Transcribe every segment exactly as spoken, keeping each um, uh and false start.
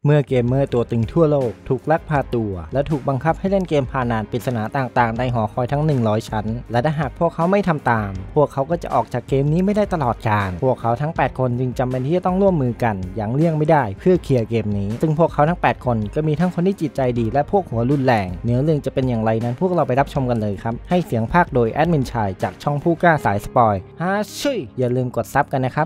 เมื่อเกมเมอร์ตัวตึงทั่วโลกถูกลักพาตัวและถูกบังคับให้เล่นเกมผ่านด่านปริศนาต่างๆในหอคอยทั้งหนึ่งร้อยชั้นและถ้าหากพวกเขาไม่ทำตามพวกเขาก็จะออกจากเกมนี้ไม่ได้ตลอดกาลพวกเขาทั้งแปดคนจึงจำเป็นที่จะต้องร่วมมือกันอย่างเลี่ยงไม่ได้เพื่อเคลียร์เกมนี้ซึ่งพวกเขาทั้งแปดคนก็มีทั้งคนที่จิตใจดีและพวกหัวรุนแรงเนื้อเรื่องจะเป็นอย่างไรนั้นพวกเราไปรับชมกันเลยครับให้เสียงพากย์โดยแอดมินชายจากช่องผู้กล้าสายสปอยฮาชุยอย่าลืมกดซับกันนะครับ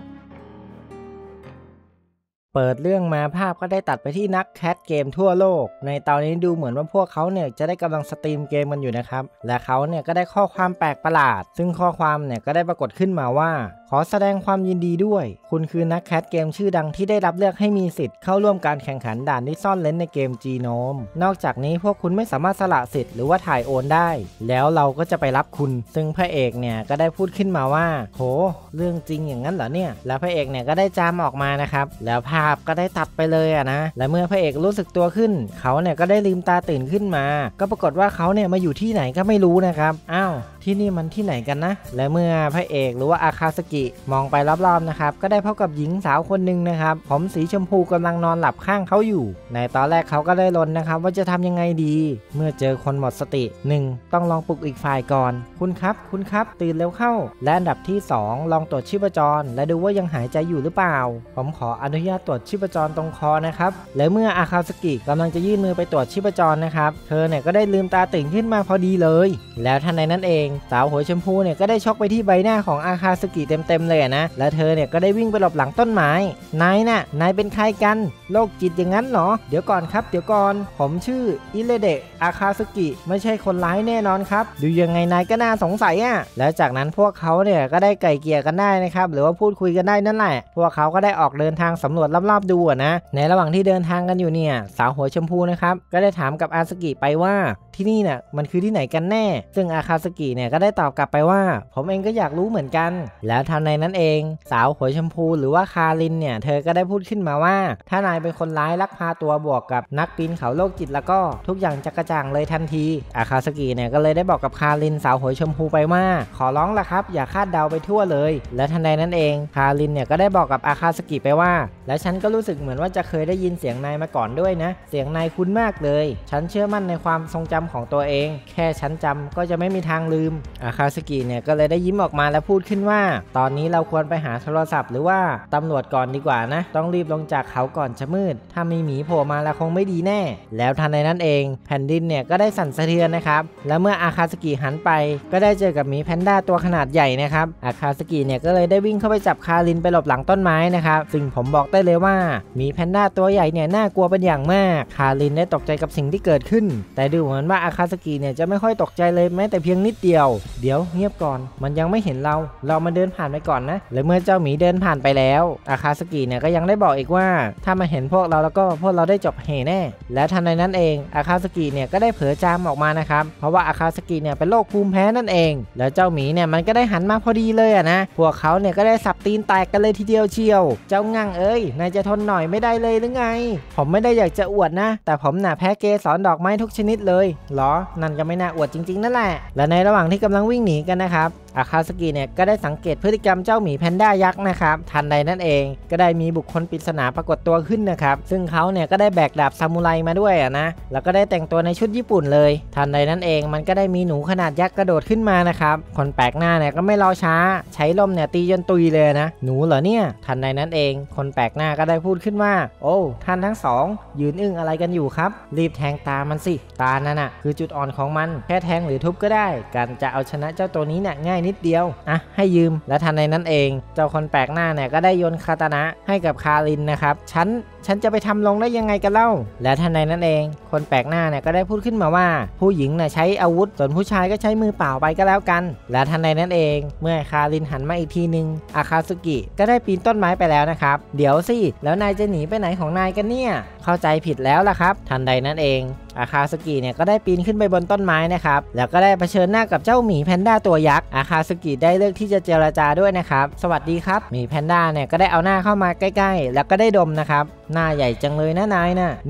เปิดเรื่องมาภาพก็ได้ตัดไปที่นักแคสเกมทั่วโลกในตอนนี้ดูเหมือนว่าพวกเขาเนี่ยจะได้กำลังสตรีมเกมกันอยู่นะครับและเขาเนี่ยก็ได้ข้อความแปลกประหลาดซึ่งข้อความเนี่ยก็ได้ปรากฏขึ้นมาว่าขอแสดงความยินดีด้วยคุณคือนักแคสเกมชื่อดังที่ได้รับเลือกให้มีสิทธิ์เข้าร่วมการแข่งขันด่านที่ซ่อนเร้นในเกมจีโนมนอกจากนี้พวกคุณไม่สามารถสละสิทธิ์หรือว่าถ่ายโอนได้แล้วเราก็จะไปรับคุณซึ่งพระเอกเนี่ยก็ได้พูดขึ้นมาว่าโหเรื่องจริงอย่างนั้นเหรอเนี่ยแล้วพระเอกเนี่ยก็ได้จามออกมานะครับแล้วภาพก็ได้ตัดไปเลยอะนะและเมื่อพระเอกรู้สึกตัวขึ้นเขาเนี่ยก็ได้ลืมตาตื่นขึ้นมาก็ปรากฏว่าเขาเนี่ยมาอยู่ที่ไหนก็ไม่รู้นะครับอ้าวที่นี่มันที่ไหนกันนะและเมื่อพระเอกหรือว่าอาคาสกิมองไปรอบๆนะครับก็ได้พบกับหญิงสาวคนหนึ่งนะครับผมสีชมพูกำลังนอนหลับข้างเขาอยู่ในตอนแรกเขาก็ได้ลนนะครับว่าจะทำยังไงดีเมื่อเจอคนหมดสติหนึ่งต้องลองปลุกอีกฝ่ายก่อนคุณครับคุณครับตื่นเร็วเข้าและอันดับที่สองลองตรวจชีพจรและดูว่ายังหายใจอยู่หรือเปล่าผมขออนุญาตตรวจชีพจรตรงคอนะครับและเมื่ออาคาสกิกำลังจะยื่นมือไปตรวจชีพจรนะครับเธอเนี่ยก็ได้ลืมตาตื่นขึ้นมาพอดีเลยแล้วทันใดนั้นเองสาวหัวชมพูเนี่ยก็ได้ช็อกไปที่ใบหน้าของอาคาสกิเต็มๆเลยนะและเธอเนี่ยก็ได้วิ่งไปหลบหลังต้นไม้นายน่ะนายเป็นใครกันโรคจิตอย่างนั้นเหรอเดี๋ยวก่อนครับเดี๋ยวก่อนผมชื่ออิเลเดะอาคาสกิไม่ใช่คนร้ายแน่นอนครับดูยังไงนายก็น่าสงสัยอ่ะแล้วจากนั้นพวกเขาเนี่ยก็ได้ไกล่เกลี่ยกันได้นะครับหรือว่าพูดคุยกันได้นั่นแหละพวกเขาก็ได้ออกเดินทางสำรวจรอบๆดูนะในระหว่างที่เดินทางกันอยู่เนี่ยสาวหัวชมพูนะครับก็ได้ถามกับอาสกิไปว่าที่นี่น่ะมันคือที่ไหนกันแน่ซึ่งอาคาสกิเนี่ยก็ได้ตอบกลับไปว่าผมเองก็อยากรู้เหมือนกันแล้วทันในนั้นเองสาวหัวชมพูหรือว่าคารินเนี่ยเธอก็ได้พูดขึ้นมาว่าถ้านายเป็นคนร้ายลักพาตัวบวกกับนักปีนเขาโรคจิตแล้วก็ทุกอย่างจะกระจ่างเลยทันทีอาคาสกิเนี่ยก็เลยได้บอกกับคารินสาวหัวชมพูไปว่าขอร้องละครับอย่าคาดเดาไปทั่วเลยและทันใดนั้นเองคารินเนี่ยก็ได้บอกกับอาคาสกิไปว่าและฉันก็รู้สึกเหมือนว่าจะเคยได้ยินเสียงนายมาก่อนด้วยนะเสียงนายคุ้นมากเลยฉันเชื่อมั่นในความทรงจำของตัวเองแค่ฉันจำก็จะไม่มีทางลืมอาคาสกิเนี่ยก็เลยได้ยิ้มออกมาและพูดขึ้นว่าตอนนี้เราควรไปหาโทรศัพท์หรือว่าตำรวจก่อนดีกว่านะต้องรีบลงจากเขาก่อนจะมืดถ้ามีหมีโผล่มาแล้วคงไม่ดีแน่แล้วทันใดนั้นเองแผ่นดินเนี่ยก็ได้สั่นสะเทือนนะครับและเมื่ออาคาสกิหันไปก็ได้เจอกับหมีแพนด้าตัวขนาดใหญ่นะครับอาคาสกิเนี่ยก็เลยได้วิ่งเข้าไปจับคารินไปหลบหลังต้นไม้นะครับซึ่งผมบอกได้เลยว่าหมีแพนด้าตัวใหญ่เนี่ยน่ากลัวเป็นอย่างมากคารินได้ตกใจกับสิ่งที่เกิดขึ้นแต่ดูเหมือนว่าอาคาสกิเนี่ยจะไม่ค่อยตกใจเลยแม้แต่เพียงนิดเดียวเดี๋ยวเงียบก่อนมันยังไม่เห็นเราเรามาเดินผ่านไปก่อนนะและเมื่อเจ้าหมีเดินผ่านไปแล้วอาคาสกิเนี่ยก็ยังได้บอกอีกว่าถ้ามาเห็นพวกเราแล้วก็พวกเราได้จบเฮแน่และทันใดนั้นเองอาคาสกิเนี่ยก็ได้เผลอจามออกมานะครับเพราะว่าอาคาสกิเนี่ยเป็นโรคภูมิแพ้นั่นเองแล้วเจ้าหมีเนี่ยมันก็ได้หันมาพอดีเลยอะนะพวกเขาเนี่ยก็ได้สับตีนแตกกันเลยทีเดียวเชียวเจ้างั่งเอ้ยนายจะทนหน่อยไม่ได้เลยหรือไงผมไม่ได้อยากจะอวดนะแต่ผมน่ะแพ้เกสรดอกไม้ทุกชนิดเลยหรอนั่นก็ไม่น่าอวดจริงๆนั่นแหละและในระหว่างที่กำลังวิ่งหนีกันนะครับอาคาสกิเนี่ยก็ได้สังเกตพฤติกรรมเจ้าหมีแพนด้ายักษ์นะครับทันใดนั้นเองก็ได้มีบุคคลปริศนาปรากฏตัวขึ้นนะครับซึ่งเขาเนี่ยก็ได้แบกดาบซามูไรมาด้วยอ่ะนะแล้วก็ได้แต่งตัวในชุดญี่ปุ่นเลยทันใดนั้นเองมันก็ได้มีหนูขนาดยักษ์กระโดดขึ้นมานะครับคนแปลกหน้าเนี่ยก็ไม่รอช้าใช้ลมเนี่ยตีจนตุยเลยนะหนูเหรอเนี่ยทันใดนั้นเองคนแปลกหน้าก็ได้พูดขึ้นว่าโอ้ท่านทั้งสองยืนอึ้งอะไรกันอยู่ครับรีบแทงตามันสิตานั่นน่ะคือจุดอ่อนของมันแค่แทงหรือทุบก็ได้การจะเอาชนะเจ้าตัวนี้เนี่ยง่ายนิดเดียวอ่ะให้ยืมและทันในนั้นเองเจ้าคนแปลกหน้าเนี่ยก็ได้โยนคาตานะให้กับคารินนะครับฉันฉันจะไปทำลงได้ยังไงกันเล่าและทันในนั้นเองคนแปลกหน้าเนี่ยก็ได้พูดขึ้นมาว่าผู้หญิงเนี่ยใช้อาวุธส่วนผู้ชายก็ใช้มือเปล่าไปก็แล้วกันและทันในนั้นเองเมื่อคารินหันมาอีกทีนึงอาคาสึกิก็ได้ปีนต้นไม้ไปแล้วนะครับเดี๋ยวสิแล้วนายจะหนีไปไหนของนายกันเนี่ยเข้าใจผิดแล้วล่ะครับทันใดนั้นเองอาคาสึกิเนี่ยก็ได้ปีนขึ้นไปบนต้นไม้นะครับแล้วก็ได้เผชิญหน้ากับเจ้าหมีแพนด้าตัวยักษ์อาคาสึกิได้เลือกที่จะเจรจาด้วยนะครับสวัสดีครับหมีแพนด้าเนี่ยก็ได้เอาหน้าเข้ามาใกล้ๆแล้วก็ได้ดมนะครับหน้าใหญ่จังเลยนะนายน่ะนี่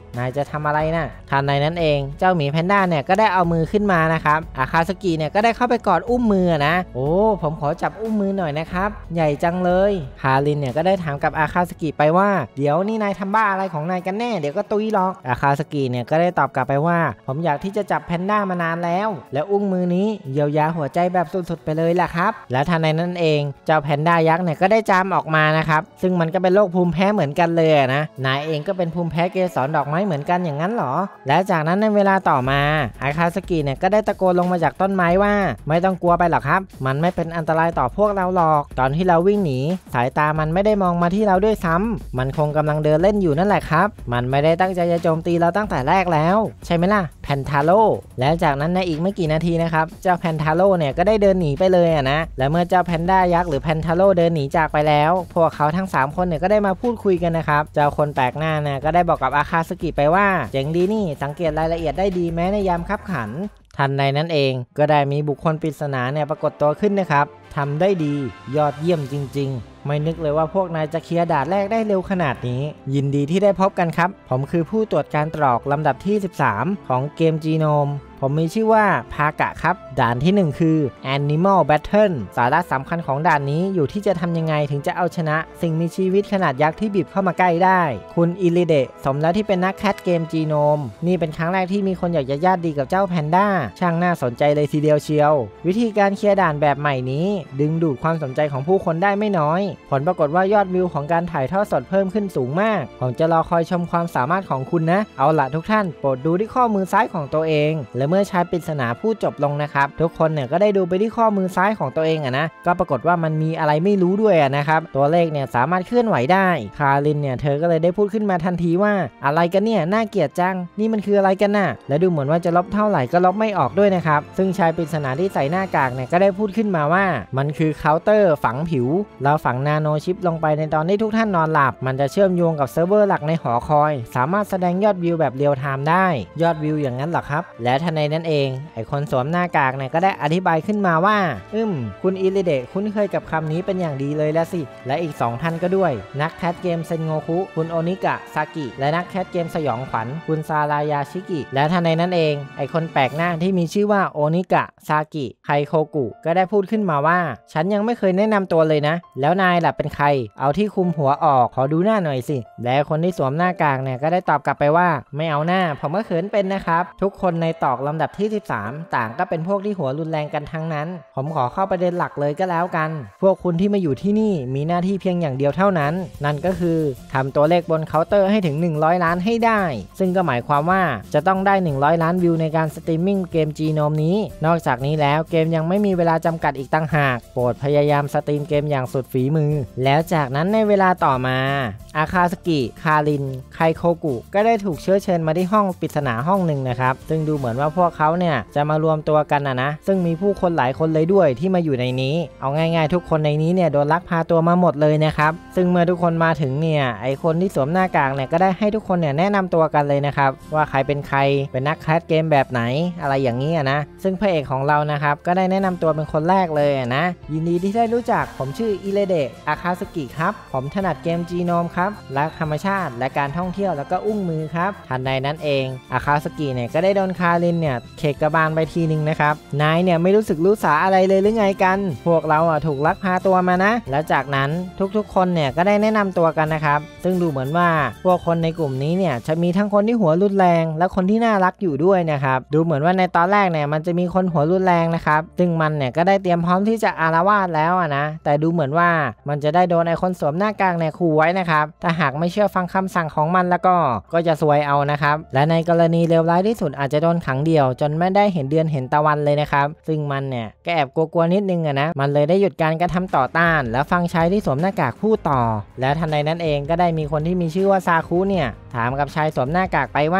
นายจะทำอะไรนะ่ะทันใดนั้นเองเจ้าหมีแพนด้าเนี่ยก็ได้เอามือขึ้นมานะครับอาคาสกิเนี่ยก็ได้เข้าไปกอดอุ้มมือนะโอ้ผมขอจับอุ้มมือหน่อยนะครับใหญ่จังเลยคารินเนี่ยก็ได้ถามกับอาคาสกิไปว่าเดี๋ยวนี่นายทำบ้าอะไรของนายกันแน่เดี๋ยวก็ตุยหรอกอาคาสกิเนี่ยก็ได้ตอบกลับไปว่าผมอยากที่จะจับแพนด้ามานานแล้วและอุ้งมือนี้เยียวยาหัวใจแบบสุดๆไปเลยล่ะครับและทันใดนั้นเองเจ้าแพนด้ายักษ์เนี่ยก็ได้จามออกมานะครับซึ่งมันก็เป็นโรคภูมิแพ้เหมือนกันเลยนะนายเองก็เป็นภูมิแพ้เกสรดอกไม้เหมือนกันอย่างนั้นหรอและจากนั้นในเวลาต่อมาอาคาสกิเนี่ยก็ได้ตะโกนลงมาจากต้นไม้ว่าไม่ต้องกลัวไปหรอกครับมันไม่เป็นอันตรายต่อพวกเราหรอกตอนที่เราวิ่งหนีสายตามันไม่ได้มองมาที่เราด้วยซ้ำมันคงกำลังเดินเล่นอยู่นั่นแหละครับมันไม่ได้ตั้งใจจะโจมตีเราตั้งแต่แรกแล้วใช่ไหมล่ะแพนทาโร่และจากนั้นในอีกไม่กี่นาทีนะครับเจ้าแพนทาโร่เนี่ยก็ได้เดินหนีไปเลยอะนะและเมื่อเจ้าแพนด้ายักษ์หรือแพนทาโร่เดินหนีจากไปแล้วพวกเขาทั้งสามคนเนี่ยก็ได้มาพูดคุยกันนะครับเจ้าคนแปลกหน้าเนี่ยก็ได้บอกกับอาคาสกิไปว่าเจ๋งดีนี่สังเกตรายละเอียดได้ดีแม้ในยามคับขันทันใดนั้นเองก็ได้มีบุคคลปริศนาเนี่ยปรากฏตัวขึ้นนะครับทำได้ดียอดเยี่ยมจริงๆไม่นึกเลยว่าพวกนายจะเคลียร์ด่านแรกได้เร็วขนาดนี้ยินดีที่ได้พบกันครับผมคือผู้ตรวจการตรอกลำดับที่สิบสามของเกมจีโนมผมมีชื่อว่าพากะครับด่านที่หนึ่งคือ Animal Battle สาระสำคัญของด่านนี้อยู่ที่จะทำยังไงถึงจะเอาชนะสิ่งมีชีวิตขนาดยักษ์ที่บีบเข้ามาใกล้ได้คุณอิริเดะสมแล้วที่เป็นนักแคทเกมจีโนมนี่เป็นครั้งแรกที่มีคนอยากจะญาติดีกับเจ้าแพนด้าช่างน่าสนใจเลยทีเดียวเชียววิธีการเคลียร์ด่านแบบใหม่นี้ดึงดูดความสนใจของผู้คนได้ไม่น้อยผลปรากฏว่ายอดวิวของการถ่ายทอดสดเพิ่มขึ้นสูงมากผมจะรอคอยชมความสามารถของคุณนะเอาล่ะทุกท่านโปรดดูที่ข้อมือซ้ายของตัวเองและเมื่อชายปริศนาพูดจบลงนะครับทุกคนเนี่ยก็ได้ดูไปที่ข้อมือซ้ายของตัวเองอะนะก็ปรากฏว่ามันมีอะไรไม่รู้ด้วยอะนะครับตัวเลขเนี่ยสามารถเคลื่อนไหวได้คารินเนี่ยเธอก็เลยได้พูดขึ้นมาทันทีว่าอะไรกันเนี่ยน่าเกลียดจังนี่มันคืออะไรกันน่ะและดูเหมือนว่าจะลบเท่าไหร่ก็ลบไม่ออกด้วยนะครับซึ่งชายปริศนาที่ใส่หน้ากากเนี่ยก็ได้พูดขึ้นมาว่ามันคือเคาน์เตอร์ฝังผิวเราฝังนาโนชิปลงไปในตอนที่ทุกท่านนอนหลับมันจะเชื่อมโยงกับเซิร์ฟเวอร์หลักในหอคอยสามารถแสดงยอดวิวแบบเรียลไทม์ได้ยอดวิวอย่างนั้นหรอครับและทันใดนั้นเองไอคนสวมหน้ากากเนี่ยก็ได้อธิบายขึ้นมาว่าอืมคุณอิริเดะคุ้นเคยกับคำนี้เป็นอย่างดีเลยละสิและอีกสองท่านก็ด้วยนักแคทเกมเซนโงคุคุณโอนิกะซากิและนักแคทเกมสยองขวัญคุณซารายาชิกิและทันใดนั้นเองไอคนแปลกหน้าที่มีชื่อว่าโอนิกะซากิไคโคกุก็ได้พูดขึ้นมาว่าฉันยังไม่เคยแนะนำตัวเลยนะแล้วนายล่ะเป็นใครเอาที่คุมหัวออกขอดูหน้าหน่อยสิและคนที่สวมหน้ากากเนี่ยก็ได้ตอบกลับไปว่าไม่เอาหน้าผมก็เขินเป็นนะครับทุกคนในตอกลำดับที่สิบสามต่างก็เป็นพวกที่หัวรุนแรงกันทั้งนั้นผมขอเข้าประเด็นหลักเลยก็แล้วกันพวกคุณที่มาอยู่ที่นี่มีหน้าที่เพียงอย่างเดียวเท่านั้นนั่นก็คือทำตัวเลขบนเคาน์เตอร์ให้ถึงหนึ่งร้อยล้านให้ได้ซึ่งก็หมายความว่าจะต้องได้หนึ่งร้อยล้านวิวในการสตรีมมิ่งเกมจีโนมนี้นอกจากนี้แล้วเกมยังไม่มีเวลาจำกัดอีกต่างหากโปรดพยายามสตรีมเกมอย่างสุดฝีมือแล้วจากนั้นในเวลาต่อมาอาคาสกิคารินไคโคกุก็ได้ถูกเชื้อเชิญมาที่ห้องปริศนาห้องหนึ่งนะครับซึ่งดูเหมือนว่าพวกเขาเนี่ยจะมารวมตัวกันนะนะซึ่งมีผู้คนหลายคนเลยด้วยที่มาอยู่ในนี้เอาง่ายๆทุกคนในนี้เนี่ยโดนลักพาตัวมาหมดเลยนะครับซึ่งเมื่อทุกคนมาถึงเนี่ยไอคนที่สวมหน้ากากเนี่ยก็ได้ให้ทุกคนเนี่ยแนะนำตัวกันเลยนะครับว่าใครเป็นใครเป็นนักแคสเกมแบบไหนอะไรอย่างนี้นะซึ่งพระเอกของเรานะครับก็ได้แนะนำตัวเป็นคนแรกเลยนะยินดีที่ได้รู้จักผมชื่ออิเรเดะอาคาสกิครับผมถนัดเกมจีโนมครับรักธรรมชาติและการท่องเที่ยวแล้วก็อุ้งมือครับทันใดนั้นเองอาคาสกิเนี่ยก็ได้โดนคารินเนี่ยเขกกระบาลไปทีนึงนะครับนายเนี่ยไม่รู้สึกรู้สาอะไรเลยหรือไงกันพวกเราอ่ะถูกลักพาตัวมานะแล้วจากนั้นทุกๆคนเนี่ยก็ได้แนะนำตัวกันนะครับซึ่งดูเหมือนว่าพวกคนในกลุ่มนี้เนี่ยจะมีทั้งคนที่หัวรุนแรงและคนที่น่ารักอยู่ด้วยนะครับดูเหมือนว่าในตอนแรกเนี่ยมันจะมีคนหัวรุนแรงนะครับซึ่งมันเนี่ยก็ได้เตรียมพร้อมที่จะอาละวาดแล้วอ่ะนะแต่ดูเหมือนว่ามันจะได้โดนไอคนสวมหน้ากากเนี่ยขู่ไว้นะครับถ้าหากไม่เชื่อฟังคำสั่งของมันแล้วก็ก็จะซวยเอานะครับและในกรณีเลวร้ายที่สุดอาจจะโดนขังเดี่ยวจนไม่ได้เห็นเดือนเห็นตะวันเลยนะครับซึ่งมันเนี่ยก็แอบกลัวๆนิดนึงอะนะมันเลยได้หยุดการกระทำต่อต้านและฟังชายที่สวมหน้ากากพูดต่อและทันใดนั้นเองก็ได้มีคนที่มีชื่อว่าซาคุเนี่ยถามกับชายสวมหน้ากากไปว่าท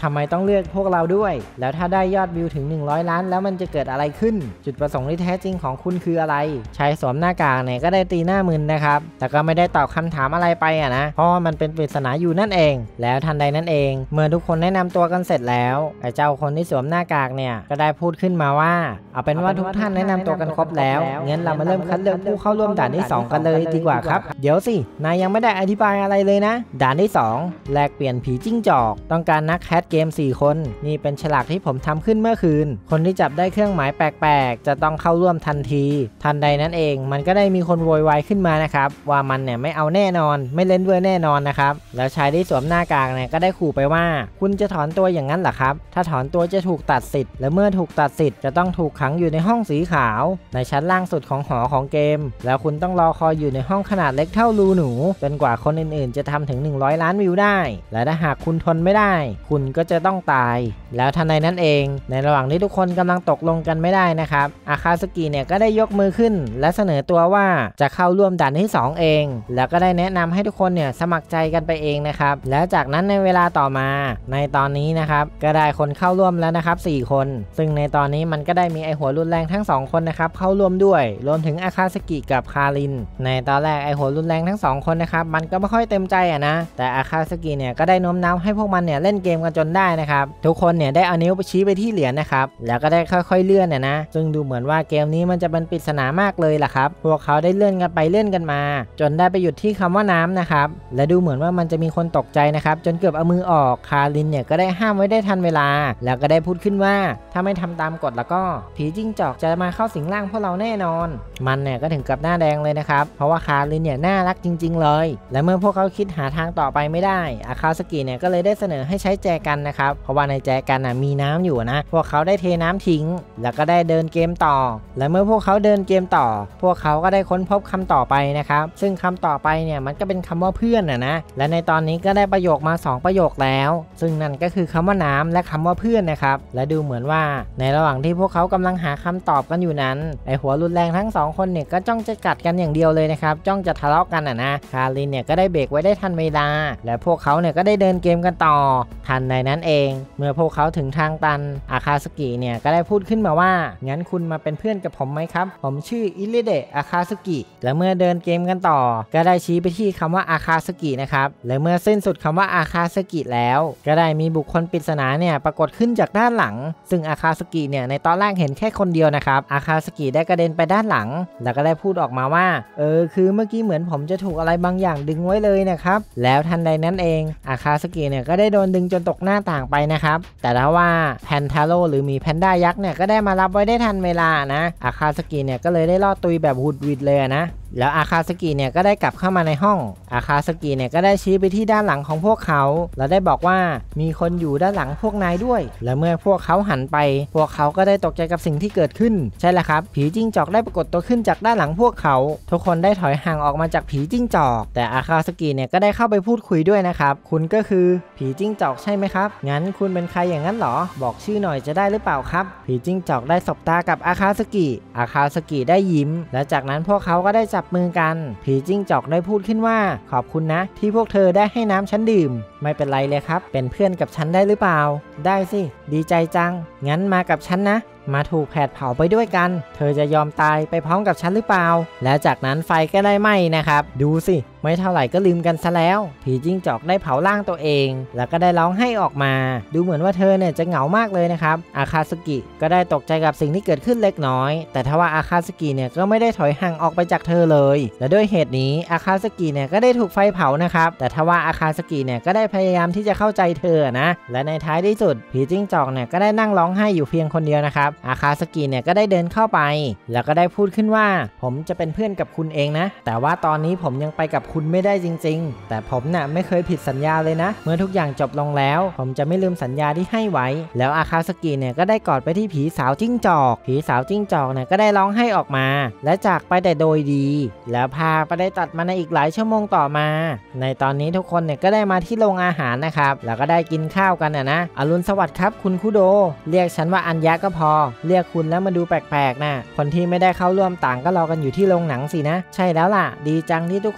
ทำไมต้องเลือกพวกเราด้วยแล้วถ้าได้ยอดวิวถึงหนึ่งร้อยล้านแล้วมันจะเกิดอะไรขึ้นจุดประสงค์ที่แท้จริงของคุณคืออะไรชายสวมหน้ากากเนี่ยก็ได้ตีหน้ามึนนะครับแต่ก็ไม่ได้ตอบคำถามอะไรไปอ่ะนะเพราะว่ามันเป็นปริศนาอยู่นั่นเองแล้วทันใดนั้นเองเมื่อทุกคนแนะนำตัวกันเสร็จแล้วไอ้เจ้าคนที่สวมหน้ากากเนี่ยก็ได้พูดขึ้นมาว่าเอาเป็นว่าทุกท่านแนะนำตัวกันครบแล้วงั้นเรามาเริ่มคัดเลือกผู้เข้าร่วมด่านที่สองกันเลยดีกว่าครับเดี๋ยวสินายยังไม่ได้อธิบายอะไรเลยนะด่านที่สองแลกเปลี่ยนผีจิ้งจอกต้องการนักแคสเกมสี่คนนี่เป็นฉลากที่ผมทำขึ้นเมื่อคืนคนที่จับได้เครื่องหมายแปลกๆจะต้องเข้าร่วมทันทีทันใดนั้นเองมันก็ได้มีคนโวยวายขึ้นมานะครับว่ามันเนี่ยไม่เอาแน่นอนไม่เล่นด้วยแน่นอนนะครับแล้วชายที่สวมหน้ากากเนี่ยก็ได้ขู่ไปว่าคุณจะถอนตัวอย่างนั้นเหรอครับถ้าถอนตัวจะถูกตัดสิทธิ์และเมื่อถูกตัดสิทธิ์จะต้องถูกขังอยู่ในห้องสีขาวในชั้นล่างสุดของหอของเกมแล้วคุณต้องรอคอยอยู่ในห้องขนาดเล็กเท่ารูหนูจนกว่าคนอื่นๆจะทำถึงหนึ่งร้อยล้านวิวได้และถ้าหากคุณทนไม่ได้คุณก็จะต้องตายแล้วทันใดนั้นเองในระหว่างที่ทุกคนกำลังตกลงกันไม่ได้นะครับอาคาสกิเนี่ยก็ได้ยกมือขึ้นและเสนอตัวว่าจะเข้าร่วมด่านที่สองเองแล้วก็ได้แนะนำให้ทุกคนเนี่ยสมัครใจกันไปเองนะครับแล้วจากนั้นในเวลาต่อมาในตอนนี้นะครับก็ได้คนเข้าร่วมแล้วนะครับสี่คนซึ่งในตอนนี้มันก็ได้มีไอหัวรุนแรงทั้งสองคนนะครับเข้าร่วมด้วยรวมถึงอาคาสกิกับคารินในตอนแรกไอหัวรุนแรงทั้งสองคนนะครับมันก็ไม่ค่อยเต็มใจอ่ะนะแต่อาคาสกิเนี่ยก็ได้โน้มน้าวให้พวกมันเนี่ยเล่นเกมกันจนได้นะครับทุกคนเนี่ยได้เอานิ้วไปชี้ไปที่เหรียญนะครับแล้วก็ได้ค่อยๆเลื่อนเนี่ยนะซึ่งดูเหมือนว่าเกมนี้มันจะเป็นปริศนามากเลยล่ะครับพวกเขาได้เลื่อนกันไปเลื่อนกันมาจนได้ไปหยุดที่คำว่าน้ำนะครับและดูเหมือนว่ามันจะมีคนตกใจนะครับจนเกือบเอามือออกคารินเนี่ยก็ได้ห้ามไว้ได้ทันเวลาแล้วก็ได้พูดขึ้นว่าถ้าไม่ทำตามกฎแล้วก็ผีจิ้งจอกจะมาเข้าสิงร่างพวกเราแน่นอนมันเนี่ยก็ถึงกับหน้าแดงเลยนะครับเพราะว่าคารินเนี่ยน่ารักจริงๆเลยและเมื่อพวกเขาคิดหาทางต่อไปไม่ได้อาคาสกิเนี่ยก็เลยได้เสนอให้ใช้แจกันนะครับเพราะว่าในแจกันน่ะมีน้ำอยู่นะพวกเขาได้เทน้ำทิ้งแล้วก็ได้เดินเกมต่อและเมื่อพวกเขาเดินเกมต่อพวกเขาก็ได้ค้นพบคำต่อไปนะครับซึ่งคำต่อไปเนี่ยมันก็เป็นคำว่าเพื่อนนะนะและในตอนนี้ก็ได้ประโยคมาสองประโยคแล้วซึ่งนั่นก็คือคำว่าน้ำและคำว่าเพื่อนนะครับและดูเหมือนว่าในระหว่างที่พวกเขากำลังหาคำตอบกันอยู่นั้นไอหัวรุนแรงทั้งสองคนเนี่ยก็จ้องจะกัดกันอย่างเดียวเลยนะครับจ้องจะทะเลาะกันอ่ะนะคารินเนี่ยก็ได้เบรกไว้ได้ทันเวลาและพวกเขาเนี่ยก็ได้เดินเกมกันต่อทันในนั้นเองเมื่อพวกเขาถึงทางตันอาคาสกิเนี่ยก็ได้พูดขึ้นมาว่างั้นคุณมาเป็นเพื่อนกับผมไหมครับผมชื่ออิริเดะอาคาสกิและเมื่อเดินเกมกันต่อก็ได้ชี้ไปที่คำว่าอาคาสกินะครับและเมื่อสิ้นสุดคำว่าอาคาสกิแล้วก็ได้มีบุคคลปริศนาเนี่ยปรากฏขึ้นจากด้านหลังซึ่งอาคาสกิเนี่ยในตอนแรกเห็นแค่คนเดียวนะครับอาคาสกิได้กระเด็นไปด้านหลังแล้วก็ได้พูดออกมาว่าเออคือเมื่อกี้เหมือนผมจะถูกอะไรบางอย่างดึงไว้เลยนะครับแล้วทันใดนั้นเองอาคาสกิเนี่ยก็ได้โดนดึงจนตกหน้าต่างไปนะครับแต่ถ้าว่าแพนทาโร่หรือมีแพนด้ายักษ์เนี่ยก็ได้มารับไว้ได้ทันเวลานะอาคาสกิเนี่ยก็เลยได้รอดตุยแบบหุดหวิดเลยนะแล้วอาคาสกิเนี่ยก็ได้กลับเข้ามาในห้องอาคาสกิเนี่ยก็ได้ชี้ไปที่ด้านหลังของพวกเขาแล้วได้บอกว่ามีคนอยู่ด้านหลังพวกนายด้วยและเมื่อพวกเขาหันไปพวกเขาก็ได้ตกใจกับสิ่งที่เกิดขึ้นใช่แล้วครับผีจิ้งจอกได้ปรากฏตัวขึ้นจากด้านหลังพวกเขาทุกคนได้ถอยห่างออกมาจากผีจิ้งจอกแต่อาคาสกิเนี่ยก็ได้เข้าไปพูดคุยด้วยนะครับคุณก็คือผีจิ้งจอกใช่ไหมครับงั้นคุณเป็นใครอย่างนั้นหรอบอกชื่อหน่อยจะได้หรือเปล่าครับผีจิ้งจอกได้สบตากับอาคาสกิอาคาสกิได้ยิ้มและจากนั้นพวกเขาก็ได้จับมือกันผีจิ้งจอกได้พูดขึ้นว่าขอบคุณนะที่พวกเธอได้ให้น้ำฉันดื่มไม่เป็นไรเลยครับเป็นเพื่อนกับฉันได้หรือเปล่าได้สิดีใจจังงั้นมากับฉันนะมาถูกแผดเผาไปด้วยกันเธอจะยอมตายไปพร้อมกับฉันหรือเปล่าแล้วจากนั้นไฟก็ได้ไหม้นะครับดูสิไม่เท่าไหร่ก็ลืมกันซะแล้วผีจิ้งจอกได้เผาร่างตัวเองแล้วก็ได้ร้องไห้ออกมาดูเหมือนว่าเธอเนี่ยจะเหงามากเลยนะครับอาคาสกิก็ได้ตกใจกับสิ่งที่เกิดขึ้นเล็กน้อยแต่ทว่าอาคาสกิเนี่ยก็ไม่ได้ถอยห่างออกไปจากเธอเลยและด้วยเหตุนี้อาคาสกิเนี่ยก็ได้ถูกไฟเผานะครับแต่ทว่าอาคาสกิเนี่ยก็ได้พยายามที่จะเข้าใจเธอนะและในท้ายที่สุดผีจิ้งจอกเนี่ยก็ได้นั่งร้องไห้อยู่เพียงคนเดียวนะครับอาคาสกิเนี่ยก็ได้เดินเข้าไปแล้วก็ได้พูดขึ้นว่าผมจะเป็นเพื่อนกับคุณเองนะแต่ว่าตอนนี้ผมยังไปกับคุณไม่ได้จริงๆแต่ผมน่ะไม่เคยผิดสัญญาเลยนะเมื่อทุกอย่างจบลงแล้วผมจะไม่ลืมสัญญาที่ให้ไว้แล้วอาคาสกิเนี่ยก็ได้กอดไปที่ผีสาวจิ้งจอกผีสาวจิ้งจอกเนี่ยก็ได้ร้องไห้ออกมาและจากไปแต่โดยดีแล้วพาไปได้ตัดมาในอีกหลายชั่วโมงต่อมาในตอนนี้ทุกคนเนี่ยก็ได้มาที่โรงอาหารนะครับแล้วก็ได้กินข้าวกันนะนะอรุณสวัสดิ์ครับคุณคุโดเรียกฉันว่าอัญญะก็พอเรียกคุณแล้วมาดูแปลกๆนะคนที่ไม่ได้เข้าร่วมต่างก็รอกันอยู่ที่โรงหนังสินะใช่แล้วล่ะดีจังที่ทุกคนปลอด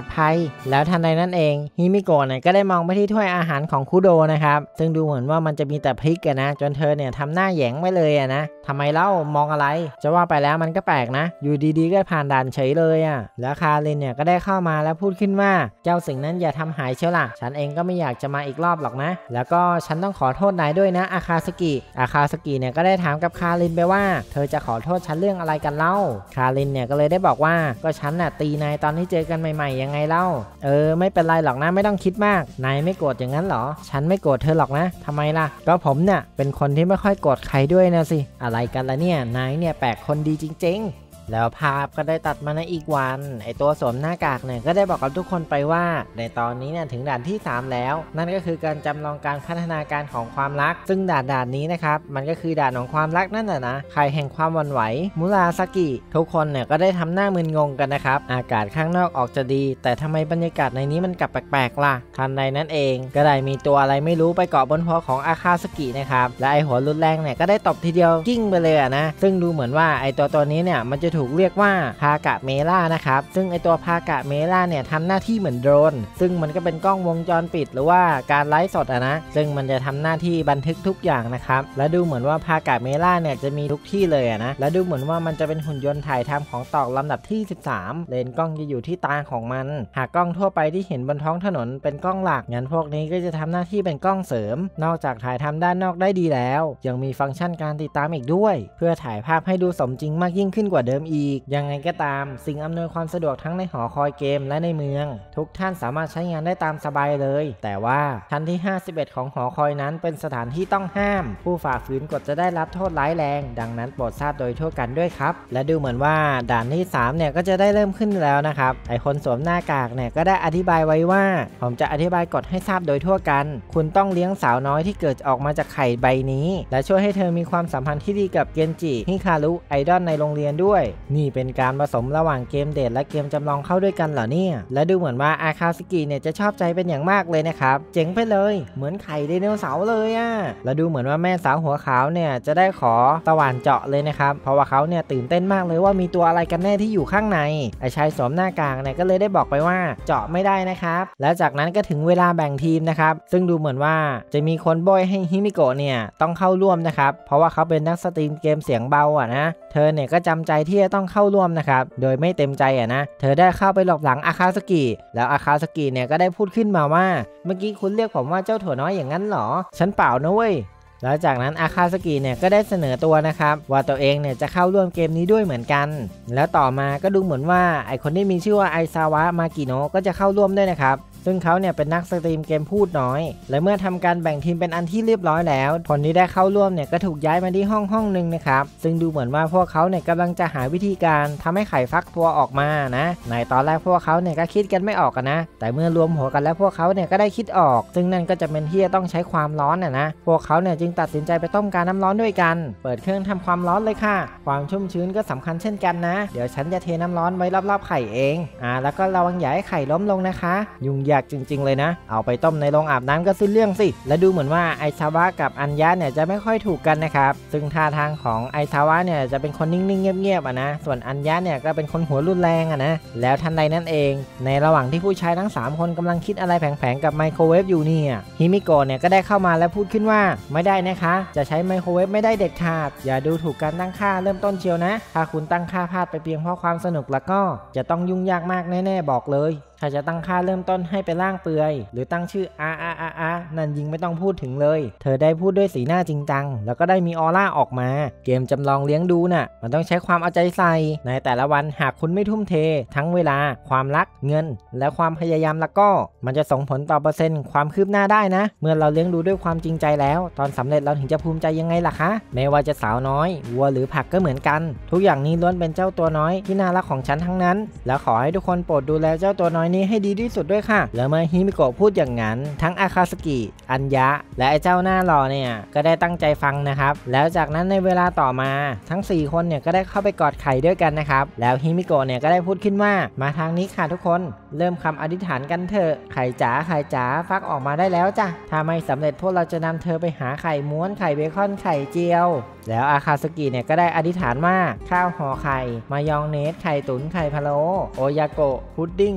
ภัยแล้วทันใดนั้นเองฮิมิโกะเนี่ยก็ได้มองไปที่ถ้วยอาหารของคุโดนะครับซึ่งดูเหมือนว่ามันจะมีแต่พริกกันนะจนเธอเนี่ยทำหน้าแหยงไปเลยอะนะทำไมเล่ามองอะไรจะว่าไปแล้วมันก็แปลกนะอยู่ดีๆก็ผ่านด่านเฉยเลยอะแล้วคารินเนี่ยก็ได้เข้ามาแล้วพูดขึ้นว่าเจ้าสิ่งนั้นอย่าทำหายเชียวล่ะฉันเองก็ไม่อยากจะมาอีกรอบหรอกนะแล้วก็ฉันต้องขอโทษนายด้วยนะอาคาสกิอาคาสกิเนี่ยก็ได้ถามกับคารินไปว่าเธอจะขอโทษฉันเรื่องอะไรกันเล่าคารินเนี่ยก็เลยได้บอกว่าก็ฉันน่ะตีนายตอนที่เจอกันใหม่ๆยังไงเล่าเออไม่เป็นไรหรอกนะไม่ต้องคิดมากนายไม่โกรธอย่างนั้นหรอฉันไม่โกรธเธอหรอกนะทำไมล่ะก็ผมเนี่ยเป็นคนที่ไม่ค่อยโกรธใครด้วยนะสิอะไรกันล่ะเนี่ยนายเนี่ยแปลกคนดีจริงๆแล้วภาพก็ได้ตัดมาในอีกวันไอตัวสวมหน้ากากเนี่ยก็ได้บอกกับทุกคนไปว่าในตอนนี้เนี่ยถึงด่านที่สามแล้วนั่นก็คือการจำลองการพัฒนาการของความรักซึ่งด่านด่านนี้นะครับมันก็คือด่านของความรักนั่นแหละนะใครแห่งความหวั่นไหวมุราซากิทุกคนเนี่ยก็ได้ทำหน้ามึนงงกันนะครับอากาศข้างนอกออกจะดีแต่ทำไมบรรยากาศในนี้มันกลับแปลกๆล่ะทันใดนั้นเองก็ได้มีตัวอะไรไม่รู้ไปเกาะบนหัวของอาคาสกินะครับและไอหัวรุนแรงเนี่ยก็ได้ตบทีเดียวกิ้งไปเลยอะนะซึ่งดูเหมือนว่าไอตัวตัวนี้เนี่ยมันจะถูกเรียกว่าพากะเมล่านะครับซึ่งไอตัวพากะเมล่าเนี่ยทำหน้าที่เหมือนโดรนซึ่งมันก็เป็นกล้องวงจรปิดหรือว่าการไลฟ์สดอะนะซึ่งมันจะทำหน้าที่บันทึกทุกอย่างนะครับและดูเหมือนว่าพากะเมล่าเนี่ยจะมีทุกที่เลยอะนะและดูเหมือนว่ามันจะเป็นหุ่นยนต์ถ่ายทำของตอกลำดับที่สิบสามเลนส์กล้องจะอยู่ที่ตาของมันหากกล้องทั่วไปที่เห็นบนท้องถนนเป็นกล้องหลักงั้นพวกนี้ก็จะทำหน้าที่เป็นกล้องเสริมนอกจากถ่ายทำด้านนอกได้ดีแล้วยังมีฟังก์ชันการติดตามอีกด้วยเพื่อถ่ายภาพให้ดูสมจริงมากยิ่งขึ้นกว่าเดิมอีกยังไงก็ตามสิ่งอำนวยความสะดวกทั้งในหอคอยเกมและในเมืองทุกท่านสามารถใช้งานได้ตามสบายเลยแต่ว่าชั้นที่ห้าสิบเอ็ดของหอคอยนั้นเป็นสถานที่ต้องห้ามผู้ฝ่าฝืนกฎจะได้รับโทษร้ายแรงดังนั้นโปรดทราบโดยทั่วกันด้วยครับและดูเหมือนว่าด่านที่สามเนี่ยก็จะได้เริ่มขึ้นแล้วนะครับไอคนสวมหน้ากากเนี่ยก็ได้อธิบายไว้ว่าผมจะอธิบายกฎให้ทราบโดยทั่วกันคุณต้องเลี้ยงสาวน้อยที่เกิดออกมาจากไข่ใบนี้และช่วยให้เธอมีความสัมพันธ์ที่ดีกับเกนจิฮิคารุไอดอลในโรงเรียนด้วยนี่เป็นการผสมระหว่างเกมเดทและเกมจำลองเข้าด้วยกันเหรอเนี่ยและดูเหมือนว่าอาคาสกิเนี่ยจะชอบใจเป็นอย่างมากเลยนะครับเจ๋งไปเลยเหมือนไข่ไดโนเสาร์เลยอ่ะและดูเหมือนว่าแม่สาวหัวขาวเนี่ยจะได้ขอตะวันเจาะเลยนะครับเพราะว่าเขาเนี่ยตื่นเต้นมากเลยว่ามีตัวอะไรกันแน่ที่อยู่ข้างในไอชายสวมหน้ากากเนี่ยก็เลยได้บอกไปว่าเจาะไม่ได้นะครับแล้วจากนั้นก็ถึงเวลาแบ่งทีมนะครับซึ่งดูเหมือนว่าจะมีคนโบยให้ฮิมิโกะเนี่ยต้องเข้าร่วมนะครับเพราะว่าเขาเป็นนักสตรีมเกมเสียงเบาอ่ะนะเธอเนี่ยก็จำใจที่จะต้องเข้าร่วมนะครับโดยไม่เต็มใจอ่ะนะเธอได้เข้าไปหลบหลังอาคาสกิแล้วอาคาสกิเนี่ยก็ได้พูดขึ้นมาว่าเมื่อกี้คุณเรียกผมว่าเจ้าถั่วน้อยอย่างนั้นหรอฉันเปล่านะเว้ยแล้วจากนั้นอาคาสกิเนี่ยก็ได้เสนอตัวนะครับว่าตัวเองเนี่ยจะเข้าร่วมเกมนี้ด้วยเหมือนกันแล้วต่อมาก็ดูเหมือนว่าไอคนที่มีชื่อว่าไอซาวะมากิโนะก็จะเข้าร่วมด้วยนะครับซึ่งเขาเนี่ยเป็นนักสตรีมเกมพูดน้อยและเมื่อทำการแบ่งทีมเป็นอันที่เรียบร้อยแล้วคนที่ได้เข้าร่วมเนี่ยก็ถูกย้ายมาที่ห้องห้องหนึ่งนะครับซึ่งดูเหมือนว่าพวกเขาเนี่ยกำลังจะหาวิธีการทำให้ไข่ฟักตัวออกมานะในตอนแรกพวกเขาเนี่ยก็คิดกันไม่ออกกันนะแต่เมื่อรวมหัวกันแล้วพวกเขาเนี่ยก็ได้คิดออกซึ่งนั่นก็จะเป็นที่จะต้องใช้ความร้อนน่ะนะพวกเขาเนี่ยจึงตัดสินใจไปต้มกาน้ำร้อนด้วยกันเปิดเครื่องทำความร้อนเลยค่ะความชุ่มชื้นก็สำคัญเช่นกันนะเดี๋ยวฉันจะเทน้ำร้อนไว้รอบๆไข่เองอ่าแล้วก็ระวังอย่าให้ไข่ล้มลงนะคะยุ่งยากจริงๆเลยนะเอาไปต้มในโรงอาบน้ำก็สิ้นเรื่องสิและดูเหมือนว่าไอซาวะกับอัญญะเนี่ยจะไม่ค่อยถูกกันนะครับซึ่งท่าทางของไอซาวะเนี่ยจะเป็นคนนิ่งๆเงียบๆอ่ะนะส่วนอัญญะเนี่ยก็เป็นคนหัวรุนแรงอ่ะนะแล้วทันใดนั้นเองในระหว่างที่ผู้ชายทั้งสามคนกำลังคิดอะไรแผลงๆกับไมโครเวฟอยู่เนี่ยฮิมิโกะเนี่ยก็ได้เข้ามาและพูดขึ้นว่าไม่ได้นะคะจะใช้ไมโครเวฟไม่ได้เด็ดขาดอย่าดูถูกการตั้งค่าเริ่มต้นเชียวนะถ้าคุณตั้งค่าพลาดไปเพียงเพราะความสนุกแล้วก็จะต้องยุ่งยากมากแน่ๆบอกเลยถ้าจะตั้งค่าเริ่มต้นให้เป็นร่างเปลือยหรือตั้งชื่ออาอาอาอานั่นยิงไม่ต้องพูดถึงเลยเธอได้พูดด้วยสีหน้าจริงจังแล้วก็ได้มีออร่าออกมาเกมจำลองเลี้ยงดูน่ะมันต้องใช้ความเอาใจใส่ในแต่ละวันหากคุณไม่ทุ่มเททั้งเวลาความรักเงินและความพยายามแล้วก็มันจะส่งผลต่อเปอร์เซ็นต์ความคืบหน้าได้นะเมื่อเราเลี้ยงดูด้วยความจริงใจแล้วตอนสำเร็จเราถึงจะภูมิใจยังไงล่ะคะไม่ว่าจะสาวน้อยวัวหรือผักก็เหมือนกันทุกอย่างนี้ล้วนเป็นเจ้าตัวน้อยที่น่ารักของฉันทั้งนั้นแล้วขอให้ทุกคนโปรดดูแลเจ้าตัวน้อยนี้ให้ดีที่สุดด้วยค่ะแล้วเมื่อฮิมิโกะพูดอย่างนั้นทั้งอาคาสกิอัญญะและไอ้เจ้าหน้าหล่อเนี่ยก็ได้ตั้งใจฟังนะครับแล้วจากนั้นในเวลาต่อมาทั้งสี่คนเนี่ยก็ได้เข้าไปกอดไข่ด้วยกันนะครับแล้วฮิมิโกะเนี่ยก็ได้พูดขึ้นว่ามาทางนี้ค่ะทุกคนเริ่มคำอธิษฐานกันเถอะไข่จ๋าไข่จ๋าฟักออกมาได้แล้วจ้ะถ้าไม่สำเร็จพวกเราจะนำเธอไปหาไข่ม้วนไข่เบคอนไข่เจียวแล้วอาคาสกิเนี่ยก็ได้อธิษฐานว่าข้าวห่อไข่มายองเนสไข่ตุ๋นไข่พะโล้โอยาโกะพุดดิ้งสปา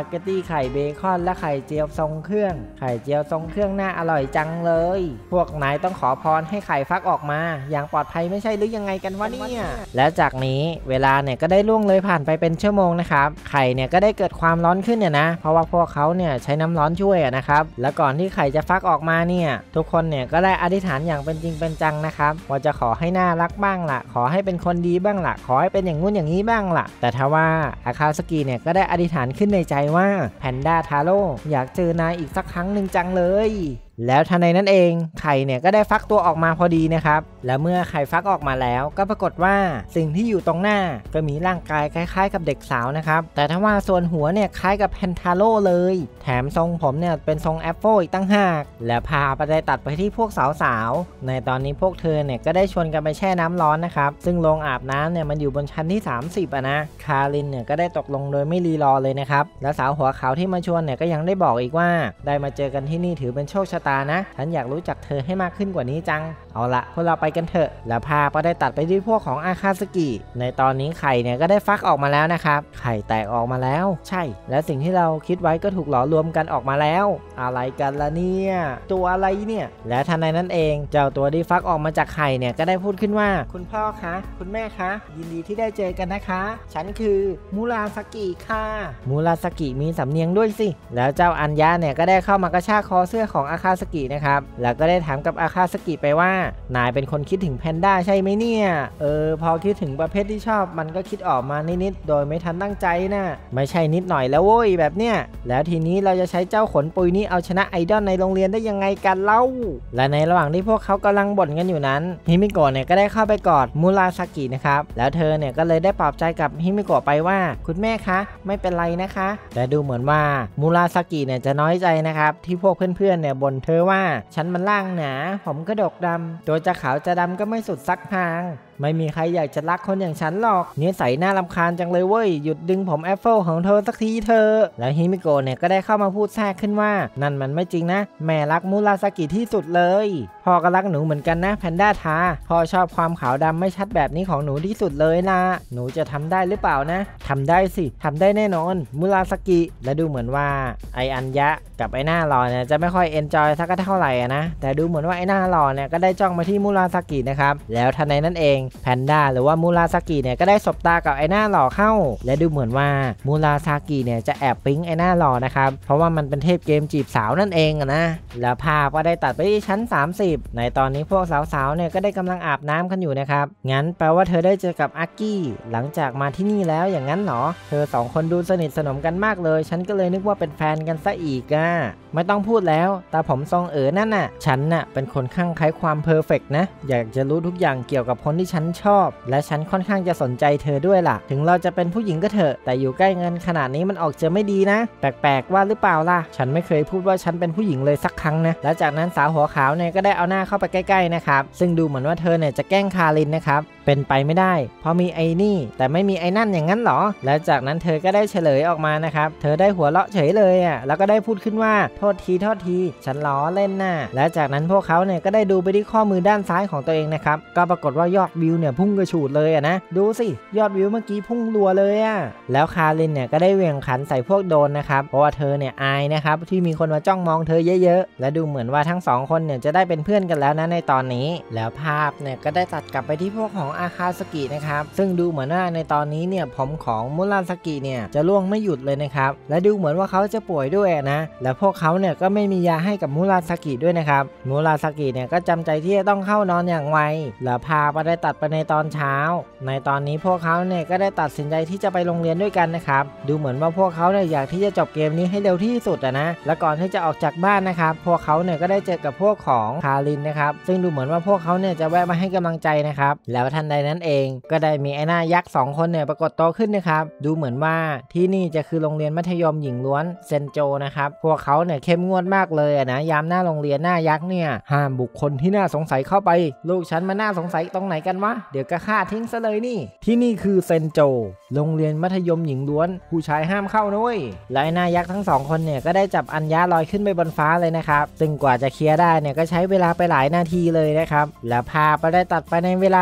เกตตี้ไข่เบคอนและไข่เจียวทรงเครื่องไข่เจียวทรงเครื่องน่าอร่อยจังเลยพวกนายต้องขอพรให้ไข่ฟักออกมาอย่างปลอดภัยไม่ใช่หรือยังไงกันวะเนี่ยและจากนี้เวลาเนี่ยก็ได้ล่วงเลยผ่านไปเป็นชั่วโมงนะครับไข่เนี่ยก็ได้เกิดความร้อนขึ้นเนี่ยนะเพราะว่าพวกเขาเนี่ยใช้น้ำร้อนช่วยนะครับและก่อนที่ไข่จะฟักออกมาเนี่ยทุกคนเนี่ยก็ได้อธิษฐานอย่างเป็นจริงเป็นจังนะครับว่าจะขอให้น่ารักบ้างล่ะขอให้เป็นคนดีบ้างล่ะขอให้เป็นอย่างงู้นอย่างนี้บ้างล่ะแต่ทว่าอาคาสกิเนี่ยก็ได้อธิษฐานขึ้นในใจว่าแพนด้าทาโร่อยากเจอนายอีกสักครั้งหนึ่งจังเลยแล้วทันใดนั้นเองไข่เนี่ยก็ได้ฟักตัวออกมาพอดีนะครับและเมื่อไข่ฟักออกมาแล้วก็ปรากฏว่าสิ่งที่อยู่ตรงหน้าก็มีร่างกายคล้ายๆกับเด็กสาวนะครับแต่ถ้าว่าส่วนหัวเนี่ยคล้ายกับแพนทาโร่เลยแถมทรงผมเนี่ยเป็นทรงแอปเปิลอีกตั้งหากและพาไปได้ตัดไปที่พวกสาวๆในตอนนี้พวกเธอเนี่ยก็ได้ชวนกันไปแช่น้ำร้อนนะครับซึ่งโรงอาบน้ำเนี่ยมันอยู่บนชั้นที่สามสิบอะนะคารินเนี่ยก็ได้ตกลงโดยไม่รีรอเลยนะครับและสาวหัวขาวที่มาชวนเนี่ยก็ยังได้บอกอีกว่าได้มาเจอกันที่นี่ถือเป็นโชคชะตานะฉันอยากรู้จักเธอให้มากขึ้นกว่านี้จังเอาละพวกเราไปกันเถอะและพาก็ได้ตัดไปที่พวกของอาคาสกิในตอนนี้ไข่เนี่ยก็ได้ฟักออกมาแล้วนะครับไข่แตกออกมาแล้วใช่และสิ่งที่เราคิดไว้ก็ถูกหลอมรวมกันออกมาแล้วอะไรกันล่ะเนี่ยตัวอะไรเนี่ยและทันใดนั้นเองเจ้าตัวที่ฟักออกมาจากไข่เนี่ยก็ได้พูดขึ้นว่าคุณพ่อคะคุณแม่คะยินดีที่ได้เจอกันนะคะฉันคือมูราสกิค่ะมูราสกิมีสำเนียงด้วยสิแล้วเจ้าอัญญาเนี่ยก็ได้เข้ามากระชากคอเสื้อของอาคาสกินะครับแล้วก็ได้ถามกับอาคาสกิไปว่านายเป็นคนคิดถึงแพนด้าใช่ไหมเนี่ยเออพอคิดถึงประเภทที่ชอบมันก็คิดออกมานิดๆโดยไม่ทันตั้งใจนะไม่ใช่นิดหน่อยแล้วโว้ยแบบเนี้ยแล้วทีนี้เราจะใช้เจ้าขนปุยนี้เอาชนะไอดอลในโรงเรียนได้ยังไงกันเล่าและในระหว่างที่พวกเขากำลังบ่นกันอยู่นั้นฮิมิโกะเนี่ยก็ได้เข้าไปกอดมูราสกินะครับแล้วเธอเนี่ยก็เลยได้ปลอบใจกับฮิมิโกะไปว่าคุณแม่คะไม่เป็นไรนะคะแต่ดูเหมือนว่ามูราสกิเนี่ยจะน้อยใจนะครับที่พวกเพื่อนๆเนี่ยบ่นเธอว่าฉันมันล่างหนาผมกระดกดำตัวจะขาวจะดำก็ไม่สุดสักทางไม่มีใครอยากจะรักคนอย่างฉันหรอกนิสัยน่ารำคาญจังเลยเว้ยหยุดดึงผมแอปเปิลของเธอสักทีเธอแล้วฮิมิโกะเนี่ยก็ได้เข้ามาพูดแทรกขึ้นว่านั่นมันไม่จริงนะแม่รักมูราสกิที่สุดเลยพ่อก็รักหนูเหมือนกันนะแพนด้าทาพ่อชอบความขาวดำไม่ชัดแบบนี้ของหนูที่สุดเลยนะหนูจะทำได้หรือเปล่านะทำได้สิทำได้แน่นอนมูราสกิและดูเหมือนว่าไออัญญะกับไอหน้าหล่อเนี่ยจะไม่ค่อยเอนจอยสักเท่าไหร่นะแต่ดูเหมือนว่าไอหน้าหล่อเนี่ยก็ได้จ้องมาที่มูราสกินะครับแล้วทันใดนั้นเองแพนด้าหรือว่ามูราสกิเนี่ยก็ได้สบตากับไอหน้าหล่อเข้าและดูเหมือนว่ามูราสกิเนี่ยจะแอบปิ๊งไอหน้าหล่อนะครับเพราะว่ามันเป็นเทพเกมจีบสาวนั่นเองนะแล้วภาพก็ได้ตัดไปที่ชั้นสามสิบในตอนนี้พวกสาวๆเนี่ยก็ได้กำลังอาบน้ำกันอยู่นะครับงั้นแปลว่าเธอได้เจอกับอากิหลังจากมาที่นี่แล้วอย่างนั้นเหรอเธอสองคนดูสนิทสนมกันมากเลยฉันก็เลยนึกว่าเป็นแฟนกันซะอีกอ่ะไม่ต้องพูดแล้วตาผมทรงเอ๋อนั่นน่ะฉันน่ะเป็นคนข้างไคล้ความเพอร์เฟกต์นะอยากจะรู้ทุกอย่างเกี่ยวกับคนที่ฉันชอบและฉันค่อนข้างจะสนใจเธอด้วยล่ะถึงเราจะเป็นผู้หญิงก็เถอะแต่อยู่ใกล้เงินขนาดนี้มันออกจะไม่ดีนะแปลกๆว่าหรือเปล่าล่ะฉันไม่เคยพูดว่าฉันเป็นผู้หญิงเลยสักครั้งนะและจากนั้นสาวหัวขาวเนี่ยก็ได้เอาหน้าเข้าไปใกล้ๆนะครับซึ่งดูเหมือนว่าเธอเนี่ยจะแกล้งคารินนะครับเป็นไปไม่ได้เพราะมีไอ้นี่แต่ไม่มีไอ้นั่นอย่างนั้นหรอแล้วจากนั้นเธอก็ได้เฉลยออกมานะครับเธอได้หัวเราะเฉยเลยอ่ะแล้วก็ได้พูดขึ้นว่าโทษทีโทษทีฉันล้อเล่นน่ะและจากนั้นพวกเขาเนี่ยก็ได้ดูไปที่ข้อมือด้านซ้ายของตัวเองนะครับก็ปรากฏว่ายอดวิวเนี่ยพุ่งกระฉูดเลยอ่ะนะดูสิยอดวิวเมื่อกี้พุ่งรัวเลยอ่ะแล้วคารินเนี่ยก็ได้เหวี่ยงขันใส่พวกโดนนะครับเพราะว่าเธอเนี่ยอายนะครับที่มีคนมาจ้องมองเธอเยอะๆและดูเหมือนว่าทั้งสองคนเนี่ยจะได้เป็นเพื่อนกันแล้วนะในตอนนี้แล้วภาพเนี่ยก็ได้ตัดกลับไปที่พวกของอาคาสกินะครับซึ่งดูเหมือนว่าในตอนนี้เนี่ยผมของมูราสกิเนี่ยจะร่วงไม่หยุดเลยนะครับและดูเหมือนว่าเขาจะป่วยด้วยนะและพวกเขาเนี่ยก็ไม่มียาให้กับมูราสกิด้วยนะครับมูราสกิเนี่ยก็จำใจที่จะต้องเข้านอนอย่างไวแล้วพาไปได้ตัดไปในตอนเช้าในตอนนี้พวกเขาเนี่ยก็ได้ตัดสินใจที่จะไปโรงเรียนด้วยกันนะครับดูเหมือนว่าพวกเขาเนี่ยอยากที่จะจบเกมนี้ให้เร็วที่สุดอะนะและก่อนที่จะออกจากบ้านนะครับพวกเขาเนี่ยก็ได้เจอกับพวกของคารินนะครับซึ่งดูเหมือนว่าพวกเขาเนี่ยจะแวะมาให้กำลังใจนะครับแล้วทันใดนั้นเองก็ได้มีไอ้หน้ายักษ์สองคนเนี่ยปรากฏตัวขึ้นนะครับดูเหมือนว่าที่นี่จะคือโรงเรียนมัธยมหญิงล้วนเซนโจนะครับพวกเขาเนี่ยเข้มงวดมากเลยนะยามหน้าโรงเรียนหน้ายักษ์เนี่ยห้ามบุคคลที่น่าสงสัยเข้าไปลูกฉันมาน่าสงสัยตรงไหนกันวะเดี๋ยวก็ฆ่าทิ้งซะเลยนี่ที่นี่คือเซนโจโรงเรียนมัธยมหญิงล้วนผู้ชายห้ามเข้านะเว้ยและไอ้หน้ายักษ์ทั้งสองคนเนี่ยก็ได้จับอัญญาลอยขึ้นไปบนฟ้าเลยนะครับซึ่งกว่าจะเคลียร์ได้เนี่ยก็ใช้เวลาไปหลายนาทีเลยนะครับและพาไปได้ตัดไปในเวลาต่อมา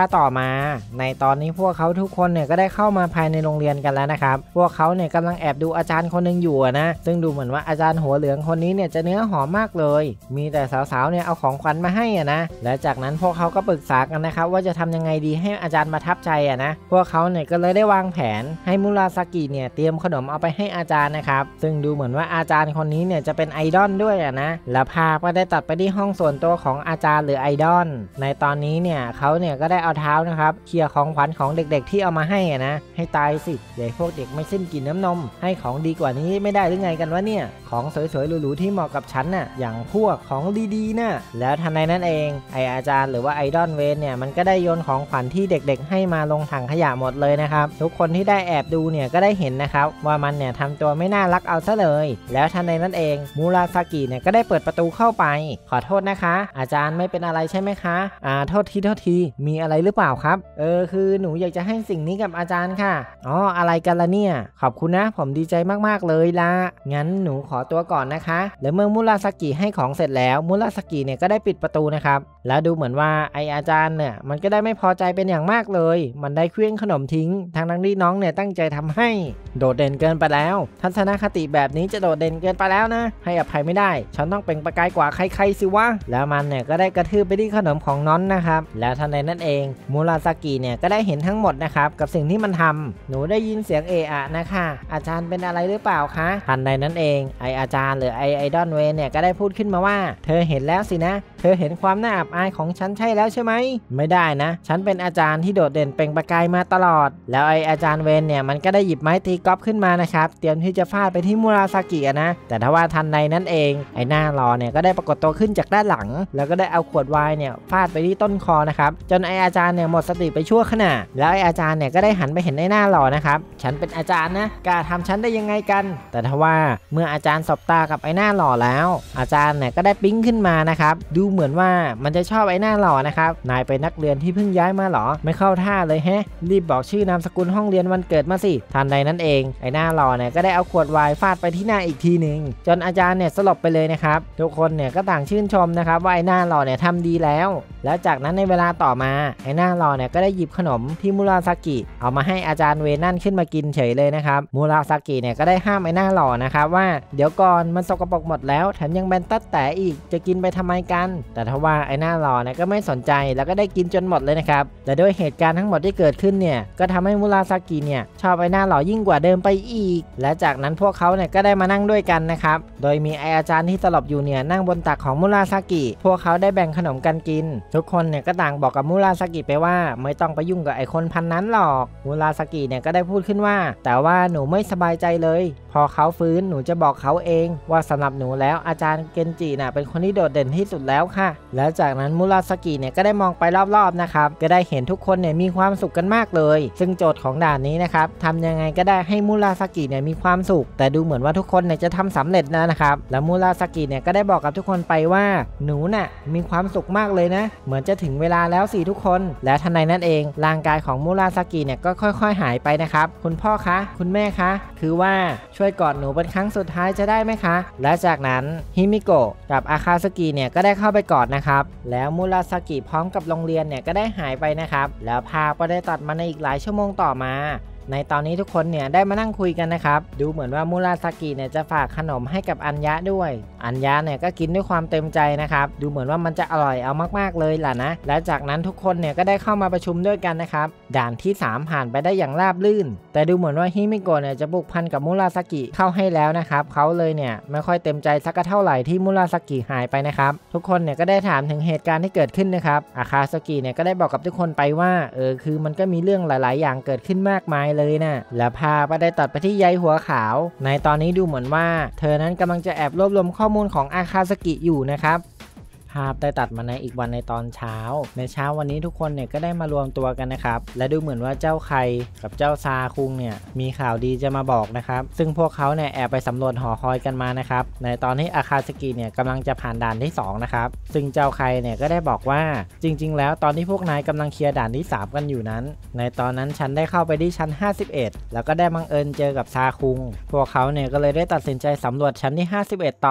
มาในตอนนี้พวกเขาทุกคนเนี่ยก็ได้เข้ามาภายในโรงเรียนกันแล้วนะครับพวกเขาเนี่ยกำลังแอบดูอาจารย์คนนึงอยู่นะซึ่งดูเหมือนว่าอาจารย์หัวเหลืองคนนี้เนี่ยจะเนื้อหอมมากเลยมีแต่สาวๆเนี่ยเอาของขวัญมาให้อ่ะนะและจากนั้นพวกเขาก็ปรึกษากันนะครับว่าจะทำยังไงดีให้อาจารย์ประทับใจอ่ะนะพวกเขาเนี่ยก็เลยได้วางแผนให้มุราซากิเนี่ยเตรียมขนมเอาไปให้อาจารย์นะครับซึ่งดูเหมือนว่าอาจารย์คนนี้เนี่ยจะเป็นไอดอลด้วยอ่ะนะและภาพก็ได้ตัดไปที่ห้องส่วนตัวของอาจารย์หรือไอดอลในตอนนี้เนี่ยเขาเนี่ยก็ได้เอาเท้านะครับเคลียร์ของขวัญของเด็กๆที่เอามาให้อ่ะนะให้ตายสิใหญ่พวกเด็กไม่สิ้นกินน้ำนมให้ของดีกว่านี้ไม่ได้หรือไงกันวะเนี่ยของสวยๆหรูๆที่เหมาะกับฉันน่ะอย่างพวกของดีๆน่ะแล้วทันใดนั้นเองไออาจารย์หรือว่าไอดอลเวนเนี่ยมันก็ได้โยนของขวัญที่เด็กๆให้มาลงถังขยะหมดเลยนะครับทุกคนที่ได้แอบดูเนี่ยก็ได้เห็นนะครับว่ามันเนี่ยทำตัวไม่น่ารักเอาซะเลยแล้วทันใดนั้นเองมูราซากิเนี่ยก็ได้เปิดประตูเข้าไปขอโทษนะคะอาจารย์ไม่เป็นอะไรใช่ไหมคะอ่าโทษทีโทษทีมีอะไรหรือเปล่าครับเออคือหนูอยากจะให้สิ่งนี้กับอาจารย์ค่ะอ๋ออะไรกันล่ะเนี่ยขอบคุณนะผมดีใจมากๆเลยละงั้นหนูขอตัวก่อนนะคะแล้วเมื่อมูราซากิให้ของเสร็จแล้วมูราซากิเนี่ยก็ได้ปิดประตูนะครับแล้วดูเหมือนว่าไออาจารย์เนี่ยมันก็ได้ไม่พอใจเป็นอย่างมากเลยมันได้เคลื่อนขนมทิ้งทั้งทั้งที่น้องเนี่ยตั้งใจทำให้โดดเด่นเกินไปแล้วทัศนคติแบบนี้จะโดดเด่นเกินไปแล้วนะให้อภัยไม่ได้ฉันต้องเป็นประกายกว่าใครๆสิวะแล้วมันเนี่ยก็ได้กระทืบไปที่ขนมของน้องนะครับแล้วทันใดนั้นเองมูราซากิเนี่ยก็ได้เห็นทั้งหมดนะครับกับสิ่งที่มันทำหนูได้ยินเสียงเอะอะนะคะอาจารย์เป็นอะไรหรือเปล่าคะทันใดนั้นเองไออาจารย์หรือไอไอดอลเวเนี่ยก็ได้พูดขึ้นมาว่าเธอเห็นแล้วสินะเธอเห็นความน่าอับอายของฉันใช่แล้วใช่ไหมไม่ได้นะฉันเป็นอาจารย์ที่โดดเด่นเปล่งประกายมาตลอดแล้วไออาจารย์เวนเนี่ยมันก็ได้หยิบไม้ตีกอล์ฟขึ้นมานะครับเตรียมที่จะฟาดไปที่มูราซากินะแต่ถ้าว่าทันใดนั้นเองไอหน้ารอเนี่ยก็ได้ปรากฏตัวขึ้นจากด้านหลังแล้วก็ได้เอาขวดไวน์เนี่ยฟาดไปที่ต้นคอนะครับจนไออาจารย์เนี่ยหมดสติไปชั่วขณะแล้วไออาจารย์เนี่ยก็ได้หันไปเห็นไอหน้ารอนะครับฉันเป็นอาจารย์นะกล้าทำฉันได้ยังไงกันแต่ถ้าว่าเมื่ออาจารย์สบตากับไอหน้าหล่อแล้วอาจารย์เนี่ยก็ได้ปิ๊งขึ้นมานะครับดูเหมือนว่ามันจะชอบไอหน้าหล่อนะครับนายเป็นนักเรียนที่เพิ่งย้ายมาหรอไม่เข้าท่าเลยแฮะรีบบอกชื่อนามสกุลห้องเรียนวันเกิดมาสิทันใดนั้นเองไอหน้าหล่อเนี่ยก็ได้เอาขวดไวน์ฟาดไปที่หน้าอีกทีหนึ่งจนอาจารย์เนี่ยสลบไปเลยนะครับทุกคนเนี่ยก็ต่างชื่นชมนะครับว่าไอหน้าหล่อเนี่ยทำดีแล้วแล้วจากนั้นในเวลาต่อมาไอหน้าหล่อเนี่ยก็ได้หยิบขนมที่มูราซากิเอามาให้อาจารย์เวนั่นขึ้นมากินเฉยเลยนะครับมูราซากิเนี่ยก็ได้ห้ามไอหน้าหล่อนะครับว่าเดี๋ยวก่อนมันสกปรกหมดแล้วแถมยังแบนตัดแต่อีกจะกินไปทำไมกันแต่ทว่าไอหน้าหล่อเนี่ยก็ไม่สนใจแล้วก็ได้กินจนหมดเลยนะครับแต่ด้วยเหตุการณ์ทั้งหมดที่เกิดขึ้นเนี่ยก็ทำให้มูราซากิเนี่ยชอบไอหน้าหล่อยิ่งกว่าเดิมไปอีกและจากนั้นพวกเขาเนี่ยก็ได้มานั่งด้วยกันนะครับโดยมีไออาจารย์ที่สลบอยู่เนี่ยนั่งบนตักของมูราซากิพวกเขาได้แบ่งขนมกันกินทุกคนเนี่ยก็ต่างบอกกับมูราซากิไปว่าไม่ต้องไปยุ่งกับไอคนพันนั้นหรอกมูราซากิเนี่ยก็ได้พูดขึ้นว่าแต่ว่าหนูไม่สบายใจเลยพอเขาฟื้นหนูจะบอกเขาเองว่าสำหรับหนูแล้วอาจารย์เกนจิน่ะเป็นคนที่โดดเด่นที่สุดแล้วค่ะแล้วจากนั้นมูราซากิเนี่ยก็ได้มองไปรอบๆนะครับก็ได้เห็นทุกคนเนี่ยมีความสุขกันมากเลยซึ่งโจทย์ของด่านนี้นะครับทำยังไงก็ได้ให้มูราซากิเนี่ยมีความสุขแต่ดูเหมือนว่าทุกคนเนี่ยจะทำสำเร็จนะนะครับแล้วมูราซากิเนี่ยก็ได้บอกกับทุกคนไปว่าหนูน่ะมีความสุขมากเลยนะเหมือนจะถึงเวลาแล้วสิทุกคนและทันใดนั้นเองร่างกายของมูราซากิเนี่ยก็ค่อยๆหายไปนะครับคุณพ่อคะคุณแม่คะคือว่าช่วยกอดหนูเป็นครั้งสุดท้ายจะได้ไหมคะและจากนั้นฮิมิโกะกับอาคาซากิเนี่ยก็ได้เข้าไปกอดนะครับแล้วมูราซากิพร้อมกับโรงเรียนเนี่ยก็ได้หายไปนะครับแล้วภาพก็ได้ตัดมาในอีกหลายชั่วโมงต่อมาในตอนนี้ทุกคนเนี่ยได้มานั่งคุยกันนะครับดูเหมือนว่ามูราซากิเนี่ยจะฝากขนมให้กับอัญญะด้วยอัญญะเนี่ยก็กินด้วยความเต็มใจนะครับดูเหมือนว่ามันจะอร่อยเอามากๆเลยล่ะนะและจากนั้นทุกคนเนี่ยก็ได้เข้ามาประชุมด้วยกันนะครับด่านที่สามผ่านไปได้อย่างราบรื่นแต่ดูเหมือนว่าฮิมิโกะเนี่ยจะบุกพันกับมูราซากิเข้าให้แล้วนะครับเขาเลยเนี่ยไม่ค่อยเต็มใจสักเท่าไหร่ที่มูราซากิหายไปนะครับทุกคนเนี่ยก็ได้ถามถึงเหตุการณ์ที่เกิดขึ้นนะครับอาคาซากิเนี่ยก็ได้บอกกับทุกคนไปว่าเออคือมันก็มีเรื่องหลายๆอย่างเกิดขึ้นมากมายเลยนะและพาไปได้ตัดไปที่ใยหัวขาวในตอนนี้ดูเหมือนว่าเธอนั้นกำลังจะแอบรวบรวมข้อมูลของอาคาซากิอยู่นะครับ ภาพได้ตัดมาในอีกวันในตอนเช้าในเช้าวันนี้ทุกคนเนี่ยก็ได้มารวมตัวกันนะครับและดูเหมือนว่าเจ้าไคกับเจ้าซาคุงเนี่ยมีข่าวดีจะมาบอกนะครับซึ่งพวกเขาเนี่ยแอบไปสำรวจหอคอยกันมานะครับในตอนที่อาคาซากิเนี่ยกำลังจะผ่านด่านที่สองนะครับซึ่งเจ้าไคเนี่ยก็ได้บอกว่าจริงๆแล้วตอนที่พวกนายกำลังเคลียร์ด่านที่สามกันอยู่นั้นในตอนนั้นฉันได้เข้าไปที่ชั้นห้าสิบเอ็ดแล้วก็ได้บังเอิญเจอกับซาคุงพวกเขาเนี่ยก็เลยได้ตัดสินใจสำรวจชั้นที่ห้าสิบเอ็ดต่อ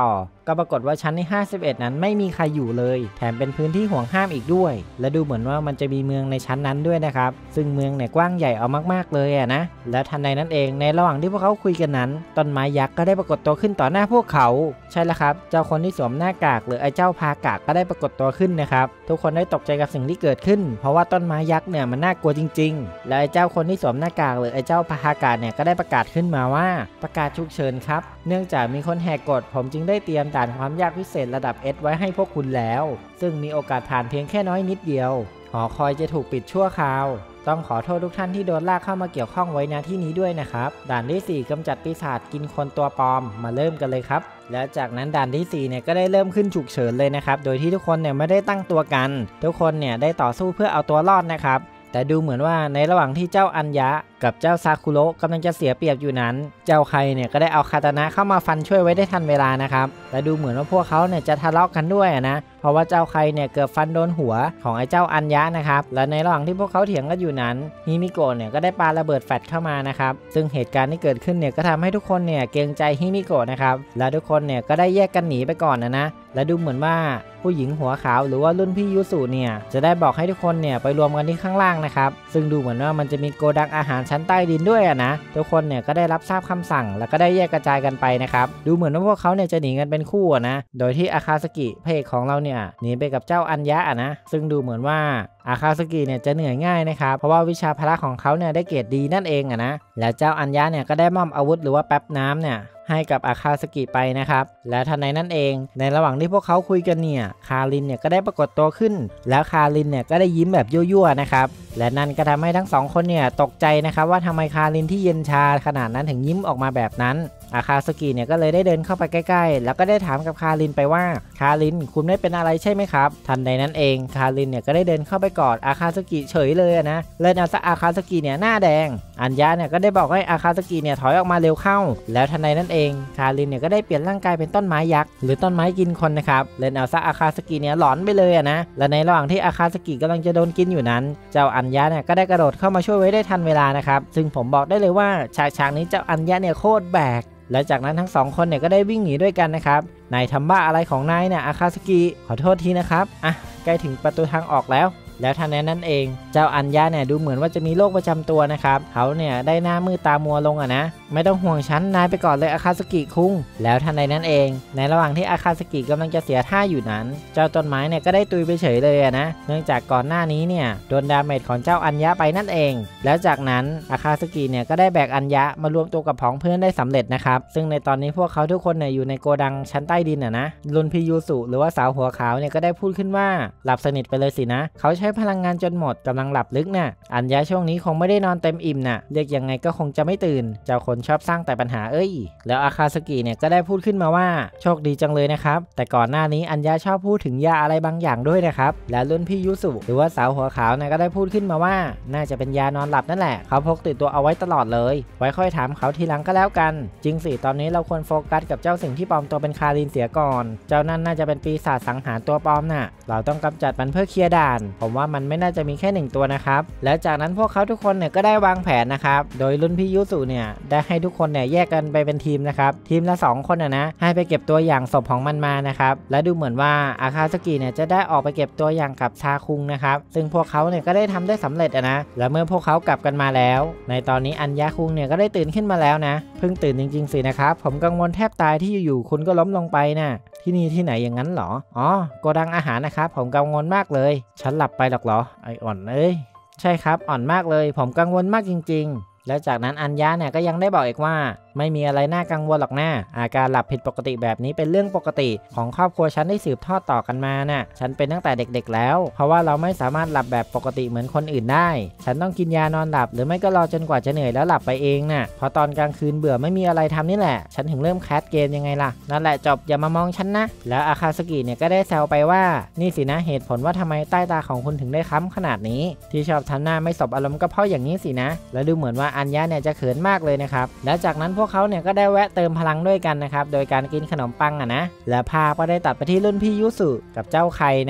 ก็ปรากฏว่าชั้นที่ห้าสิบเอ็ดนั้นไม่มีใครอยู่เลยแถมเป็นพื้นที่ห่วงห้ามอีกด้วยและดูเหมือนว่ามันจะมีเมืองในชั้นนั้นด้วยนะครับซึ่งเมืองเนี่ยกว้างใหญ่เอามากๆเลยอะนะและทันใดนั้นเองในระหว่างที่พวกเขาคุยกันนั้นต้นไม้ยักษ์ก็ได้ปรากฏตัวขึ้นต่อหน้าพวกเขาใช่แล้วครับเจ้าคนที่สวมหน้ากากหรือไอ้เจ้าพากากก็ได้ปรากฏตัวขึ้นนะครับทุกคนได้ตกใจกับสิ่งที่เกิดขึ้นเพราะว่าต้นไม้ยักษ์เนี่ยมันน่ากลัวจริงๆและไอ้เจ้าคนที่สวมหน้ากากหรือไอ้เจ้าพากากเนี่ยก็ได้ประกาศขึ้นมาว่าประกาศฉุกเฉินครับเนื่องจากมีคนแหกกฎผมจึงได้เตรียมด่านความยากพิเศษระดับ เอส ไว้ให้พวกคุณแล้วซึ่งมีโอกาสผ่านเพียงแค่น้อยนิดเดียวหอคอยจะถูกปิดชั่วคราวต้องขอโทษทุกท่านที่โดนลากเข้ามาเกี่ยวข้องไว้ณที่นี้ด้วยนะครับด่านที่สี่กำจัดปีศาจกินคนตัวปลอมมาเริ่มกันเลยครับแล้วจากนั้นด่านที่สี่เนี่ยก็ได้เริ่มขึ้นฉุกเฉินเลยนะครับโดยที่ทุกคนเนี่ยไม่ได้ตั้งตัวกันทุกคนเนี่ยได้ต่อสู้เพื่อเอาตัวรอดนะครับแต่ดูเหมือนว่าในระหว่างที่เจ้าอัญญะกับเจ้าซาคุโระกำลังจะเสียเปรียบอยู่นั้นเจ้าไคเนี่ยก็ได้เอาคาตานะเข้ามาฟันช่วยไว้ได้ทันเวลานะครับและดูเหมือนว่าพวกเขาเนี่ยจะทะเลาะกันด้วยนะเพราะว่าเจ้าไคเนี่ยเกือบฟันโดนหัวของไอ้เจ้าอัญญะนะครับและในระหว่างที่พวกเขาเถียงกันอยู่นั้นฮิมิโกะเนี่ยก็ได้ปาระเบิดแฟลชเข้ามานะครับซึ่งเหตุการณ์ที่เกิดขึ้นเนี่ยก็ทำให้ทุกคนเนี่ยเกรงใจฮิมิโกะนะครับและทุกคนเนี่ยก็ได้แยกกันหนีไปก่อนนะนะและดูเหมือนว่าผู้หญิงหัวขาวหรือว่ารุ่นพี่ยูสุเนี่ยจะได้บอกให้ทุกคนเนี่ยไปรวมกันที่ข้างล่างนะครับซึ่งดูเหมือนว่ามันจะมีโกดังอาหารชั้นใต้ดินด้วยอะนะทุกคนเนี่ยก็ได้รับทราบคำสั่งแล้วก็ได้แยกกระจายกันไปนะครับดูเหมือนว่าพวกเขาเนี่ยจะหนีกันเป็นคู่นะโดยที่อาคาสกิพระเอกของเราเนี่ยหนีไปกับเจ้าอัญญะอะนะซึ่งดูเหมือนว่าอาคาสกิเนี่ยจะเหนื่อยง่ายนะครับเพราะว่าวิชาพละของเขาเนี่ยได้เกรดดีนั่นเองอะนะแล้วเจ้าอัญญะเนี่ยก็ได้มอบอาวุธหรือว่าแป๊บน้ำเนี่ยให้กับอาคาสกิไปนะครับและทันใดนั้นเองในระหว่างที่พวกเขาคุยกันเนี่ยคารินเนี่ยก็ได้ปรากฏตัวขึ้นแล้วคารินเนี่ยก็ได้ยิ้มแบบยั่วๆนะครับและนั่นก็ทำให้ทั้งสองคนเนี่ยตกใจนะครับว่าทำไมคารินที่เย็นชาขนาดนั้นถึงยิ้มออกมาแบบนั้นอาคาสกิเนี่ยก็เลยได้เดินเข้าไปใกล้ๆแล้วก็ได้ถามกับคารินไปว่าคารินคุณไม่เป็นอะไรใช่ไหมครับทันใดนั้นเองคารินเนี่ยก็ได้เดินเข้าไปกอดอาคาสกิเฉยเลยนะเลยเอาซะอาคาสกิเนี่ยหน้าแดงอัญญะเนี่ยก็ได้บอกให้อาคาสกิเนี่ยถอยออกมาเร็วเข้าแล้วทันใดนั้นเองคารินเนี่ยก็ได้เปลี่ยนร่างกายเป็นต้นไม้ยักษ์หรือต้นไม้กินคนนะครับเลยเอาซะอาคาสกิเนี่ยหลอนไปเลยนะและในระหว่างที่อาคาสกิกำลังจะโดนกินอยู่นั้นเจ้าอัญญะเนี่ยก็ได้กระโดดเข้ามาช่วยไว้ได้ทันเวลานะครับซึ่งผมบอกได้เลยว่าฉากฉากนี้เจ้าอัญญะเนี่ยโคตรแบกและจากนั้นทั้งสองคนเนี่ยก็ได้วิ่งหนีด้วยกันนะครับนายทำบ้าอะไรของนายเนี่ยอาคาสกิขอโทษทีนะครับอ่ะใกล้ถึงประตูทางออกแล้วแล้วทันใดนั้นเองเจ้าอัญญะเนี่ยดูเหมือนว่าจะมีโรคประจำตัวนะครับเขาเนี่ยได้หน้ามืดตามัวลงอ่ะนะไม่ต้องห่วงฉันนายไปก่อนเลยอาคาสกิคุงแล้วทันใดนั้นเองในระหว่างที่อาคาสกิกำลังจะเสียท่าอยู่นั้นเจ้าต้นไม้เนี่ยก็ได้ตุยไปเฉยเลยอ่ะนะเนื่องจากก่อนหน้านี้เนี่ยโดนดาเมจของเจ้าอัญญะไปนั่นเองแล้วจากนั้นอาคาสกิเนี่ยก็ได้แบกอัญญะมารวมตัวกับพ้องเพื่อนได้สำเร็จนะครับซึ่งในตอนนี้พวกเขาทุกคนเนี่ยอยู่ในโกดังชั้นใต้ดินอ่ะนะรุนพิยูสุหรือว่าสาวหัวขาวเนี่ยก็ได้พูดขึ้นว่าหลับสนิทไปเลยสินะเขาใช้พลังงานจนหมดกำลังหลับลึกน่ะอัญญะช่วงนี้คงไม่ได้นอนเต็มอิ่มน่ะเรียกยังไงก็คงจะไม่ตื่นเจ้าคนชอบสร้างแต่ปัญหาเอ้ยแล้วอาคาสกิเนี่ยก็ได้พูดขึ้นมาว่าโชคดีจังเลยนะครับแต่ก่อนหน้านี้อัญญะชอบพูดถึงยาอะไรบางอย่างด้วยนะครับและรุ่นพี่ยุสุหรือว่าสาวหัวขาวเนี่ยก็ได้พูดขึ้นมาว่าน่าจะเป็นยานอนหลับนั่นแหละเขาพกติดตัวเอาไว้ตลอดเลยไว้ค่อยถามเขาทีหลังก็แล้วกันจริงสิตอนนี้เราควรโฟกัสกับเจ้าสิ่งที่ปลอมตัวเป็นคารินเสียก่อนเจ้านั่นน่าจะเป็นปีศาจสังหารตัวปลอมน่ะเราต้องกำจัดมันเพื่อเคลียร์ด่านผมว่ามันไม่น่าจะมีแค่หนึ่งตัวนะครับแล้วจากนั้นพวกเขาทุกคนเนี่ยก็ได้วางแผนนะครับโดยรุ่นพี่ยุสุเนี่ยได้ให้ทุกคนเนี่ยแยกกันไปเป็นทีมนะครับทีมละสองคนนะนะให้ไปเก็บตัวอย่างศพของมันมานะครับและดูเหมือนว่าอาคาสกิเนี่ยจะได้ออกไปเก็บตัวอย่างกับชาคุงนะครับซึ่งพวกเขาเนี่ยก็ได้ทำได้สำเร็จนะและเมื่อพวกเขากลับกันมาแล้วในตอนนี้อัญญะคุงเนี่ยก็ได้ตื่นขึ้นมาแล้วนะเพิ่งตื่นจริงๆสินะครับผมกังวลแทบตายที่อยู่ๆคุณก็ล้มลงไปนะที่นี่ที่ไหนอย่างนั้นหรออ๋อโกดังอาหารนะครับผมกังวลมากเลยฉันหลับไปหรอกเหรอไออ่อนเอ้ยใช่ครับอ่อนมากเลยผมกังวลมากจริงๆแล้วจากนั้นอัญญะเนี่ยก็ยังได้บอกอีกว่าไม่มีอะไรน่ากังวลหรอกนะอาการหลับผิดปกติแบบนี้เป็นเรื่องปกติของครอบครัวฉันได้สืบทอดต่อกันมาน่ะฉันเป็นตั้งแต่เด็กๆแล้วเพราะว่าเราไม่สามารถหลับแบบปกติเหมือนคนอื่นได้ฉันต้องกินยานอนหลับหรือไม่ก็รอจนกว่าจะเหนื่อยแล้วหลับไปเองน่ะพอตอนกลางคืนเบื่อไม่มีอะไรทำนี่แหละฉันถึงเริ่มแคสเกมยังไงล่ะนั่นแหละจบอย่ามามองฉันนะแล้วอาคาสกิเนี่ยก็ได้แซวไปว่านี่สินะเหตุผลว่าทำไมใต้ตาของคุณถึงได้ค้ำขนาดนี้ที่ชอบทำหน้าไม่สบอารมณ์ก็เพราะอย่างนี้สินะแล้วดูเหมือนว่าอัญญะเนี่ยจะเขินมากเลยนะครับแล้วจากนั้นพวกเขาเนี่ยก็ได้แวะเติมพลังด้วยกันนะครับโดยการกินขนมปังอ่ะนะและภาพก็ได้ตัดไปที่รุ่นพี่ยุสุกับเจ้าไคนะครับ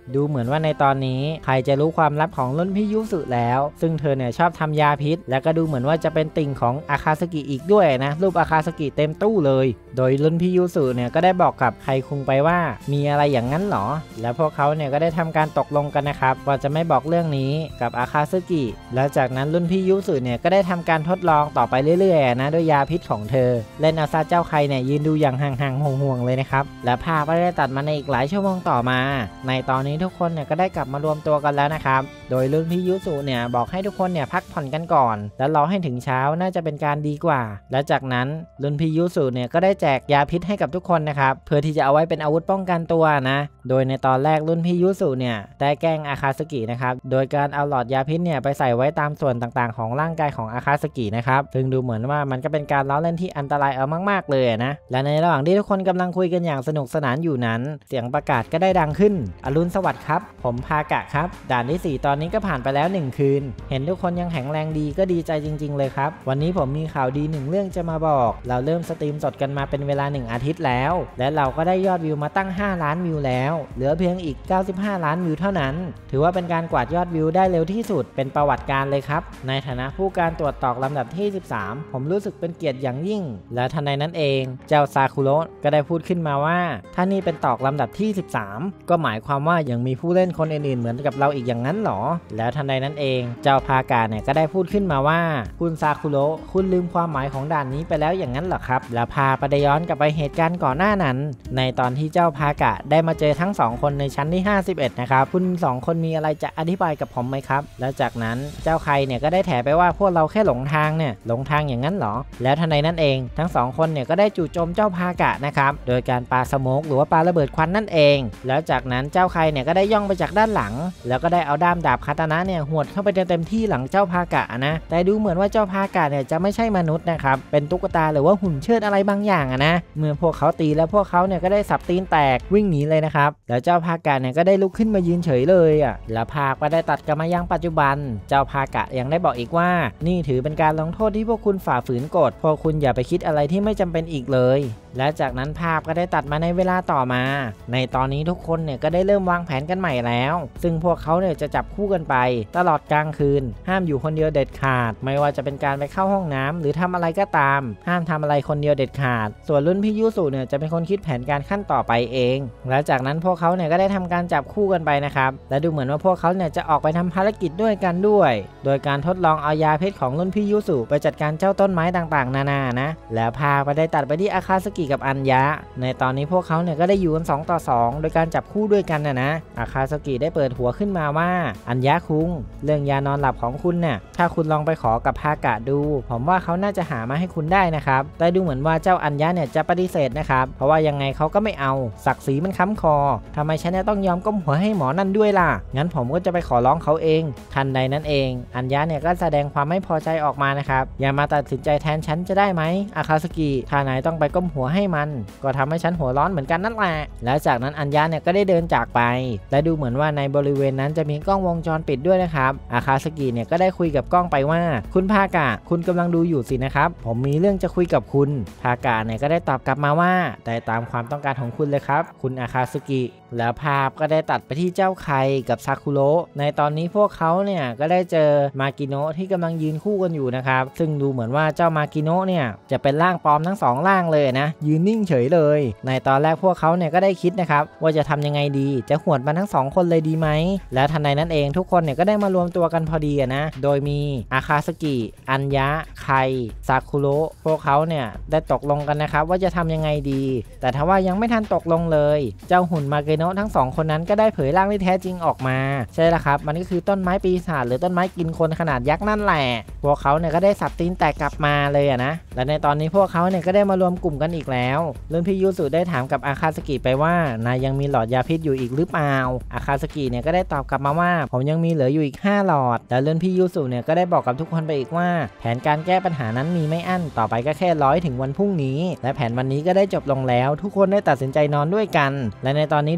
ดูเหมือนว่าในตอนนี้ใครจะรู้ความลับของรุ่นพี่ยุสุแล้วซึ่งเธอเนี่ยชอบทำยาพิษและก็ดูเหมือนว่าจะเป็นติ่งของอาคาสกิอีกด้วยนะรูปอาคาสกิเต็มตู้เลยโดยรุ่นพี่ยุสุเนี่ยก็ได้บอกกับไคคุงไปว่ามีอะไรอย่างนั้นหรอแล้วพวกเขาเนี่ยก็ได้ทำการตกลงกันนะครับว่าจะไม่บอกเรื่องนี้กับอาคาสกิแล้วจากนั้นรุ่นพี่ยุสุเนี่ยก็ได้ทำการทดลองต่อไปเรื่อยๆนะด้วยยาพิษของเธอเล่นอาซาเจ้าไคเนี่ยยืนดูอย่างห่างๆห่วงๆเลยนะครับและภาพก็ได้ตัดมาในอีกหลายชั่วโมงต่อมาในตอนนี้ทุกคนเนี่ยก็ได้กลับมารวมตัวกันแล้วนะครับโดยรุ่นพี่ยุสุเนี่ยบอกให้ทุกคนเนี่ยพักผ่อนกันก่อนแล้วรอให้ถึงเช้าน่าจะเป็นการดีกว่าและจากนั้นรุ่นพี่ยุสุเนี่ยก็ได้แจกยาพิษให้กับทุกคนนะครับเพื่อที่จะเอาไว้เป็นอาวุธป้องกันตัวนะโดยในตอนแรกรุ่นพี่ยุสุเนี่ยได้แกล้งอาคาสกินะครับโดยการเอาหลอดยาพิษเนี่ยไปใส่ไว้ตามส่วนต่างๆของร่างกายของอาคาสกินะครับซึ่งดูเหมือนว่ามันก็เป็นการล้อเล่นที่อันตรายเอามากๆเลยนะและในระหว่างที่ทุกคนกำลังคุยกันอย่างสนุกสนานอยู่นั้นเสียงประกาศก็ได้ดังขึ้นอรุณสวัสดิ์ครับผมพากะครับด่านที่สี่ตอนนี้ก็ผ่านไปแล้วหนึ่งคืนเห็นทุกคนยังแข็งแรงดีก็ดีใจจริงๆเลยครับวันนี้ผมมีข่าวดีหนึ่งเรื่องจะมาบอกเราเริ่มสตรีมสดกันมาเป็นเวลาหนึ่งอาทิตย์แล้วและเราก็ได้ยอดวิวมาตั้งห้าล้านวิวแล้วเหลือเพียงอีกเก้าสิบห้าล้านวิวเท่านั้นถือว่าเป็นการกวาดยอดวิวได้เร็วที่สุดเป็นประวัติการเลยครับในฐานะผู้การตรวจตอกลำดับที่สิบสามผมรู้สึกเป็นเกียรติอย่างยิ่งและทันใดนั้นเองเจ้าซาคุโระก็ได้พูดขึ้นมาว่าถ้านี่เป็นตอกลำดับที่สิบสามก็หมายความว่ายังมีผู้เล่นคนอื่นๆเหมือนกับเราอีกอย่างนั้นหรอแล้วทันใดนั้นเองเจ้าพากาเนี่ยก็ได้พูดขึ้นมาว่าคุณซาคุโระคุณลืมความหมายของด่านนี้ไปแล้วอย่างนั้นหรอครับแล้วพาไปย้อนกลับไปเหตุการณ์ก่อนหน้านั้นในตอนที่เจ้าพากะได้มาเจอทั้งสองคนในชั้นที่ห้าสิบเอ็ดนะครับคุณสองคนมีอะไรจะอธิบายกับผมไหมครับแล้วจากนั้นเจ้าไคเนี่ยก็ได้แถไปว่าพวกเราแค่หลงทางเนี่ยหลงทางอย่างนั้นหรอแล้วทันใดนั้นเองทั้งสองคนเนี่ยก็ได้จู่โจมเจ้าพากะนะครับโดยการปาสโมกหรือว่าปาระเบิดควันนั่นเองแล้วจากนั้นเจ้าไคเนี่ยก็ได้ย่องไปจากด้านหลังแล้วก็ได้เอาด้ามดาบคาตานะเนี่ยหวดเข้าไปเต็มที่หลังเจ้าพากะนะแต่ดูเหมือนว่าเจ้าพากะเนี่ยจะไม่ใช่มนุษย์นะครับเป็นตุ๊กตาหรือว่าหุ่นเชิดอะไรบางอย่างอะนะเมื่อพวกเขาตีแล้วพวกเขาเนี่ยก็ได้สับตีนแตกวิ่งหนีเลยนะครับแล้วเจ้าพากะเนี่ยก็ได้ลุกขึ้นมายืนเฉยเลยอ่ะแล้วภาพก็ได้ตัดกลับมายังปัจจุบันเจ้าพากะยังได้บอกอีกว่านี่ถือเป็นการลงโทษที่พวกคุณฝ่าฝืนกฎพวกคุณอย่าไปคิดอะไรที่ไม่จำเป็นอีกเลยและจากนั้นภาพก็ได้ตัดมาในเวลาต่อมาในตอนนี้ทุกคนเนี่ยก็ได้เริ่มวางแผนกันใหม่แล้วซึ่งพวกเขาเนี่ยจะจับคู่กันไปตลอดกลางคืนห้ามอยู่คนเดียวเด็ดขาดไม่ว่าจะเป็นการไปเข้าห้องน้ำหรือทำอะไรก็ตามห้ามทำอะไรคนเดียวเด็ดขาดส่วนรุ่นพี่ยุสุเนี่ยจะเป็นคนคิดแผนการขั้นต่อไปเองและจากนั้นพวกเขาเนี่ยก็ได้ทำการจับคู่กันไปนะครับและดูเหมือนว่าพวกเขาเนี่ยจะออกไปทำภารกิจด้วยกันด้วยโดยการทดลองเอายาพิษของรุ่นพี่ยุสุไปจัดการเจ้าต้นไม้ต่างๆนานานะแล้วพาไปได้ตัดไปที่อาคาสกิกับอัญญะในตอนนี้พวกเขาเนี่ยก็ได้อยู่กันสองต่อสองโดยการจับคู่ด้วยกันนะนะอาคาสกิได้เปิดหัวขึ้นมาว่าอัญญะคุงเรื่องยานอนหลับของคุณเนี่ยถ้าคุณลองไปขอกับพากะดูผมว่าเขาน่าจะหามาให้คุณได้นะครับแต่ดูเหมือนว่าเจ้าอัญญะเนี่ยจะปฏิเสธนะครับเพราะว่ายังไงเขาก็ไม่เอาศักดิ์ศรีมันค้ำคอทำไมฉันจะต้องยอมก้มหัวให้หมอนั่นด้วยล่ะงั้นผมก็จะไปขอร้องเขาเองทันใดนั้นเองอัญญะเนี่ยก็แสดงความไม่พอใจออกมานะครับอย่ามาตัดสินใจแทนฉันจะได้ไหมอาคาสกิถ้านายต้องไปก้มหัวให้มันก็ทำให้ฉันหัวร้อนเหมือนกันนั่นแหละแล้วจากนั้นอัญญะเนี่ยก็ได้เดินจากไปและดูเหมือนว่าในบริเวณนั้นจะมีกล้องวงจรปิดด้วยนะครับอาคาสกิเนี่ยก็ได้คุยกับกล้องไปว่าคุณพากะคุณกำลังดูอยู่สินะครับผมมีเรื่องจะคุยกับคุณพากะเนี่ยก็ได้ตอบกลับมาว่าแต่ตามความต้องการของคุณเลยครับคุณอาคาสกิแล้วภาพก็ได้ตัดไปที่เจ้าไคกับซาคุโระในตอนนี้พวกเขาเนี่ยก็ได้เจอมากิโนะที่กำลังยืนคู่กันอยู่นะครับซึ่งดูเหมือนว่าเจ้ามากิโนะเนี่ยจะเป็นร่างปลอมทั้งสองร่างเลยนะยืนนิ่งเฉยเลยในตอนแรกพวกเขาเนี่ยก็ได้คิดนะครับว่าจะทำยังไงดีจะหวดมันทั้งสองคนเลยดีไหมแล้วทันใดนั้นเองทุกคนเนี่ยก็ได้มารวมตัวกันพอดีนะโดยมีอาคาสกิอัญญะไคซาคุโระพวกเขาเนี่ยได้ตกลงกันนะครับว่าจะทำยังไงดีแต่ทว่ายังไม่ทันตกลงเลยเจ้าหุ่นมาเกโนะทั้งสองคนนั้นก็ได้เผยร่างที่แท้จริงออกมาใช่แล้วครับมันก็คือต้นไม้ปีศาจหรือต้นไม้กินคนขนาดยักษ์นั่นแหละพวกเขาเนี่ยก็ได้สับตีนแตกกลับมาเลยอะนะและในตอนนี้พวกเขาเนี่ยก็ได้มารวมกลุ่มกันอีกแล้วรุ่นพี่ยุสุได้ถามกับอาคาสกิไปว่านายยังมีหลอดยาพิษอยู่อีกหรือเปล่าอาคาสกิเนี่ยก็ได้ตอบกลับมาว่าผมยังมีเหลืออยู่อีกห้าหลอดและรุ่นพี่ยุสุเนี่ยก็ได้บอกกับทุกคนไปอีกว่าแผนการแก้ปัญหานั้นมีไม่อั้นต่อไปก็แค่ร้อยถึงวันพรุ่งนี้และแผนวันนี้ก็ได้จบลงแล้วทุกคนได้ตัดสินใจนอนด้วยกันและในตอนนี้ดู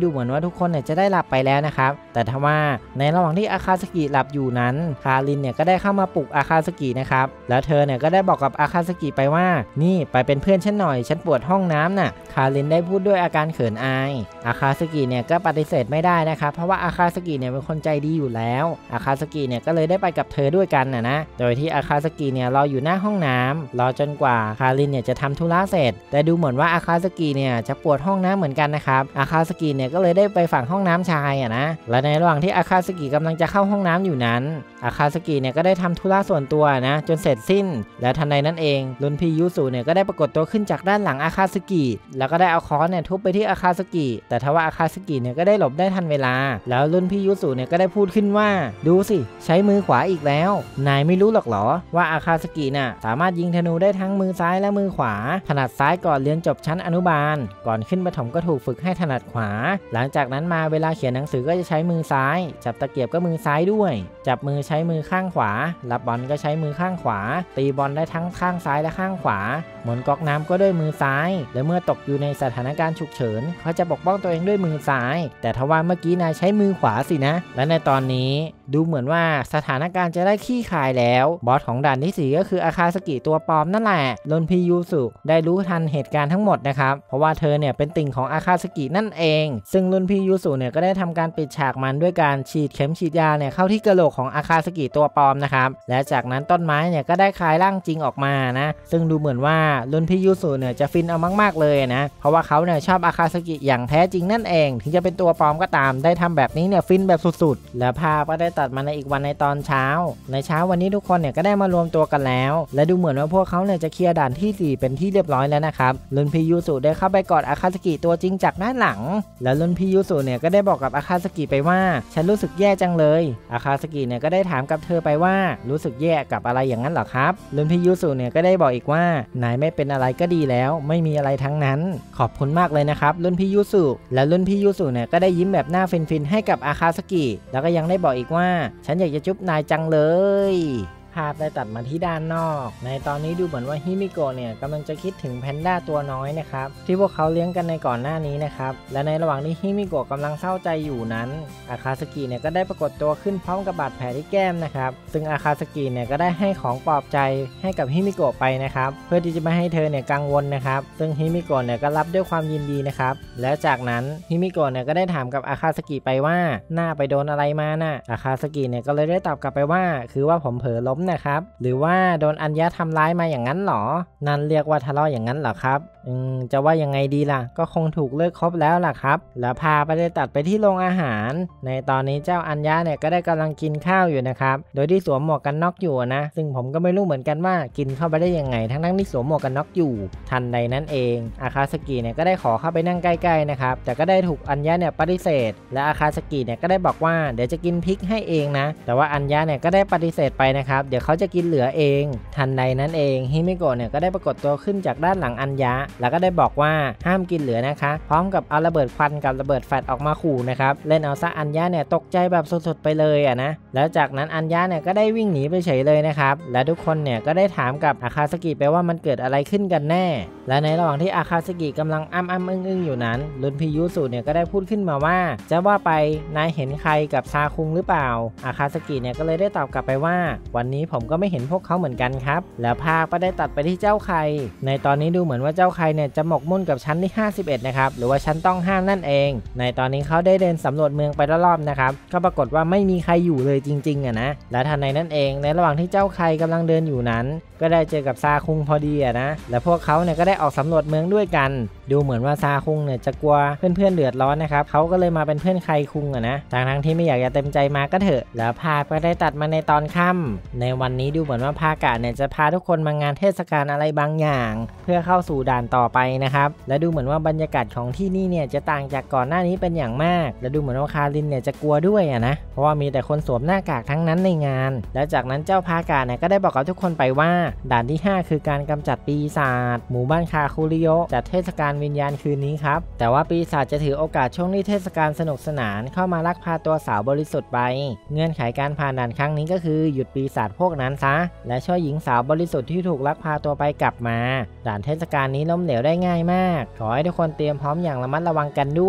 เหมือนว่าทุกคนเนี่ยจะได้หลับไปแล้วนะครับแต่ทว่าในระหว่างที่อาคาสกิหลับอยู่นั้นคารินเนี่ยก็ได้เข้ามาปลุกอาคาสกินะครับแล้วเธอเนี่ยก็ได้บอกกับอาคาสกิไปว่านี่ไปเป็นเพื่อนฉันหน่อยฉันปวดห้องน้ำน่ะคารินได้พูดด้วยอาการเขินอายอาคาสกิเนี่ยก็ปฏิเสธไม่ได้นะครับเพราะว่าอาคาสกิเนี่ยเป็นคนใจดีอยู่แล้วอาคาสกิเนี่ยก็เลยได้ไปกับเธอด้วยกันนะนะโดยที่อาคาสกิเนี่ยรออยู่หน้าห้องน้ำรอจนกว่าคารินเนี่ยจะทำธุระเสร็จแต่ดูเหมือนว่าอาคาสกิเนี่ยจะปวดห้องน้ำเหมือนกันนะครับอาคาสกิเนี่ยก็เลยได้ไปฝั่งห้องน้ำชายอ่ะนะและในระหว่างที่อาคาสกิกำลังจะเข้าห้องน้ำอยู่นั้นอาคาสกิเนี่ยก็ได้ทำธุระส่วนตัวนะจนเสร็จสิ้นและทันใดนั้นเองรุ่นพี่ยูสุเนี่ยก็ได้ปรากฏตัวขึ้นจากด้านหลังอาคาสกิแล้วก็ได้เอาค้อนเนี่ยทุบไปที่อาคาสกิแต่ทว่าอาคาสกิเนี่ยก็ได้หลบได้ทันเวลาแล้วรุ่นพี่ยูสุเนี่ยก็ได้พูดขึ้นว่าดูสิใช้มือขวาอีกแล้วนายไม่รู้หรอกเหรอว่าอาคาสกิน่ะสามารถยิงธนูได้ทั้งมือซ้ายและมือขวาถนัดซ้ายก่อนเรียนจบชั้นอนุบาลก่อนขึ้นประถมก็ถูกฝึกให้ถนัดขวาหลังจากนั้นมาเวลาเขียนหนังสือก็จะใช้มือซ้ายจับตะเกียบก็มือซ้ายด้วยจับมือใช้มือข้างขวารับบอลก็ใช้มือข้างขวาตีบอลได้ทั้งข้างซ้ายและข้างขวาหมุนก๊อกน้ำก็ด้วยมือซ้ายและเมื่อตกอยู่ในสถานการณ์ฉุกเฉินเขาจะปกป้องตัวเองด้วยมือซ้ายแต่ทว่าเมื่อกี้นายใช้มือขวาสินะและในตอนนี้ดูเหมือนว่าสถานการณ์จะได้ขี้คายแล้วบอสของด่านที่สี่ก็คืออาคาสกิตัวปลอมนั่นแหละรุ่นพี่ยูสุได้รู้ทันเหตุการณ์ทั้งหมดนะครับเพราะว่าเธอเนี่ยเป็นติ่งของอาคาสกินั่นเองซึ่งรุ่นพี่ยูสุเนี่ยก็ได้ทำการปิดฉากมันด้วยการฉีดเข็มฉีดยาเนี่ยเข้าที่กระโหลกของอาคาสกิตัวปลอมนะครับและจากนั้นต้นไม้เนี่ยก็ได้คลายร่างจริงออกมานะซึ่งดูเหมือนว่ารุ่นพี่ยูสุเนี่ยจะฟินเอามากๆเลยนะเพราะว่าเขาเนี่ยชอบอาคาสกิอย่างแท้จริงนั่นเองถึงจะเป็นตัวปลอมก็ตามได้ทำแบบนี้เนี่ยฟินแบบสุดๆและภาพก็ได้ตัดมาในอีกวันในตอนเช้าในเช้าวันนี้ทุกคนเนี่ยก็ได้มารวมตัวกันแล้วและดูเหมือนว่าพวกเขาเนี่ยจะเคลียร์ด่านที่สี่เป็นที่เรียบร้อยแล้วนะครับรุ่นพี่ยูสุได้เข้าไปกอดอาคาสกิตัวจริงจากด้านหลังแล้วรุ่นพี่ยูสุเนี่ยก็ได้บอกกับอาคาสกิไปว่าฉันรู้สึกแย่จังเลยอาคาสกิเนี่ยก็ได้ถามกับเธอไปว่ารู้สึกแย่กับอะไรอย่างนั้นหรอครับรุ่นพี่ยูสุเนี่ยก็ได้บอกอีกว่านายไม่เป็นอะไรก็ดีแล้วไม่มีอะไรทั้งนั้นขอบคุณมากเลยนะครับรุ่นพี่ยูสุและรุ่นพี่ยูสุเนี่ยก็ได้ยิ้มแบบหน้าฟินๆให้กับอาคาสกิแล้วก็ยังได้บอกอีกว่าฉันอยากจะจุ๊บนายจังเลยภาพได้ตัดมาที่ด้านนอกในตอนนี้ดูเหมือนว่าฮิมิโกะเนี่ยกำลังจะคิดถึงแพนด้าตัวน้อยนะครับที่พวกเขาเลี้ยงกันในก่อนหน้านี้นะครับและในระหว่างที่ฮิมิโกะกำลังเศร้าใจอยู่นั้นอาคาสกิเนี่ยก็ได้ปรากฏตัวขึ้นพร้อมกับบาดแผลที่แก้มนะครับซึ่งอาคาสกิเนี่ยก็ได้ให้ของปลอบใจให้กับฮิมิโกะไปนะครับเพื่อที่จะไม่ให้เธอเนี่ยกังวลนะครับซึ่งฮิมิโกะเนี่ยก็รับด้วยความยินดีนะครับแล้วจากนั้นฮิมิโกะเนี่ยก็ได้ถามกับอาคาสกิไปว่าหน้าไปโดนอะไรมาน่ะอาคาสกิเนี่ยก็เลยได้ตอบกลับไปว่าคือว่าผมเผลอล้มนะครับหรือว่าโดนอัญญาทำร้ายมาอย่างนั้นหรอนั่นเรียกว่าทะเลาะอย่างนั้นเหรอครับอืมจะว่ายังไงดีล่ะก็คงถูกเลิกคบแล้วล่ะครับแล้วพาไปได้ตัดไปที่โรงอาหารในตอนนี้เจ้าอัญญาเนี่ยก็ได้กำลังกินข้าวอยู่นะครับโดยที่สวมหมวกกันน็อกอยู่นะซึ่งผมก็ไม่รู้เหมือนกันว่ากินเข้าไปได้ยังไงทั้งทั้งที่สวมหมวกกันน็อกอยู่ทันใดนั้นเองอาคาสกิเนี่ยก็ได้ขอเข้าไปนั่งใกล้ๆนะครับแต่ก็ได้ถูกอัญญาเนี่ยปฏิเสธและอาคาสกิเนี่ยก็ได้บอกว่าเดี๋ยวจะกินพริกให้เองนะแต่ว่าอัญญาเนี่ยก็ได้ปฏิเสธไปนะครับเดี๋ยวเขาจะกินเหลือเองทันใดนั้นเองฮิมิโกะเนี่ยก็ได้ปรากฏตัวขึ้นจากด้านหลังอัญญาแล้วก็ได้บอกว่าห้ามกินเหลือนะคะพร้อมกับเอาระเบิดควันกับระเบิดแฟลชออกมาขู่นะครับเล่นเอาซะอัญญาเนี่ยตกใจแบบสุดๆไปเลยอ่ะนะแล้วจากนั้นอัญญาเนี่ยก็ได้วิ่งหนีไปเฉยเลยนะครับและทุกคนเนี่ยก็ได้ถามกับอาคาสกิไปว่ามันเกิดอะไรขึ้นกันแน่และในระหว่างที่อาคาสกิกำลังอ้ำอ้ำอึ้งอึ้งอยู่นั้นรุ่นพี่ยูสุเนี่ยก็ได้พูดขึ้นมาว่าจะว่าไปนายเห็นใครกับซาคุงหรือเปล่าอาคาสกิเนี่ยก็เลยได้ตอบกลับไปว่าวันนี้ผมก็ไม่เห็นพวกเขาเหมือนกันครับแล้วภาพก็ได้ตัดไปที่เจ้าไข่ในตอนนี้ดูเหมือนว่าเจ้าไข่เนี่ยจะหมกมุ่นกับชั้นที่ห้าสิบเอ็ดนะครับหรือว่าชั้นต้องห้ามนั่นเองในตอนนี้เขาได้เดินสำรวจเมืองไปรอบๆนะครับก็ปรากฏว่าไม่มีใครอยู่เลยจริงๆอ่ะนะและทันใดนั้นเองในระหว่างที่เจ้าไข่กำลังเดินอยู่นั้นก็ได้เจอกับซาคุงพอดีอ่ะนะและพวกเขาเนี่ยก็ได้ออกสำรวจเมืองด้วยกันดูเหมือนว่าซาคุงเนี่ยจะกลัวเพื่อนๆเดือดร้อนนะครับเขาก็เลยมาเป็นเพื่อนไข่คุงอ่ะนะทั้งๆที่ไม่อยากจะเต็มใจมาก็เถอะแล้วภาพก็ได้ตัดมาในตอนค่ำในวันนี้ดูเหมือนว่าภากะเนี่ยจะพาทุกคนมางานเทศกาลอะไรบางอย่างเพื่อเข้าสู่ด่านต่อไปนะครับและดูเหมือนว่าบรรยากาศของที่นี่เนี่ยจะต่างจากก่อนหน้านี้เป็นอย่างมากและดูเหมือนว่าคารินเนี่ยจะกลัวด้วยอ่ะนะเพราะว่ามีแต่คนสวมหน้ากากทั้งนั้นในงานและจากนั้นเจ้าภากะเนี่ยก็ได้บอกกับทุกคนไปว่าด่านที่ห้าคือการกำจัดปีศาจหมู่บ้านคาคุริโยะจัดเทศกาลวิญญาณคืนนี้ครับแต่ว่าปีศาจจะถือโอกาสช่วงที่เทศกาลสนุกสนานเข้ามาลักพาตัวสาวบริสุทธิ์ไปเงื่อนไขการผ่านด่านครั้งนี้ก็คือหยุดปีศาจพวกนั้นซะและช่วยหญิงสาวบริสุทธิ์ที่ถูกลักพาตัวไปกลับมาด่านเทศกาลนี้ล้มเหลวได้ง่ายมากขอให้ทุกคนเตรียมพร้อมอย่างระมัดระวังกันด้วย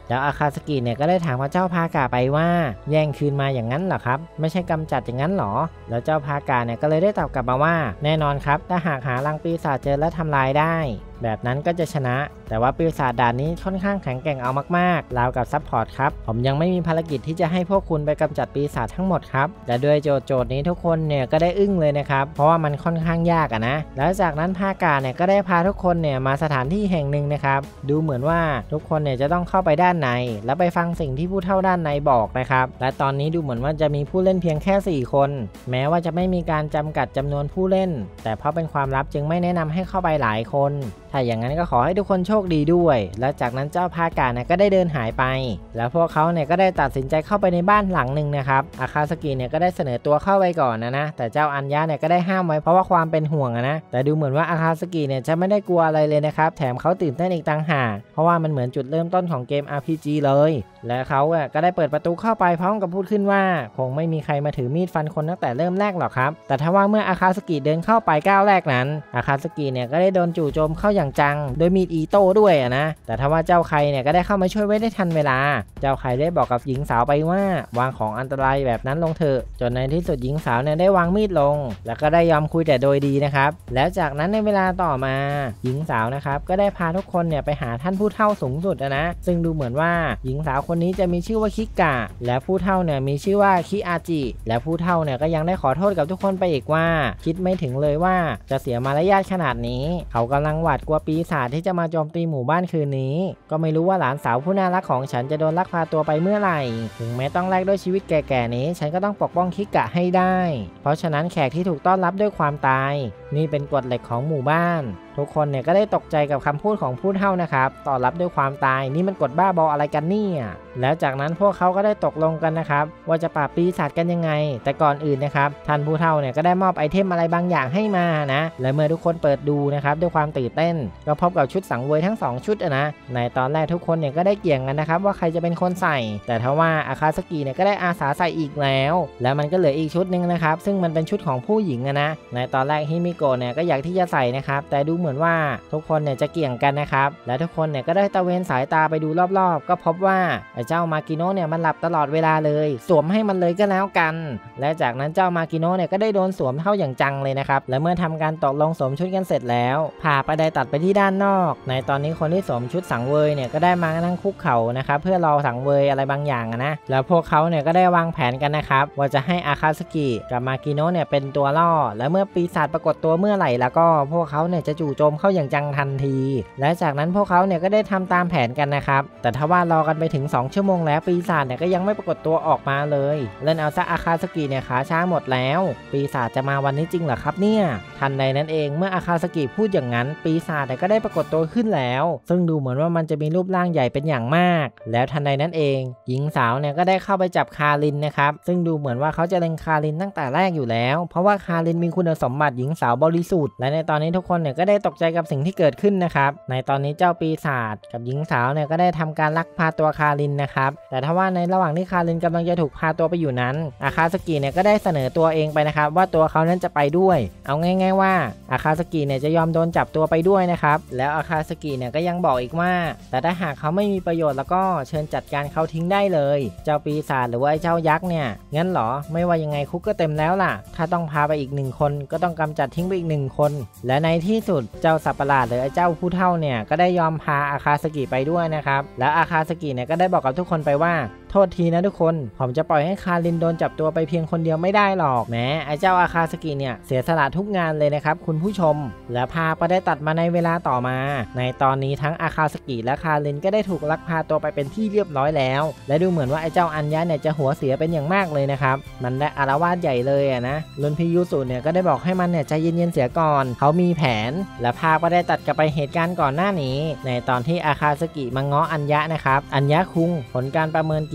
แล้วอาคาสกิเนี่ยก็ได้ถามพระเจ้าพากาไปว่าแย่งคืนมาอย่างนั้นเหรอครับไม่ใช่กำจัดอย่างนั้นหรอแล้วเจ้าพากาเนี่ยก็เลยได้ตอบกลับมาว่าแน่นอนครับถ้าหากหารังปีศาจเจอและทำลายได้แบบนั้นก็จะชนะแต่ว่าปีศาจด่านนี้ค่อนข้างแข็งแกร่งเอามากๆราวกับซัพพอร์ตครับผมยังไม่มีภารกิจที่จะให้พวกคุณไปกำจัดปีศาจทั้งหมดครับแต่ด้วยโจทย์โจทย์นี้ทุกคนเนี่ยก็ได้อึ้งเลยนะครับเพราะว่ามันค่อนข้างยากอะนะแล้วจากนั้นพากาเนี่ยก็ได้พาทุกคนเนี่ยมาสถานที่แห่งหนึ่งนะครับดูเหมือนว่าทุกคนเนี่ยจะต้องเข้าไปด้านในแล้วไปฟังสิ่งที่ผู้เฒ่าด้านในบอกนะครับและตอนนี้ดูเหมือนว่าจะมีผู้เล่นเพียงแค่สี่คนแม้ว่าจะไม่มีการจำกัดจำนวนผู้เล่นแต่เพราะเป็นความลับจึงไม่แนะนำให้เข้าไปหลายคนถ้าอย่างนั้นก็ขอให้ทุกคนโชคดีด้วยและจากนั้นเจ้าพากาเนี่ยก็ได้เดินหายไปแล้วพวกเขาเนี่ยก็ได้ตัดสินใจเข้าไปในบ้านหลังหนึ่งนะครับอาคาสกิเนี่ยก็ได้เสนอตัวเข้าไปก่อนนะนะแต่เจ้าอัญญะเนี่ยก็ได้ห้ามไว้เพราะว่าความเป็นห่วงนะแต่ดูเหมือนว่าอาคาสกิเนี่ยจะไม่ได้กลัวอะไรเลยนะครับแถมเขาตื่นเต้นอีกต่างหากเพราะว่ามันเหมือนจุดเริ่มต้นของเกม อาร์ พี จี เลยและเขาอ่ะก็ได้เปิดประตูเข้าไปพร้อมกับพูดขึ้นว่าคงไม่มีใครมาถือมีดฟันคนตั้งแต่เริ่มแรกหรอกครับแต่ถ้าว่าเมื่ออาคาสกิเดินเข้าไปก้าวแรกนั้นอาคาสกิเนี่ยก็ได้โดนจู่โจมเข้าอย่างจังโดยมีดอีโต้ด้วยอ่ะนะแต่ถ้าว่าเจ้าไคเนี่ยก็ได้เข้ามาช่วยไว้ได้ทันเวลาเจ้าไคได้บอกกับหญิงสาวไปว่าวางของอันตรายแบบนั้นลงเถอะจนในที่สุดหญิงสาวเนี่ยได้วางมีดลงแล้วก็ได้ยอมคุยแต่โดยดีนะครับแล้วจากนั้นในเวลาต่อมาหญิงสาวนะครับก็ได้พาทุกคนเนี่ยไปหาท่านผู้เฒ่าสูงสุดนะซึ่งดูเหมือนว่าหญิงสาวคนนี้จะมีชื่อว่าคิกะและผู้เฒ่าเนี่ยมีชื่อว่าคิอาจิและผู้เฒ่าเนี่ยก็ยังได้ขอโทษกับทุกคนไปอีกว่าคิดไม่ถึงเลยว่าจะเสียมารยาทขนาดนี้เขากำลังหวาดกลัวปีศาจที่จะมาโจมตีหมู่บ้านคืนนี้ก็ไม่รู้ว่าหลานสาวผู้น่ารักของฉันจะโดนลักพาตัวไปเมื่อไหร่ถึงแม้ต้องแลกด้วยชีวิตแก่ๆนี้ฉันก็ต้องปกป้องคิกะให้ได้เพราะฉะนั้นแขกที่ถูกต้อนรับด้วยความตายนี่เป็นกฎเหล็กของหมู่บ้านทุกคนเนี่ยก็ได้ตกใจกับคำพูดของผู้เฒ่านะครับต้อนรับด้วยความตายนี่มันกฎบ้าบออะไรกันเนี่ยแล้วจากนั้นพวกเขาก็ได้ตกลงกันนะครับว่าจะปราบปีศาจกันยังไงแต่ก่อนอื่นนะครับท่านผู้เฒ่าเนี่ยก็ได้มอบไอเทมอะไรบางอย่างให้มานะและเมื่อทุกคนเปิดดูนะครับด้วยความตื่นเต้นก็พบกับชุดสังเวยทั้งสองชุดนะในตอนแรกทุกคนเนี่ยก็ได้เกี่ยงกันนะครับว่าใครจะเป็นคนใส่แต่ทว่าอาคาสกิเนี่ยก็ได้อาสาใส่อีกแล้วแล้วมันก็เหลืออีกชุดนึงนะครับซึ่งมันเป็นชุดของผู้หญิงนะในตอนแรกฮิมิโกะเนี่ยก็อยากที่จะใส่นะครับแต่ดูเหมือนว่าทุกคนเนี่ยจะเกี่ยงกันนะครับและทุกคนเนี่ยก็ได้ตะเวนสายตาไปดูรอบๆก็พบว่าไอ้เจ้ามากิโนะเนี่ยมันหลับตลอดเวลาเลยสวมให้มันเลยก็แล้วกันและจากนั้นเจ้ามากิโนะเนี่ยก็ได้โดนสวมเข้าอย่างจังเลยนะครับและเมื่อทำการตกลงสวมชุดกันเสร็จแล้วพาไปได้ตัดไปที่ด้านนอกในตอนนี้คนที่สวมชุดสังเวยเนี่ยก็ได้มานั่งคุกเข่านะครับเพื่อรอสังเวยอะไรบางอย่างนะแล้วพวกเขาเนี่ยก็ได้วางแผนกันนะครับว่าจะให้อาคาสกิกับมากิโนะเนี่ยเป็นตัวล่อและเมื่อปีศาจปรากฏตัวเมื่อไหร่แล้วก็พวกเขาเนี่ยจะจู่โจมเข้าอย่างจังทันทีและจากนั้นพวกเขาเนี่ยก็ได้ทำตามแผนกันนะครับแต่ถ้าว่ารอกันไปถึงสองชั่วโมงแล้วปีศาจเนี่ยก็ยังไม่ปรากฏตัวออกมาเลยเล่นเอาซะอาคาสกิเนี่ยขาช้าหมดแล้วปีศาจจะมาวันนี้จริงเหรอครับเนี่ยทันใดนั้นเองเมื่ออาคาสกิพูดอย่างนั้นปีศาจเนี่ยก็ได้ปรากฏตัวขึ้นแล้วซึ่งดูเหมือนว่ามันจะมีรูปร่างใหญ่เป็นอย่างมากแล้วทันใดนั้นเองหญิงสาวเนี่ยก็ได้เข้าไปจับคารินนะครับซึ่งดูเหมือนว่าเขาจะเล็งคารินตั้งแต่แรกอยู่แล้วเพราะว่าคารินมีคุณสมบัติหญิงสาวบริสุทธิ์และในตอนนี้ทุกคนเนี่ยก็ได้ตกใจกับสิ่งที่เกิดขึ้นนะครับในตอนนี้เจ้าปีศาจกับหญิงสาวเนี่ยก็ได้ทำการลักพาตัวคารินนะครับแต่ถ้าว่าในระหว่างที่คารินกำลังจะถูกพาตัวไปอยู่นั้นอาคาสกิเนี่ยก็ได้เสนอตัวเองไปนะครับว่าตัวเขานั้นจะไปด้วยเอาง่ายๆว่าอาคาสกิเนี่ยจะยอมโดนจับตัวไปด้วยนะครับแล้วอาคาสกิเนี่ยก็ยังบอกอีกว่าแต่ถ้าหากเขาไม่มีประโยชน์แล้วก็เชิญจัดการเขาทิ้งได้เลยเจ้าปีศาจหรือว่าไอ้เจ้ายักษ์เนี่ยงั้นเหรอไม่ว่ายังไงคุกก็เต็มแล้วล่ะถ้าต้องพาไปอีกหนึ่งคนก็ต้องกำจัดทิ้งไปอีกหนึ่งคนและในที่สุดเจ้าสัตว์ประหลาดหรือไอ้เจ้าผู้เฒ่าเนี่ยก็ได้ยอมพาอาคาสกิไปด้วยนะครับแล้วอาคาสกิเนี่ยก็ได้บอกกับทุกคนไปว่าโทษทีนะทุกคนผมจะปล่อยให้คารินโดนจับตัวไปเพียงคนเดียวไม่ได้หรอกแหมไอ้เจ้าอาคาสกิเนี่ยเสียสละทุกงานเลยนะครับคุณผู้ชมและพาไปได้ตัดมาในเวลาต่อมาในตอนนี้ทั้งอาคาสกิและคารินก็ได้ถูกลักพาตัวไปเป็นที่เรียบร้อยแล้วและดูเหมือนว่าไอ้เจ้าอัญญะเนี่ยจะหัวเสียเป็นอย่างมากเลยนะครับมันได้อาละวาดใหญ่เลยอะนะรุ่นพี่ยูสุเนี่ยก็ได้บอกให้มันเนี่ยใจเย็นๆเสียก่อนเขามีแผนและพาไปได้ตัดกลับไปเหตุการณ์ก่อนหน้านี้ในตอนที่อาคาสกิมาง้ออัญญะนะครับอัญญะคุงผลการประเมินกี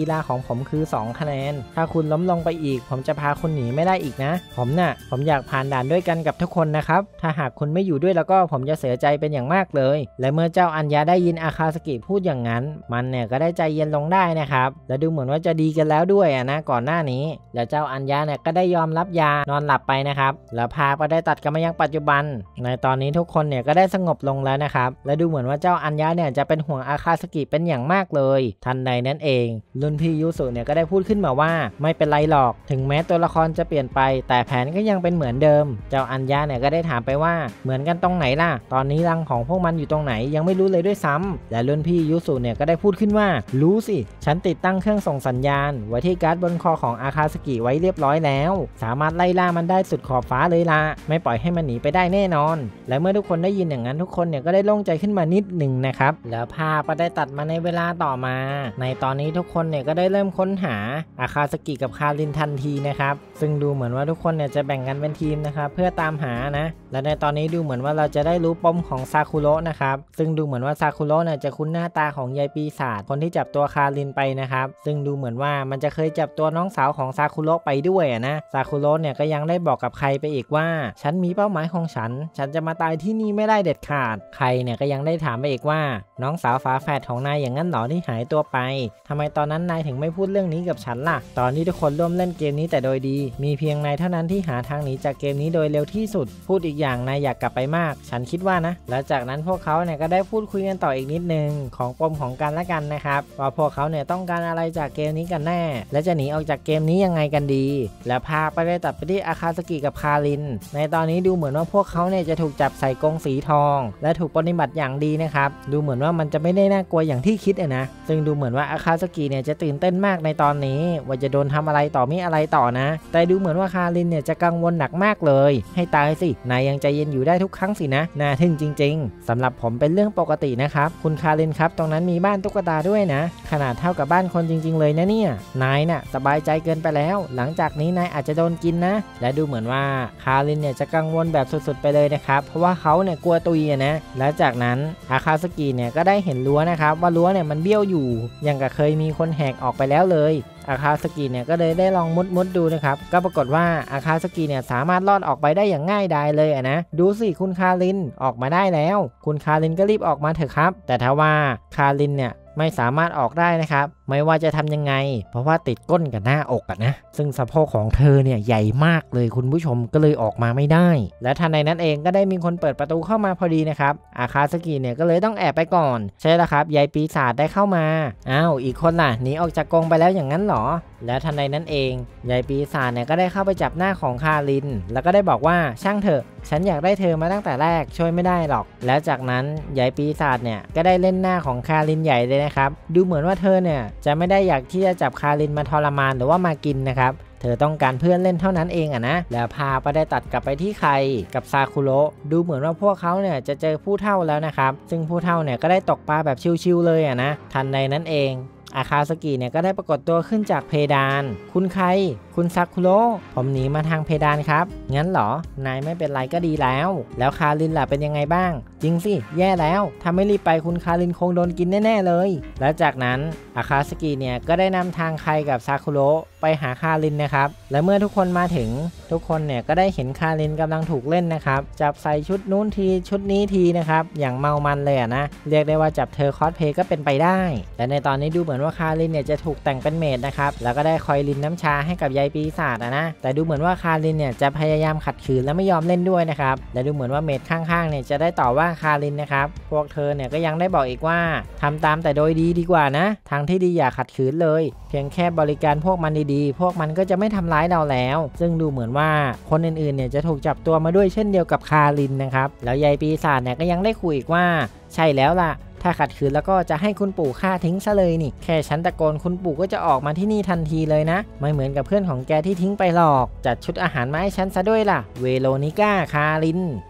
กีฬาของผมคือสองคะแนนถ้าคุณล้มลงไปอีกผมจะพาคุณหนีไม่ได้อีกนะผมน่ะผมอยากผ่านด่านด้วยกันกับทุกคนนะครับถ้าหากคุณไม่อยู่ด้วยแล้วก็ผมจะเสียใจเป็นอย่างมากเลยและเมื่อเจ้าอัญญาได้ยินอาคาสกิพูดอย่างนั้นมันเนี่ยก็ได้ใจเย็นลงได้นะครับและดูเหมือนว่าจะดีกันแล้วด้วยอะนะก่อนหน้านี้แล้วเจ้าอัญญาเนี่ยก็ได้ยอมรับยานอนหลับไปนะครับแล้วพาก็ได้ตัดกันมายังปัจจุบันในตอนนี้ทุกคนเนี่ยก็ได้สงบลงแล้วนะครับและดูเหมือนว่าเจ้าอัญญาเนี่ยจะเป็นห่วงอาคาสกิเป็นอย่างมากเลยทันใดนั้นเองรุ่นพี่ยูสุเนี่ยก็ได้พูดขึ้นมาว่าไม่เป็นไรหรอกถึงแม้ตัวละครจะเปลี่ยนไปแต่แผนก็ยังเป็นเหมือนเดิมเจ้าอัญญาเนี่ยก็ได้ถามไปว่าเหมือนกันตรงไหนล่ะตอนนี้รังของพวกมันอยู่ตรงไหนยังไม่รู้เลยด้วยซ้ำและรุ่นพี่ยูสุเนี่ยก็ได้พูดขึ้นว่ารู้สิฉันติดตั้งเครื่องส่งสัญญาณไว้ที่การ์ดบนคอของอาคาสกิไว้เรียบร้อยแล้วสามารถไล่ล่ามันได้สุดขอบฟ้าเลยล่ะไม่ปล่อยให้มันหนีไปได้แน่นอนและเมื่อทุกคนได้ยินอย่างนั้นทุกคนเนี่ยก็ได้โล่งใจขึ้นมานิดหนึ่งนะครับแล้วภาพก็ได้ตัดมาในเวลาต่อมาในตอนนี้ทุกคนเนี่ยก็ได้เริ่มค้นหาอาคาสกิกับคารินทันทีนะครับซึ่งดูเหมือนว่าทุกคนเนี่ยจะแบ่งกันเป็นทีมนะครับเพื่อตามหานะและในตอนนี้ดูเหมือนว่าเราจะได้รู้ปมของซาคุโระนะครับซึ่งดูเหมือนว่าซาคุโระเนี่ยจะคุ้นหน้าตาของยายปีศาจคนที่จับตัวคารินไปนะครับซึ่งดูเหมือนว่ามันจะเคยจับตัวน้องสาวของซาคุโระไปด้วยนะซาคุโระเนี่ยก็ยังได้บอกกับใครไปอีกว่าฉันมีเป้าหมายของฉันฉันจะมาตายที่นี่ไม่ได้เด็ดขาดใครเนี่ยก็ยังได้ถามไปอีกว่าน้องสาวฝาแฝดของนายอย่างนั้นหรอที่หายตัวไปทำไมตอนนั้นนายถึงไม่พูดเรื่องนี้กับฉันล่ะตอนนี้ทุกคนร่วมเล่นเกมนี้แต่โดยดีมีเพียงนายเท่านั้นที่หาทางหนีจากเกมนี้โดยเร็วที่สุดพูดอีกอย่างนายอยากกลับไปมากฉันคิดว่านะแล้วจากนั้นพวกเขาเนี่ยก็ได้พูดคุยกันต่ออีกนิดนึงของปมของกันและกันนะครับว่าพวกเขาเนี่ยต้องการอะไรจากเกมนี้กันแน่และจะหนีออกจากเกมนี้ยังไงกันดีและพาไปได้ตัดไปที่อาคาสกิกับคารินในตอนนี้ดูเหมือนว่าพวกเขาเนี่ยจะถูกจับใส่กรงสีทองและถูกปฏิบัติอย่างดีนะครับดูเหมือนว่ามันจะไม่ได้น่ากลัวอย่างที่คิดอะนะซึ่งดูเหมือนว่าอาคาสกิเนี่ยจะตื่นเต้นมากในตอนนี้ว่าจะโดนทำอะไรต่อไม่อะไรต่อนะแต่ดูเหมือนว่าคารินเนี่ยจะกังวลหนักมากเลยให้ตายสินายยังใจเย็นอยู่ได้ทุกครั้งสินะน่าทึ่งจริงๆสำหรับผมเป็นเรื่องปกตินะครับคุณคารินครับตรงนั้นมีบ้านตุ๊กตาด้วยนะขนาดเท่ากับบ้านคนจริงๆเลยนะเนี่ยนายน่ะสบายใจเกินไปแล้วหลังจากนี้นายอาจจะโดนกินนะและดูเหมือนว่าคารินเนี่ยจะกังวลแบบสุดๆไปเลยนะครับเพราะว่าเขาเนี่ยกลัวตุยนะและจากนั้นอาคาสกิเนี่ยก็ได้เห็นรั้วนะครับว่ารั้วเนี่ยมันเบี้ยวอยู่ยังกับเคยมีคนแหกออกไปแล้วเลยอาคาสกิเนี่ยก็เลยได้ลองมุดมุดดูนะครับก็ปรากฏว่าอาคาสกิเนี่ยสามารถรอดออกไปได้อย่างง่ายดายเลยอะนะดูสิคุณคารินออกมาได้แล้วคุณคารินก็รีบออกมาเถอะครับแต่ถ้าว่าคารินเนี่ยไม่สามารถออกได้นะครับไม่ว่าจะทำยังไงเพราะว่าติดก้นกับหน้าอกอะนะซึ่งสะโพกของเธอเนี่ยใหญ่มากเลยคุณผู้ชมก็เลยออกมาไม่ได้และทันใดนั้นเองก็ได้มีคนเปิดประตูเข้ามาพอดีนะครับอาคาสกิเนี่ยก็เลยต้องแอบไปก่อนใช่แล้วครับยายปีศาจได้เข้ามาอ้าวอีกคนล่ะหนีออกจากกรงไปแล้วอย่างนั้นหรอและทันใดนั้นเองยายปีศาจเนี่ยก็ได้เข้าไปจับหน้าของคารินแล้วก็ได้บอกว่าช่างเถอะฉันอยากได้เธอมาตั้งแต่แรกช่วยไม่ได้หรอกแล้วจากนั้นยายปีศาจเนี่ยก็ได้เล่นหน้าของคารินใหญ่เลยนะครับดูเหมือนว่าเธอเนี่ยจะไม่ได้อยากที่จะจับคารินมาทรมานหรือว่ามากินนะครับเธอต้องการเพื่อนเล่นเท่านั้นเองอะนะแล้วพาไปได้ตัดกลับไปที่ใครกับซาคุโระดูเหมือนว่าพวกเขาเนี่ยจะเจอผู้เฒ่าแล้วนะครับซึ่งผู้เฒ่าเนี่ยก็ได้ตกปลาแบบชิวๆเลยอะนะทันใดนั้นเองอาคาสกิเนี่ยก็ได้ปรากฏตัวขึ้นจากเพดานคุณใครคุณซาคุโระผมหนีมาทางเพดานครับงั้นเหรอนายไม่เป็นไรก็ดีแล้วแล้วคารินล่ะเป็นยังไงบ้างจริงสิแย่แล้วถ้าไม่รีบไปคุณคารินคงโดนกินแน่ๆเลยแล้วจากนั้นอาคาสกิเนี่ยก็ได้นำทางใครกับซาคุโระไปหาคารินนะครับและเมื่อทุกคนมาถึงทุกคนเนี่ยก็ได้เห็นคารินกำลังถูกเล่นนะครับจับใส่ชุดนู้นทีชุดนี้ทีนะครับอย่างเมามันเลยอะนะเรียกได้ว่าจับเธอคอสเพลย์ก็เป็นไปได้และในตอนนี้ดูเหมือนว่าคารินเนี่ยจะถูกแต่งเป็นเมดนะครับแล้วก็ได้คอยรินน้ำชาให้กับยายปีศาจอะนะแต่ดูเหมือนว่าคารินเนี่ยจะพยายามขัดขืนและไม่ยอมเล่นด้วยนะครับและดูเหมือนว่าเมดข้างๆเนี่ยจะได้ต่อว่าคารินนะครับพวกเธอเนี่ยก็ยังได้บอกอีกว่าทำตามแต่โดยดีดีกว่านะทางที่ดีอย่าขัดขืนเลยเพียงแค่บริการพวกมันดีๆพวกมันก็จะไม่ทำร้ายเราแล้วซึ่งดูเหมือนว่าคนอื่นๆเนี่ยจะถูกจับตัวมาด้วยเช่นเดียวกับคารินนะครับแล้วยายปีศาจเนี่ยก็ยังได้คุยอีกว่าใช่แล้วล่ะถ้าขัดขืนแล้วก็จะให้คุณปู่ฆ่าทิ้งซะเลยนี่แค่ฉันตะโกนคุณปู่ก็จะออกมาที่นี่ทันทีเลยนะไม่เหมือนกับเพื่อนของแกที่ทิ้งไปหรอกจัดชุดอาหารมาให้ฉันซะด้วยล่ะเวโรนิก้าคาริน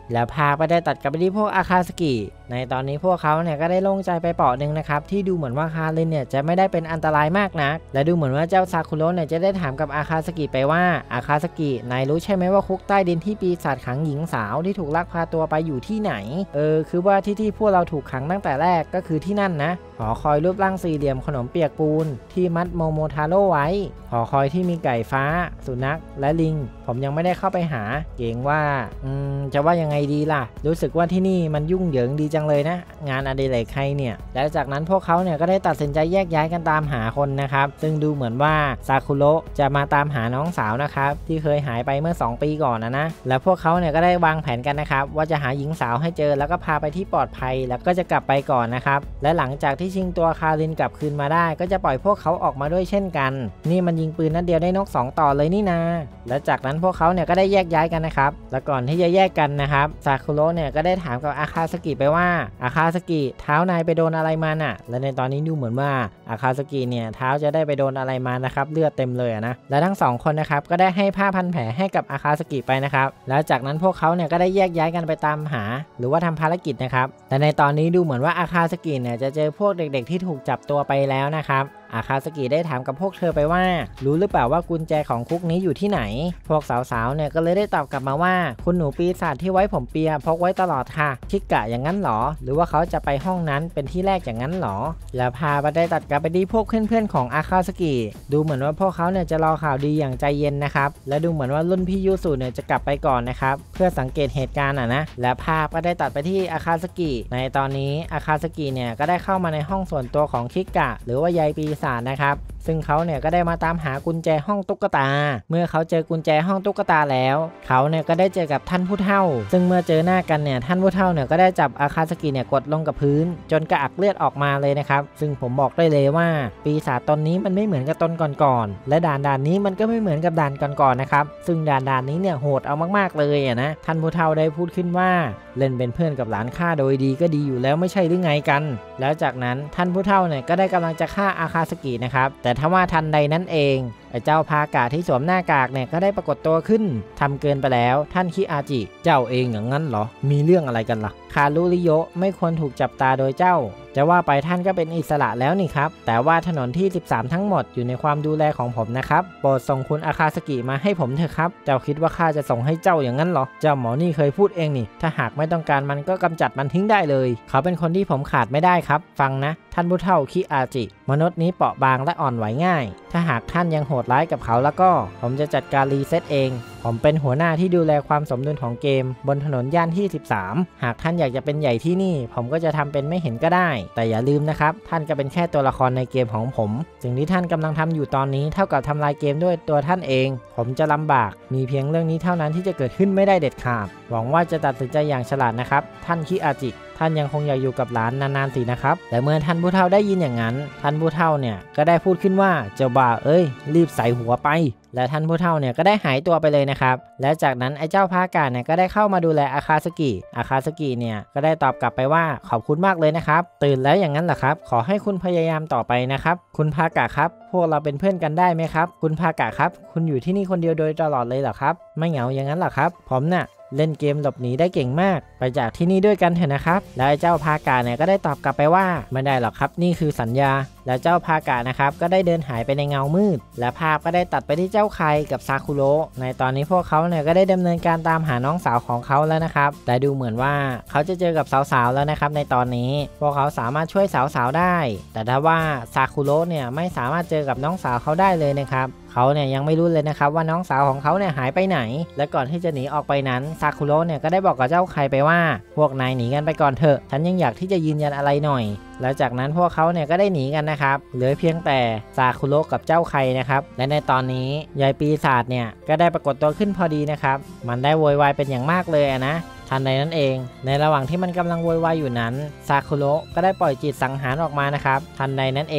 แล้วพาไปได้ตัดกับไปที่พวกอาคาสกิในตอนนี้พวกเขาเนี่ยก็ได้โล่งใจไปเปาะหนึ่งนะครับที่ดูเหมือนว่าคารินเนี่ยจะไม่ได้เป็นอันตรายมากนักและดูเหมือนว่าเจ้าซาคุโระเนี่ยจะได้ถามกับอาคาสกิไปว่าอาคาสกินายรู้ใช่ไหมว่าคุกใต้ดินที่ปีศาจขังหญิงสาวที่ถูกลักพาตัวไปอยู่ที่ไหนเออคือว่าที่ที่พวกเราถูกขังตั้งแต่แรกก็คือที่นั่นนะหอคอยรูปร่างสี่เหลี่ยมขนมเปียกปูนที่มัดโมโมทาโร่ไว้หอคอยที่มีไก่ฟ้าสุนัขและลิงผมยังไม่ได้เข้าไปหาเกรงว่าอืมจะว่ายังไงดีล่ะรู้สึกว่าที่นี่มันยุ่งเหยิงดีจังเลยนะงานอดิเรกใครเนี่ยและจากนั้นพวกเขาเนี่ยก็ได้ตัดสินใจแยกย้ายกันตามหาคนนะครับซึ่งดูเหมือนว่าซาคุโระจะมาตามหาน้องสาวนะครับที่เคยหายไปเมื่อสองปีก่อนนะนะแล้วพวกเขาเนี่ยก็ได้วางแผนกันนะครับว่าจะหาหญิงสาวให้เจอแล้วก็พาไปที่ปลอดภัยแล้วก็จะกลับไปก่อนนะครับและหลังจากที่ชิงตัวคารินกลับคืนมาได้ก็จะปล่อยพวกเขาออกมาด้วยเช่นกันนี่มันยิงปืนนัดเดียวได้นกสองต่อเลยนี่นาและจากนั้นพวกเขาเนี่ยก็ได้แยกย้ายกันนะครับและก่อนที่จะแยกกันนะครับซาคุโระเนี่ยก็ได้ถามกับอาคาสกิไปว่าอาคาสกิเท้านายไปโดนอะไรมาน่ะและในตอนนี้ดูเหมือนว่าอาคาสกิเนี่ยเท้าจะได้ไปโดนอะไรมานะครับเลือดเต็มเลยนะและทั้งสองคนนะครับก็ได้ให้ผ้าพันแผลให้กับอาคาสกิไปนะครับแล้วจากนั้นพวกเขาเนี่ยก็ได้แยกย้ายกันไปตามหาหรือว่าทำภารกิจนะครับแต่ในตอนนี้ดูเหมือนว่าอาคาสกิเนี่ยจะเจอพวกเด็กๆที่ถูกจับตัวไปแล้วนะครับอาคาสกิได้ถามกับพวกเธอไปว่ารู้หรือเปล่าว่ากุญแจของคุกนี้อยู่ที่ไหนพวกสาวๆเนี่ยก็เลยได้ตอบกลับมาว่าคุณหนูปีศาจที่ไว้ผมเปียพกไว้ตลอดค่ะคิกะอย่างนั้นหรอหรือว่าเขาจะไปห้องนั้นเป็นที่แรกอย่างนั้นหรอแล้วพาไปได้ตัดกลับไปที่พวกเพื่อนๆของอาคาสกิดูเหมือนว่าพวกเขาเนี่ยจะรอข่าวดีอย่างใจเย็นนะครับและดูเหมือนว่ารุ่นพี่ยูสุเนี่ยจะกลับไปก่อนนะครับเพื่อสังเกตเหตุการณ์อ่ะนะและภาพก็ได้ตัดไปที่อาคาสกิในตอนนี้อาคาสกิเนี่ยก็ได้เข้ามาในห้องส่วนตัวของคิกะหรือว่ายายปีศาจนะครับซึ่งเขาเนี่ยก็ได้มาตามหากุญแจห้องตุ๊กตาเมื่อเขาเจอกุญแจห้องตุ๊กตาแล้วเขาเนี่ยก็ได้เจอกับท่านผู้เฒ่าซึ่งเมื่อเจอหน้ากันเนี่ยท่านผู้เฒ่าเนี่ยก็ได้จับอาคาสกิเนี่ยกดลงกับพื้นจนกระอักเลือดออกมาเลยนะครับซึ่งผมบอกได้เลยว่าปีศาจตนนี้มันไม่เหมือนกับตนก่อนๆและด่านด่านนี้มันก็ไม่เหมือนกับด่านก่อนๆนะครับซึ่งด่านด่านนี้เนี่ยโหดเอามากๆเลยอ่ะนะท่านผู้เฒ่าได้พูดขึ้นว่าเล่นเป็นเพื่อนกับหลานข้าโดยดีก็ดีอยู่แล้วไม่ใช่หรือไงกันแล้วจากนั้นท่านผู้เฒ่าเนี่ยก็ได้กำลังจะฆ่าอาคาสกินะครับแต่ทว่าทันใดนั้นเองไอ้เจ้าพากาที่สวมหน้ากากเนี่ยก็ได้ปรากฏตัวขึ้นทำเกินไปแล้วท่านคิอาจิเจ้าเองอย่างนั้นเหรอมีเรื่องอะไรกันล่ะคารุริโยะไม่ควรถูกจับตาโดยเจ้าจะว่าไปท่านก็เป็นอิสระแล้วนี่ครับแต่ว่าถนนที่สิบสามทั้งหมดอยู่ในความดูแลของผมนะครับโปรดส่งคุณอาคาสกิมาให้ผมเถอะครับเจ้าคิดว่าข้าจะส่งให้เจ้าอย่างนั้นเหรอเจ้าหมอนี่เคยพูดเองนี่ถ้าหากไม่ต้องการมันก็กำจัดมันทิ้งได้เลยเขาเป็นคนที่ผมขาดไม่ได้ครับฟังนะท่านผู้เฒ่าคิอาจิมนุษย์นี้เปราะบางและอ่อนไหวง่ายถ้าหากท่านยังโหดร้ายกับเขาแล้วก็ผมจะจัดการรีเซ็ตเองผมเป็นหัวหน้าที่ดูแลความสมดุลของเกมบนถนนย่านที่สิบสามหากท่านอยากจะเป็นใหญ่ที่นี่ผมก็จะทำเป็นไม่เห็นก็ได้แต่อย่าลืมนะครับท่านก็เป็นแค่ตัวละครในเกมของผมสิ่งที่ท่านกำลังทำอยู่ตอนนี้เท่ากับทำลายเกมด้วยตัวท่านเองผมจะลำบากมีเพียงเรื่องนี้เท่านั้นที่จะเกิดขึ้นไม่ได้เด็ดขาดหวังว่าจะตัดสินใจอย่างฉลาดนะครับท่านคิอาจิท่านยังคงอยากอยู่กับหลานนานๆสินะครับแต่เมื่อท่านผู้เฒ่าได้ยินอย่างนั้นท่านผู้เฒ่าเนี่ยก็ได้พูดขึ้นว่าเจ้าบ่าเอ้ยรีบใส่หัวไปและท่านผู้เฒ่าเนี่ยก็ได้หายตัวไปเลยนะครับและจากนั้นไอ้เจ้าพากาเนี่ยก็ได้เข้ามาดูแลอาคาสกิอาคาสกิเนี่ยก็ได้ตอบกลับไปว่าขอบคุณมากเลยนะครับตื่นแล้วอย่างนั้นเหรอครับขอให้คุณพยายามต่อไปนะครับคุณพากาครับพวกเราเป็นเพื่อนกันได้ไหมครับคุณพากาครับคุณอยู่ที่นี่คนเดียวโดยตลอดเลยเหรอครับไม่เหงาอย่างนั้นเหรอครับผมน่ะเล่นเกมหลบหนีได้เก่งมากไปจากที่นี่ด้วยกันเถอะนะครับแล้วไอ้เจ้าพากาเนี่ยก็ได้ตอบกลับไปว่าไม่ได้หรอกครับนี่คือสัญญาแล้วเจ้าพากานะครับก็ได้เดินหายไปในเงามืดและภาพก็ได้ตัดไปที่เจ้าไคกับซาคุโระในตอนนี้พวกเขาเนี่ยก็ได้ดำเนินการตามหาน้องสาวของเขาแล้วนะครับแต่ดูเหมือนว่าเขาจะเจอกับสาวๆแล้วนะครับในตอนนี้พวกเขาสามารถช่วยสาวๆได้แต่ถ้าว่าซาคุโระเนี่ยไม่สามารถเจอกับน้องสาวเขาได้เลยนะครับเขาเนี่ยยังไม่รู้เลยนะครับว่าน้องสาวของเขาเนี่ยหายไปไหนและก่อนที่จะหนีออกไปนั้นซาคุโระเนี่ยก็ได้บอกกับเจ้าไคไปว่าพวกนายหนีกันไปก่อนเถอะฉันยังอยากที่จะยืนยันอะไรหน่อยแล้วจากนั้นพวกเขาเนี่ยก็ได้หนีกันนะครับเหลือเพียงแต่ซาคุโระกับเจ้าไคนะครับและในตอนนี้ยายปีศาจเนี่ยก็ได้ปรากฏตัวขึ้นพอดีนะครับมันได้โวยวายเป็นอย่างมากเลยนะทันใดนั้นเองในระหว่างที่มันกำลังโวยวายอยู่นั้นซาคุโระก็ได้ปล่อยจิตสังหารออกมานะครับทันใดนั้นเอง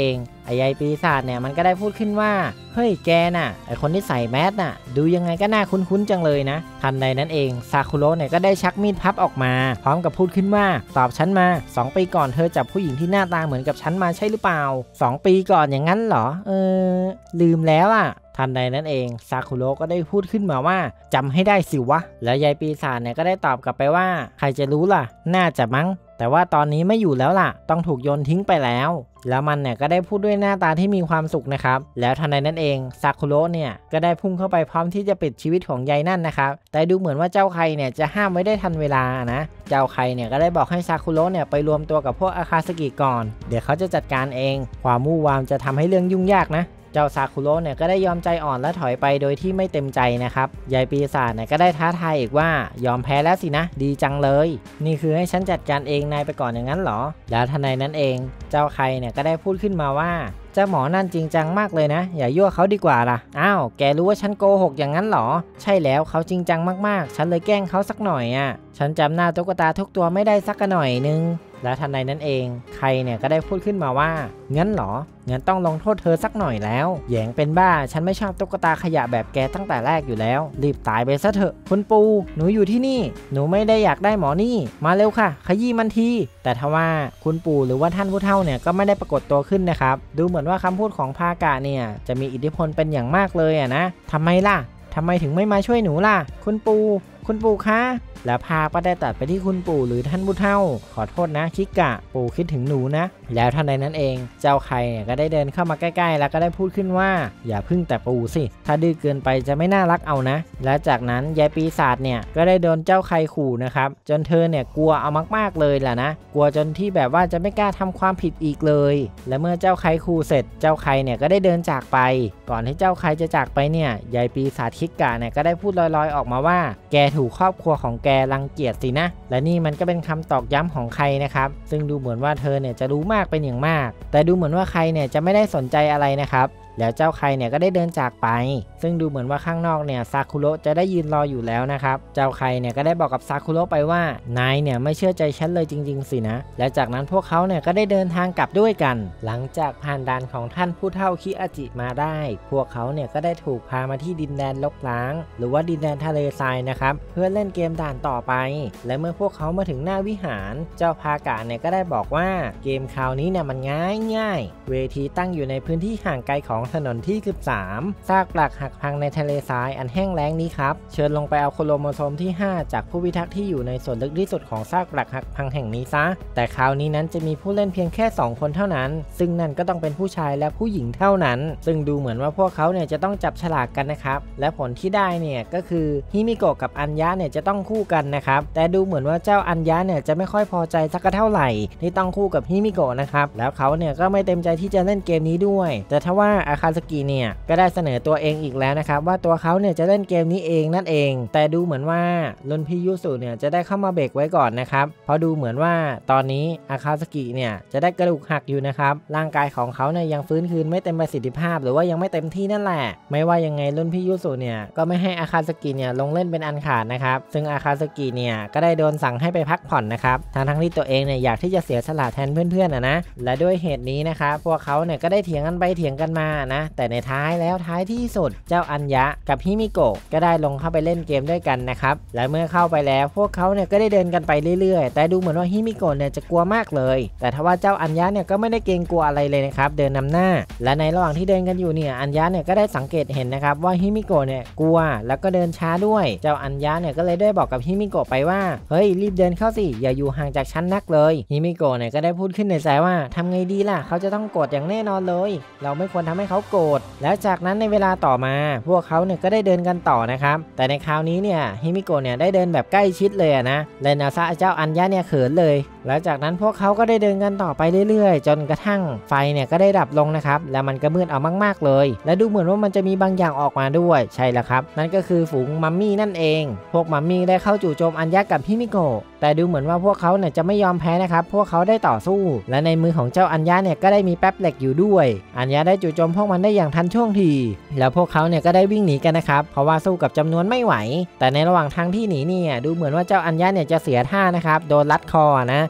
ไอ้ยายปีศาจเนี่ยมันก็ได้พูดขึ้นว่าเฮ้ยแกน่ะไอคนที่ใส่แมสน่ะดูยังไงก็น่าคุ้นๆจังเลยนะทันใดนั้นเองซากุโระเนี่ยก็ได้ชักมีดพับออกมาพร้อมกับพูดขึ้นว่าตอบฉันมาสองปีก่อนเธอจับผู้หญิงที่หน้าตาเหมือนกับฉันมาใช่หรือเปล่าสองปีก่อนอย่างนั้นเหรอเออลืมแล้วอ่ะทันใดนั้นเองซากุโระก็ได้พูดขึ้นมาว่าจำให้ได้สิวะแล้วยายปีศาจเนี่ยก็ได้ตอบกลับไปว่าใครจะรู้ล่ะน่าจะมั้งแต่ว่าตอนนี้ไม่อยู่แล้วล่ะต้องถูกโยนทิ้งไปแล้วแล้วมันเนี่ยก็ได้พูดด้วยหน้าตาที่มีความสุขนะครับแล้วทันใดนั้นเองซากุโระเนี่ยก็ได้พุ่งเข้าไปพร้อมที่จะปิดชีวิตของยายนั่นนะครับแต่ดูเหมือนว่าเจ้าไคเนี่ยจะห้ามไว้ได้ทันเวลานะเจ้าไคเนี่ยก็ได้บอกให้ซากุโระเนี่ยไปรวมตัวกับพวกอาคาสกิก่อนเดี๋ยวเขาจะจัดการเองความมู่วามจะทำให้เรื่องยุ่งยากนะเจ้าซากุโระเนี่ยก็ได้ยอมใจอ่อนและถอยไปโดยที่ไม่เต็มใจนะครับยายปีศาจเนี่ยก็ได้ท้าทายอีกว่ายอมแพ้แล้วสินะดีจังเลยนี่คือให้ฉันจัดการเองนายไปก่อนอย่างนั้นเหรอแล้วทันใดนั้นเองเจ้าไคเนี่ยก็ได้พูดขึ้นมาว่าเจ้าหมอนั่นจริงจังมากเลยนะอย่ายั่วเขาดีกว่าล่ะอ้าวแกรู้ว่าฉันโกหกอย่างนั้นเหรอใช่แล้วเขาจริงจังมากๆฉันเลยแกล้งเขาสักหน่อยอ่ะฉันจำหน้าตุ๊กตาทุกตัวไม่ได้สักหน่อยนึงและทันใดนั้นเองไคเนี่ยก็ได้พูดขึ้นมาว่างั้นเหรองั้นต้องลงโทษเธอสักหน่อยแล้วแหยงเป็นบ้าฉันไม่ชอบตุ๊กตาขยะแบบแกตั้งแต่แรกอยู่แล้วรีบตายไปซะเถอะคุณปูหนูอยู่ที่นี่หนูไม่ได้อยากได้หมอนี่มาเร็วค่ะขยี้มันทีแต่ทว่าคุณปู่หรือว่าท่านผู้เฒ่าเนี่ยก็ไม่ได้ปรากฏตัวขึ้นนะครับดูเหมือนว่าคำพูดของพากะเนี่ยจะมีอิทธิพลเป็นอย่างมากเลยอะนะทำไมล่ะทำไมถึงไม่มาช่วยหนูล่ะคุณปู่คุณปู่คะแล้วพาก็ได้ตัดไปที่คุณปู่หรือท่านผู้เฒ่าขอโทษนะคิกะปู่คิดถึงหนูนะแล้วทันใดนั้นเองเจ้าไคเนี่ยก็ได้เดินเข้ามาใกล้ๆแล้วก็ได้พูดขึ้นว่าอย่าพึ่งแต่ปู่สิถ้าดื้อเกินไปจะไม่น่ารักเอานะและจากนั้นยายปีศาจเนี่ยก็ได้โดนเจ้าไคขู่นะครับจนเธอเนี่ยกลัวเอามากๆเลยแหละนะกลัวจนที่แบบว่าจะไม่กล้าทำความผิดอีกเลยและเมื่อเจ้าไคขู่เสร็จเจ้าไคเนี่ยก็ได้เดินจากไปก่อนที่เจ้าไคจะจากไปเนี่ยยายปีศาจคิกะเนี่ยก็ได้พูดลอยๆออกมาว่าแกถูกครอบครัวของแกรังเกียจสินะและนี่มันก็เป็นคำตอกย้ำของใครนะครับซึ่งดูเหมือนว่าเธอเนี่ยจะรู้มากเป็นอย่างมากแต่ดูเหมือนว่าใครเนี่ยจะไม่ได้สนใจอะไรนะครับแล้วเจ้าไคเนี่ยก็ได้เดินจากไปซึ่งดูเหมือนว่าข้างนอกเนี่ยซากุโระจะได้ยืนรออยู่แล้วนะครับเจ้าไคเนี่ยก็ได้บอกกับซากุโระไปว่านายเนี่ยไม่เชื่อใจฉันเลยจริงๆสินะและจากนั้นพวกเขาเนี่ยก็ได้เดินทางกลับด้วยกันหลังจากผ่านด่านของท่านผู้เฒ่าคิอาจิมาได้พวกเขาเนี่ยก็ได้ถูกพามาที่ดินแดนลกล้างหรือว่าดินแดนทะเลทรายนะครับเพื่อเล่นเกมด่านต่อไปและเมื่อพวกเขามาถึงหน้าวิหารเจ้าพากะเนี่ยก็ได้บอกว่าเกมคราวนี้เนี่ยมันง่ายง่ายเวทีตั้งอยู่ในพื้นที่ห่างไกลของถนนที่สิบสามซากปรักหักพังในทะเลทรายอันแห้งแล้งนี้ครับเชิญลงไปเอาโคโลโมโซมที่ห้าจากผู้พิทักษ์ที่อยู่ในส่วนลึกที่สุดของซากปรักหักพังแห่งนี้ซะแต่คราวนี้นั้นจะมีผู้เล่นเพียงแค่สองคนเท่านั้นซึ่งนั่นก็ต้องเป็นผู้ชายและผู้หญิงเท่านั้นซึ่งดูเหมือนว่าพวกเขาเนี่ยจะต้องจับฉลากกันนะครับและผลที่ได้เนี่ยก็คือฮิมิโกะกับอัญญะเนี่ยจะต้องคู่กันนะครับแต่ดูเหมือนว่าเจ้าอัญญะเนี่ยจะไม่ค่อยพอใจสักเท่าไหร่ที่ต้องคู่กับฮิมิโกะนะครับแล้วเขาเนี่ยก็ไม่เต็มใจที่จะเล่นเกมนี้ด้วยแต่ทว่าอาคาซากิเนี่ยก็ได้เสนอตัวเองอีกแล้วนะครับว่าตัวเขาเนี่ยจะเล่นเกมนี้เองนั่นเองแต่ดูเหมือนว่ารุ่นพี่ยูสุเนี่ยจะได้เข้ามาเบรกไว้ก่อนนะครับเพราะดูเหมือนว่าตอนนี้อาคาซากิเนี่ยจะได้กระดูกหักอยู่นะครับร่างกายของเขาเนี่ยยังฟื้นคืนไม่เต็มประสิทธิภาพหรือว่ายังไม่เต็มที่นั่นแหละไม่ว่ายังไงรุ่นพี่ยูสุเนี่ยก็ไม่ให้อาคาซากิเนี่ยลงเล่นเป็นอันขาดนะครับซึ่งอาคาซากิเนี่ยก็ได้โดนสั่งให้ไปพักผ่อนนะครับทั้งทั้งที่ตัวเองเนี่ยอยากที่จะเสียสละแทนเพื่อนๆนะนะและด้วยเหตุนี้นะครับพวกเขาเนี่ยก็ได้เถียงกันไปเถียงกันมานะแต่ในท้ายแล้วท้ายที่สุดเจ้าอัญญะกับฮิมิโกะก็ได้ลงเข้าไปเล่นเกมด้วยกันนะครับและเมื่อเข้าไปแล้วพวกเขาเนี่ยก็ได้เดินกันไปเรื่อยๆแต่ดูเหมือนว่าฮิมิโกะเนี่ยจะกลัวมากเลยแต่ทว่าเจ้าอัญญะเนี่ยก็ไม่ได้เกรงกลัวอะไรเลยนะครับเดินนำหน้าและในระหว่างที่เดินกันอยู่เนี่ยอัญญะเนี่ยก็ได้สังเกตเห็นนะครับว่าฮิมิโกะเนี่ยกลัวแล้วก็เดินช้าด้วยเจ้าอัญญะเนี่ยก็เลยได้บอกกับฮิมิโกะไปว่าเฮ้ยรีบเดินเข้าสิอย่าอยู่ห่างจากฉันนักเลยฮิมิโกะเนี่ยก็ได้พูดขึ้นในใจว่าทำไงดีล่ะเขาจะต้องโกรธอย่างแน่นอนเลยเราไม่ควรทำให้เขาโกรธแล้วจากนั้นในเวลาต่อมาพวกเขาเนี่ยก็ได้เดินกันต่อนะครับแต่ในคราวนี้เนี่ยฮิมิโกะเนี่ยได้เดินแบบใกล้ชิดเลยนะเลนาซะเจ้าอัญญะเนี่ยเขินเลยแล้วจากนั้นพวกเขาก็ได้เดินกันต่อไปเรื่อยๆจนกระทั่งไฟเนี่ยก็ได้ดับลงนะครับแล้วมันก็มืดเอามากๆเลยและดูเหมือนว่ามันจะมีบางอย่างออกมาด้วยใช่แล้วครับนั่นก็คือฝูงมัมมี่นั่นเองพวกมัมมี่ได้เข้าจู่โจมอัญญะกับฮิมิโกะแต่ดูเหมือนว่าพวกเขาเนี่ยจะไม่ยอมแพ้นะครับพวกเขาได้ต่อสู้และในมือของเจ้าอัญญะเนี่ยก็ได้มีแป๊บเหล็กอยู่ด้วยอัญญะได้จู่โจมพวกมันได้อย่างทันท่วงทีแล้วพวกเขาเนี่ยก็ได้วิ่งหนีกันนะครับเพราะว่าสู้กับจำนวนไม่ไหวแต่ในระหว่างทางที่หนีเนี่ยดูเหมือนว่าเจ้าอัญญะเนี่ยจะเสียท่านะครับโดนลัดคอนะ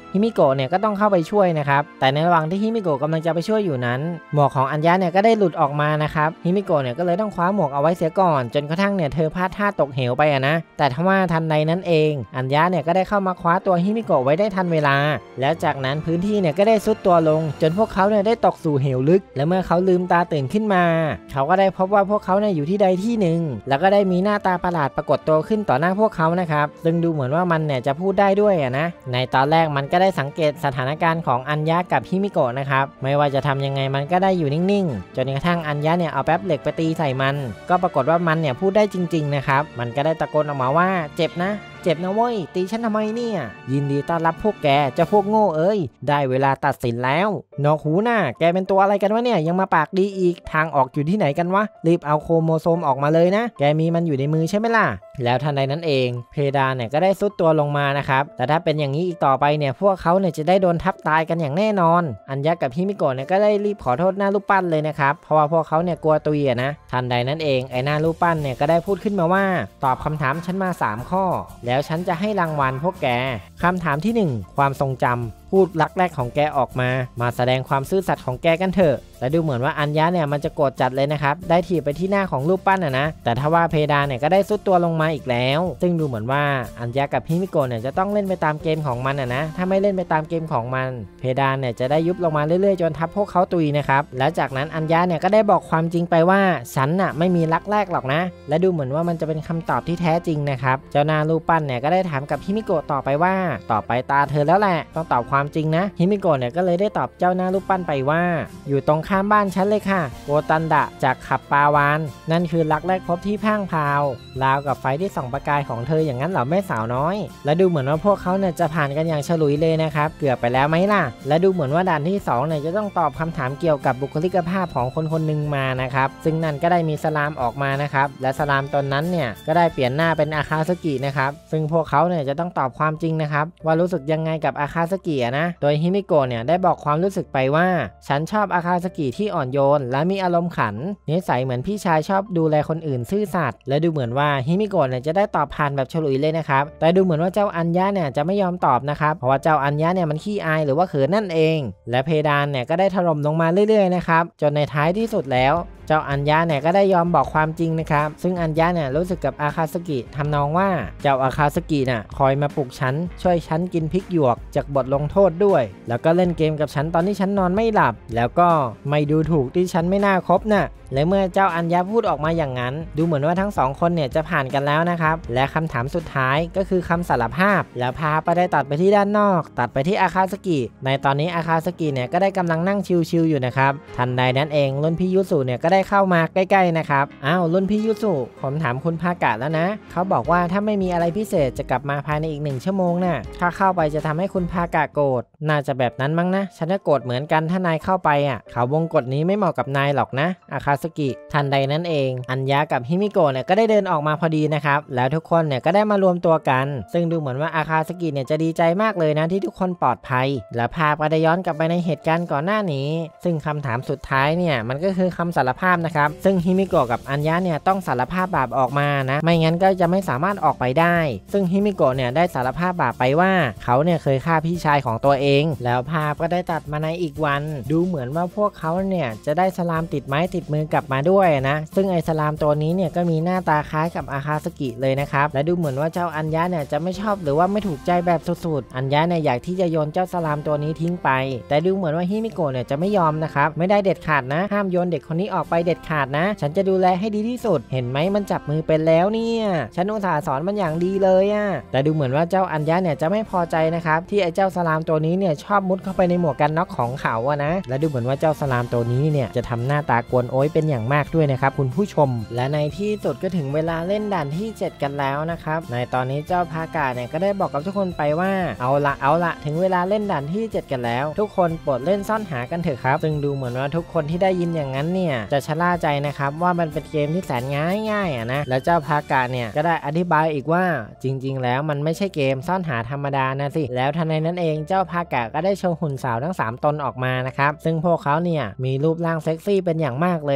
ฮิมิโกะเนี่ยก็ต้องเข้าไปช่วยนะครับแต่ในระหว่างที่ฮิมิโกะกำลังจะไปช่วยอยู่นั้นหมวกของอัญญะเนี่ยก็ได้หลุดออกมานะครับฮิมิโกะเนี่ยก็เลยต้องคว้าหมวกเอาไว้เสียก่อนจนกระทั่งเนี่ยเธอพลาดท่าตกเหวไปอะนะแต่ทว่าทันใดนั้นเองอัญญะเนี่ยก็ได้เข้ามาคว้าตัวฮิมิโกะไว้ได้ทันเวลาแล้วจากนั้นพื้นที่เนี่ยก็ได้ซุดตัวลงจนพวกเขาเนี่ยได้ตกสู่เหวลึกและเมื่อเขาลืมตาตื่นขึ้นมาเขาก็ได้พบว่าพวกเขาเนี่ยอยู่ที่ใดที่หนึ่งแล้วก็ได้มีหน้าตาประหลาดปรากฏตัวขึ้นต่อหน้าพวกเขานะครับซึ่งดูเหมือนว่ามันเนี่ยจะพูดได้ด้วยอะนะในตอนแรกมันก็ได้สังเกตสถานการณ์ของอัญญะกับฮิมิโกะนะครับไม่ว่าจะทำยังไงมันก็ได้อยู่นิ่งๆจนกระทั่งอัญญะเนี่ยเอาแป๊บเหล็กไปตีใส่มันก็ปรากฏว่ามันเนี่ยพูดได้จริงๆนะครับมันก็ได้ตะโกนออกมาว่าเจ็บนะเจ็บนะเว้ยตีฉันทำไมเนี่ยยินดีต้อนรับพวกแกเจ้าพวกโง่เอ้ยได้เวลาตัดสินแล้วนอกหูหน้าแกเป็นตัวอะไรกันวะเนี่ยยังมาปากดีอีกทางออกอยู่ที่ไหนกันวะรีบเอาโครโมโซมออกมาเลยนะแกมีมันอยู่ในมือใช่ไหมล่ะแล้วทันใดนั้นเองเพดานเนี่ยก็ได้ซุดตัวลงมานะครับแต่ถ้าเป็นอย่างนี้อีกต่อไปเนี่ยพวกเขาเนี่ยจะได้โดนทับตายกันอย่างแน่นอนอัญญะกับฮิมิโกะเนี่ยก็ได้รีบขอโทษหน้ารูปปั้นเลยนะครับเพราะว่าพวกเขาเนี่ยกลัวตุยอะนะทันใดนั้นเองไอ้หน้ารูปปั้นเนี่ยก็ได้พูดขึ้นมาว่าตอบคำถามฉันมาสามข้อแล้วฉันจะให้รางวัลพวกแกคำถามที่หนึ่งความทรงจำพูดรักแรกของแกออกมามาแสดงความซื่อสัตย์ของแกกันเถอะและดูเหมือนว่าอัญญะเนี่ยมันจะโกรธจัดเลยนะครับได้ถีบไปที่หน้าของรูปปั้นอะนะแต่ถ้าว่าเพดานเนี่ยก็ได้ซุดตัวลงมาอีกแล้วซึ่งดูเหมือนว่าอัญญะกับฮิมิโกะเนี่ยจะต้องเล่นไปตามเกมของมันอะนะถ้าไม่เล่นไปตามเกมของมันเพดานเนี่ยจะได้ยุบลงมาเรื่อยๆจนทับพวกเขาตุยนะครับแล้วจากนั้นอัญญะเนี่ยก็ได้บอกความจริงไปว่าฉันน่ะไม่มีรักแรกหรอกนะและดูเหมือนว่ามันจะเป็นคำตอบที่แท้จริงนะครับเจ้าหน้ารูปปั้นเนี่ยก็ได้ถามกับฮิมิโกะต่อไปว่าต่อไปตาเธอแล้วแหละต้องตอบความจริงนะฮิมิโกะเนี่ยก็เลยได้ตอบเจ้าหน้ารูปปั้นไปว่าอยู่ตรงข้ามบ้านฉันเลยค่ะโกตันดะจากขับปาวานนั่นคือรักแรกพบที่พ่างพาวราวกับไฟที่ส่องประกายของเธออย่างนั้นเหรอแม่สาวน้อยและดูเหมือนว่าพวกเขาเนี่ยจะผ่านกันอย่างฉลุยเลยนะครับเกือบไปแล้วไหมล่ะและดูเหมือนว่าด่านที่สองเนี่ยจะต้องตอบคำถามเกี่ยวกับบุคลิกภาพของคนคนหนึ่งมานะครับซึ่งนั่นก็ได้มีสลามออกมานะครับและสลามตนนั้นเนี่ยก็ได้เปลี่ยนหน้าเป็นอาคาซึกินะครับซึ่งพวกเขาเนี่ยจะต้องตอบความจริงนะครับว่ารู้สึกยังไงกับอาคาซึกินะโดยฮิมิโกะเนี่ยได้บอกความรู้สึกไปว่าฉันชอบอาคาซึกิที่อ่อนโยนและมีอารมณ์ขันนิสัยเหมือนพี่ชายชอบดูแลคนอื่นซื่อสัตย์และดูเหมือนว่าฮิมิโกะเนี่ยจะได้ตอบผ่านแบบฉลุยเลยนะครับแต่ดูเหมือนว่าเจ้าอัญญะเนี่ยจะไม่ยอมตอบนะครับเพราะว่าเจ้าอัญญะเนี่ยมันขี้อายหรือว่าเขินนั่นเองและเพดานเนี่ยก็ได้ถล่มลงมาเรื่อยๆนะครับจนในท้ายที่สุดแล้วเจ้าอัญญะเนี่ยก็ได้ยอมบอกความจริงนะครับซึ่งอัญญะเนี่ยรู้สึกกับอาคาซึกิทำนองว่าเจ้าอาคาซึกิน่ะคอยมาปลุกฉันช่วยฉันกินพริกหยวกจากบทลงโทษด้วยแล้วก็เล่นเกมกับฉันตอนที่ฉันนอนไม่หลับแล้วก็ไม่ดูถูกที่ฉันไม่น่าคบน่ะและเมื่อเจ้าอัญญะพูดออกมาอย่างนั้นดูเหมือนว่าทั้งสองคนเนี่ยจะผ่านกันแล้วนะครับและคำถามสุดท้ายก็คือคำสารภาพแล้วพาไปได้ตัดไปที่ด้านนอกตัดไปที่อาคาซึกิในตอนนี้อาคาซึกิเนี่ยก็ได้กำลังนั่งชิลๆอยู่นะครับทันใดนั้นเองรุ่นพี่ยุสุเนี่ยก็ได้เข้ามาใกล้ๆนะครับอ้าวรุ่นพี่ยุสุผมถามคุณภากะแล้วนะเขาบอกว่าถ้าไม่มีอะไรพิเศษจะกลับมาภายในอีกหนึ่งชั่วโมงน่ะถ้าเข้าไปจะทำให้คุณภากะโกรธน่าจะแบบนั้นมั้งนะฉันก็โกรธเหมือนกันถ้านายเข้าไปอ่ะเขาวงกฎนี้ไม่เหมาะกับนายหรอกนะอาคาซึกิทันใดนั้นเองอัญญะกับฮิมิโกะเนี่ยก็ได้เดินออกมาพอดีนะครับแล้วทุกคนเนี่ยก็ได้มารวมตัวกันซึ่งดูเหมือนว่าอาคาซึกิเนี่ยจะดีใจมากเลยนะที่ทุกคนปลอดภัยและภาพก็ได้ย้อนกลับไปในเหตุการณ์ก่อนหน้านี้ซึ่งคำถามสุดท้ายเนี่ยมันก็คือคำสารภาพนะครับซึ่งฮิมิโกะกับอัญญะเนี่ยต้องสารภาพบาปออกมานะไม่งั้นก็จะไม่สามารถออกไปได้ซึ่งฮิมิโกะเนี่ยได้สารภาพบาปไปว่าเขาเนี่ยเคยฆ่าพี่ชายของตัวเองแล้วภาพก็ได้ตัดมาในอีกวันดูเหมือนว่าพวกเขาเนี่ยจะได้สลามติดไม้ติดมือกลับมาด้วยนะซึ่งไอสลามตัวนี้เนี่ยก็มีหน้าตาคล้ายกับอาคาซึกิเลยนะครับและดูเหมือนว่าเจ้าอัญญะเนี่ยจะไม่ชอบหรือว่าไม่ถูกใจแบบสุดๆอัญญะเนี่ยอยากที่จะโยนเจ้าสลามตัวนี้ทิ้งไปแต่ดูเหมือนว่าฮิมิโกะเนี่ยจะไม่ยอมนะครับไม่ได้เด็ดขาดนะห้ามโยนเด็กคนนี้ออกไปเด็ดขาดนะฉันจะดูแลให้ดีที่สุดเห็นไหมมันจับมือเป็นแล้วเนี่ยฉันอุตส่าห์สอนมันอย่างดีเลยอ่ะแต่ดูเหมือนว่าเจ้าอัญญะเนี่ยจะไม่พอใจนะครับที่ไอเจ้าสลามตัวนี้เนี่ยชอบมุดเข้าไปในหมวกกันน็อกของเขาอะนะและดูเหมือนว่าเจ้าสลามตัวนี้เนี่ยจะทำหน้าตากวนโอยเป็นอย่างมากด้วยนะครับคุณผู้ชมและในที่สุดก็ถึงเวลาเล่นด่านที่เจ็ดกันแล้วนะครับในตอนนี้เจ้าพากาเนี่ยก็ได้บอกกับทุกคนไปว่าเอาละเอาละถึงเวลาเล่นด่านที่เจ็ดกันแล้วทุกคนโปรดเล่นซ่อนหากันเถอะครับซึ่งดูเหมือนว่าทุกคนที่ได้ยินอย่างนั้นเนี่ยจะชะล่าใจนะครับว่ามันเป็นเกมที่แสนง่ายง่ายอ่ะนะแล้วเจ้าพากาเนี่ยก็ได้อธิบายอีกว่าจริงๆแล้วมันไม่ใช่เกมซ่อนหาธรรมดานะสิแล้วทันใดนั้นเองเจ้าพากาก็ได้โชว์หุ่นสาวทั้งสามตนออกมานะครับซึ่งพวกเขาเนี่ยมีรูปร่างเซ็กซี่เป็นอย่างมากเลย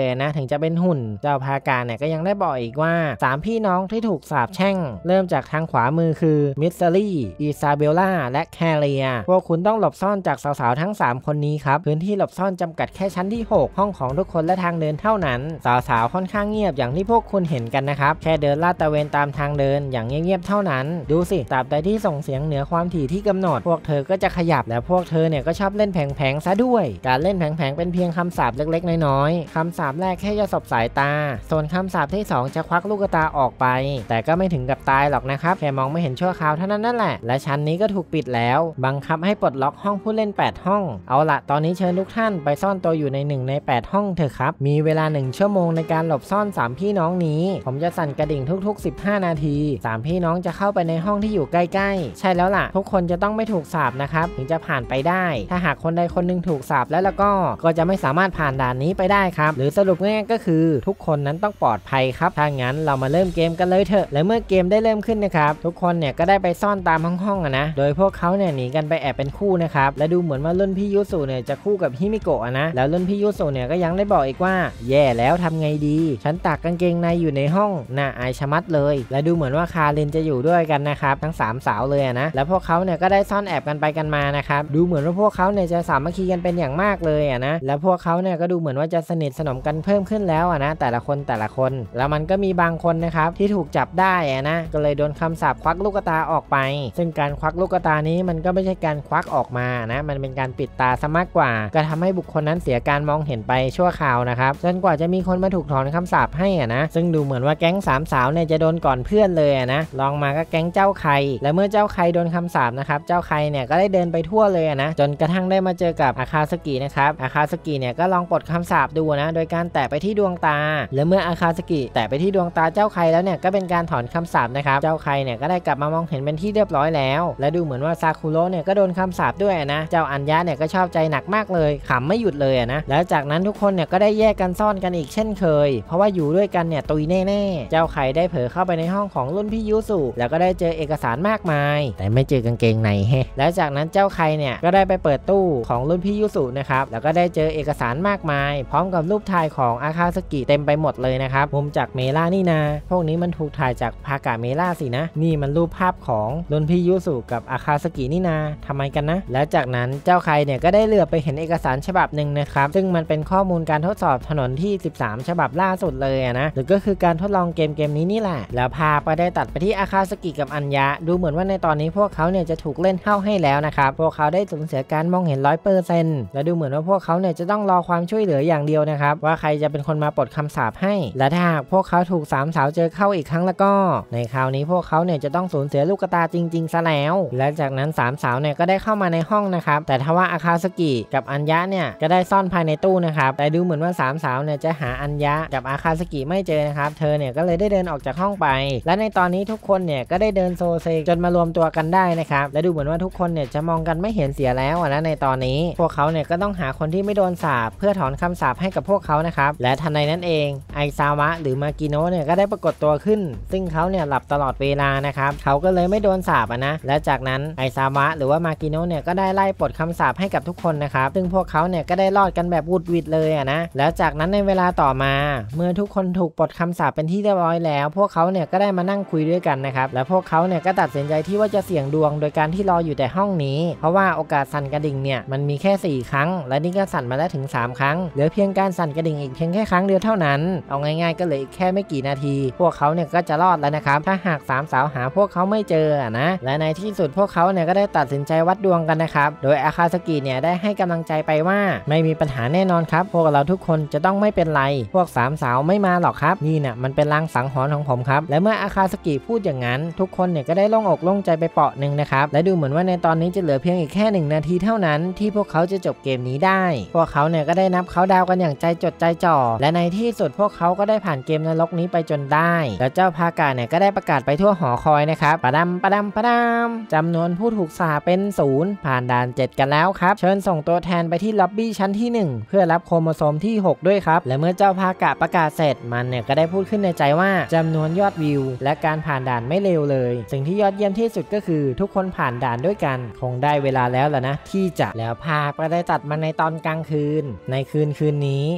นะถึงจะเป็นหุ่นเจ้าพากาเนี่ยก็ยังได้บอกอีกว่าสามพี่น้องที่ถูกสาปแช่งเริ่มจากทางขวามือคือมิสซิลี่อิซาเบลล่าและแคเรียพวกคุณต้องหลบซ่อนจากสาวๆทั้งสามคนนี้ครับพื้นที่หลบซ่อนจำกัดแค่ชั้นที่หกห้องของทุกคนและทางเดินเท่านั้นสาวๆค่อนข้างเงียบอย่างที่พวกคุณเห็นกันนะครับแค่เดินลาดตระเวนตามทางเดินอย่างเงียบๆเท่านั้นดูสิตราบใดที่ส่งเสียงเหนือความถี่ที่กำหนดพวกเธอก็จะขยับและพวกเธอเนี่ยก็ชอบเล่นแผงๆซะด้วยการเล่นแผงๆเป็นเพียงคำสาปเล็กๆน้อยๆคำสาปแรกแค่จะสบสายตาส่วนคำสาปที่สองจะควักลูกตาออกไปแต่ก็ไม่ถึงกับตายหรอกนะครับแค่มองไม่เห็นชั่วคราวเท่านั้นนั่นแหละและชั้นนี้ก็ถูกปิดแล้วบังคับให้ปลดล็อกห้องผู้เล่นแปดห้องเอาละตอนนี้เชิญทุกท่านไปซ่อนตัวอยู่ในหนึ่งในแปดห้องเถอะครับมีเวลาหนึ่งชั่วโมงในการหลบซ่อนสามพี่น้องนี้ผมจะสั่นกระดิ่งทุกๆสิบห้านาทีสามพี่น้องจะเข้าไปในห้องที่อยู่ใกล้ๆใช่แล้วล่ะทุกคนจะต้องไม่ถูกสาปนะครับถึงจะผ่านไปได้ถ้าหากคนใดคนหนึ่งถูกสาปแล้วแล้วก็ก็จะไม่สามารถผ่านด่านนี้ไปได้ครับหรือสรุปง่ายๆก็คือทุกคนนั้นต้องปลอดภัยครับถ้างั้นเรามาเริ่มเกมกันเลยเถอะและเมื่อเกมได้เริ่มขึ้นนะครับทุกคนเนี่ยก็ได้ไปซ่อนตามห้องๆนะโดยพวกเขาเนี่ยหนีกันไปแอบเป็นคู่นะครับและดูเหมือนว่ารุ่นพี่ยุสุเนี่ยจะคู่กับฮิมิโกะนะแล้วรุ่นพี่ยุสุเนี่ยก็ยังได้บอกอีกว่าแย่แล้วทำไงดีฉันตากกางเกงในอยู่ในห้องน่าอายชะมัดเลยและดูเหมือนว่าคารินจะอยู่ด้วยกันนะครับทั้งสามสาวเลยนะแล้วพวกเขาเนี่ยก็ได้ซ่อนแอบกันไปกันมานะครับดูเหมือนว่าพวกเขาเนี่ยจะสามัคคีกันเป็นอย่างมากเลยอ่ะนะแล้วพวกเขาเนี่ยก็ดูเหมือนว่าจะสนิทสนมกันเพิ่มขึ้นแล้วอ่ะนะแต่ละคนแต่ละคนแล้วมันก็มีบางคนนะครับที่ถูกจับได้อ่ะนะก็เลยโดนคำสาปควักลูกตาออกไปซึ่งการควักลูกตานี้มันก็ไม่ใช่การควักออกมานะมันเป็นการปิดตาซะมากกว่าก็ทำให้บุคคลนั้นเสียการมองเห็นไปชั่วคราวนะครับจนกว่าจะมีคนมาถูกถอนคำสาปให้อ่ะนะซึ่งดูเหมือนว่าแก๊งสามสาวเนี่ยจะโดนก่อนเพื่อนเลยอ่ะนะลองมาก็แก๊งเจ้าไข่และเมื่อเจ้าไข่โดนคำสาปนะครับเจ้าไข่เนี่ยก็ได้เดินไปทั่วเลยอ่ะนะจนกระทั่งได้มาเจอกับอาคาสกินะครับอาคาสกิเนี่ยก็ลองปลดคำสาปดูนะโดยการแตะไปที่ดวงตาและเมื่ออาคาสกิแตะไปที่ดวงตาเจ้าไข่แล้วเนี่ยก็เป็นการถอนคำสาปนะครับเจ้าไข่เนี่ยก็ได้กลับมามองเห็นเป็นที่เรียบร้อยแล้วและดูเหมือนว่าซาคุโร่เนี่ยก็โดนคำสาปด้วยนะเจ้าอัญญะเนี่ยก็ชอบใจหนักมากเลยขำไม่หยุดเลยอ่ะนะแล้วจากนั้นทุกคนเนี่ยก็ได้แยกกันซ่อนกันอีกเช่นเคยเพราะว่าอยู่ด้วยกันเนี่ยตุยแน่ๆเจ้าไข่ได้เผลอเข้าไปในห้องของรุ่นพี่ยูสุแล้วก็ได้เจอเอกสารมากมายแต่ไม่เจอกางเกงในเฮ้แล้วจากนั้นเจ้าไข่เนี่ยก็ได้ไปเปิดตู้ของรุ่นพี่ยูสุนะครับแล้วก็ได้เจอเอกสารมากมายพร้อมกับรูปถ่ายของอาคาสกิเต็มไปหมดเลยนะครับมุมจากเมล่านี่นะพวกนี้มันถูกถ่ายจากพากาเมล่าสินะนี่มันรูปภาพของรุ่นพี่ยูสุกับอาคาสกินี่นะทำไมกันนะแล้วจากนั้นเจ้าไข่เนี่ยก็ได้เหลือบไปเห็นเอกสารฉบับหนึ่งนะครับซึ่งมันเป็นข้อมูลการทดสอบถนนที่สิบสามฉบับล่าสุดเลยนะหรือก็คือการทดลองเกมเกมนี้นี่แหละแล้วภาพก็ได้ตัดไปที่อาคาสกิกับอัญญะดูเหมือนว่าในตอนนี้พวกเขาเนี่ยจะถูกเล่นเข้าให้แล้วนะครับพวกเขาได้สูญเสียการมองเห็น ร้อยเปอร์เซ็นต์ และดูเหมือนว่าพวกเขาเนี่ยจะต้องรอความช่วยเหลืออย่างเดียวนะครับว่าใครจะเป็นคนมาปลดคำสาปให้และถ้าหากพวกเขาถูกสามสาวเจอเข้าอีกครั้งแล้วก็ในคราวนี้พวกเขาเนี่ยจะต้องสูญเสียลูกตาจริงๆซะแล้วและจากนั้นสามสาวเนี่ยก็ได้เข้ามาในห้องนะครับแต่ทว่าอาคาสกิกับอัญญะเนี่ยก็ได้ซ่อนภายในตู้นะครับแต่ดูเหมือนว่าสามสาวเนี่ยจะหาอัญญะกับอาคาสกิไม่เจอนะครับเธอเนี่ยก็เลยได้เดินออกจากห้องไปและในตอนนี้ทุกคนเนี่ยก็ได้เดินโซเซจนมารวมตัวกันได้นะครับและดูเหมือนว่าทุกคนเนี่ยจะมองกันไม่เห็นเสียแล้วนะในตอนนี้พวกเขาเนี่ยก็ต้องหาคนที่ไม่โดนสาปเพื่อถอนคำสาปให้กับพวกเขานะครับและทันใดนั้นเองไอซาวะหรือมากิโนะเนี่ยก็ได้ปรากฏตัวขึ้นซึ่งเขาเนี่ยหลับตลอดเวลานะครับเขาก็เลยไม่โดนสาปนะและจากนั้นไอซาวะหรือว่ามากิโนะเนี่ยก็ได้ไล่ปลดคำสาปให้กับทุกคนนะครับซึ่งพวกเขาเนี่ยก็ได้รอดกันแบบวุดวิดเลยอะนะแล้วจากนั้นในเวลาต่อมาเมื่อทุกคนถูกปลดคำสาปเป็นที่เรียบร้อยแล้วพวกเขาเนี่ยก็ได้มานั่งคุยด้วยกันนะครับและพวกเขาเนี่ยก็ตัดสินใจที่ว่าจะเสี่ยงดวงโดยการที่รออยู่แต่ห้องนี้เพราะว่าโอกาสสั่นกระดิ่งเนี่ยมันมีแค่สี่ครั้งและนี่ก็สั่นมาแล้วถึงสามครั้งเหลือเพียงการสั่นกระดิ่งอีกเพียงแค่ครั้งเดียวเท่านั้นเอาง่ายๆก็เหลืออีกแค่ไม่กี่นาทีพวกเขาเนี่ยก็จะรอดแล้วนะครับถ้าหากสามสาวหาพวกเขาไม่เจอนะและในที่สุดพวกเขาเนี่ยก็ได้ตัดสินใจวัดดวงกันนะครับโดยอาคาสกิเนี่ยได้ให้กำลังใจไปว่าไม่มีปัญหาแน่นอนครับพวกเราทุกคนจะต้องไม่เป็นไรพวกสามสาวไม่มาหรอกครับนี่เนี่ยมันเป็นลางสังหรณ์ของผมครับและเมื่ออาคาสกิพูดอย่างนั้นทุกคนเนี่ยก็ได้โล่งอกโล่งใจไปเปาะหนึ่งนะครับและดูเหมือนว่าในตอนนี้จะเหลือเพียงอีกแค่หนึ่งนาทีเท่านั้นที่พวกเขาจะจบเกมนี้ได้พวกเขาเนี่ยก็ได้นับเขาดาวกันอย่างใจจดใจจ่อและในที่สุดพวกเขาก็ได้ผ่านเกมนรกนี้ไปจนได้แล้วเจ้าพากาเนี่ยก็ได้ประกาศไปทั่วหอคอยนะครับปะดัมปะดัมปะดัมจำนวนผู้ถูกสาปเป็นศูนย์ผ่านด่านเจ็ดกันแล้วครับเชิญส่งตัวแทนไปที่ล็อบบี้ชั้นที่หนึ่งเพื่อรับโครโมโซมที่หกด้วยครับและเมื่อเจ้าพากาประกาศเสร็จมันเนี่ยก็ได้พูดขึ้นในใจว่าจำนวนยอดวิวและการผ่านด่านไม่เลวเลยสิ่งที่ยอดเยี่ยมที่สุดก็คือทุกคนผ่านด่านด้วยกันคงได้เวลาแล้วล่ะนะที่จะแล้วภาพก็ได้ตัดมาในตอนกลางคืนในคืนคืนนี้เจ้า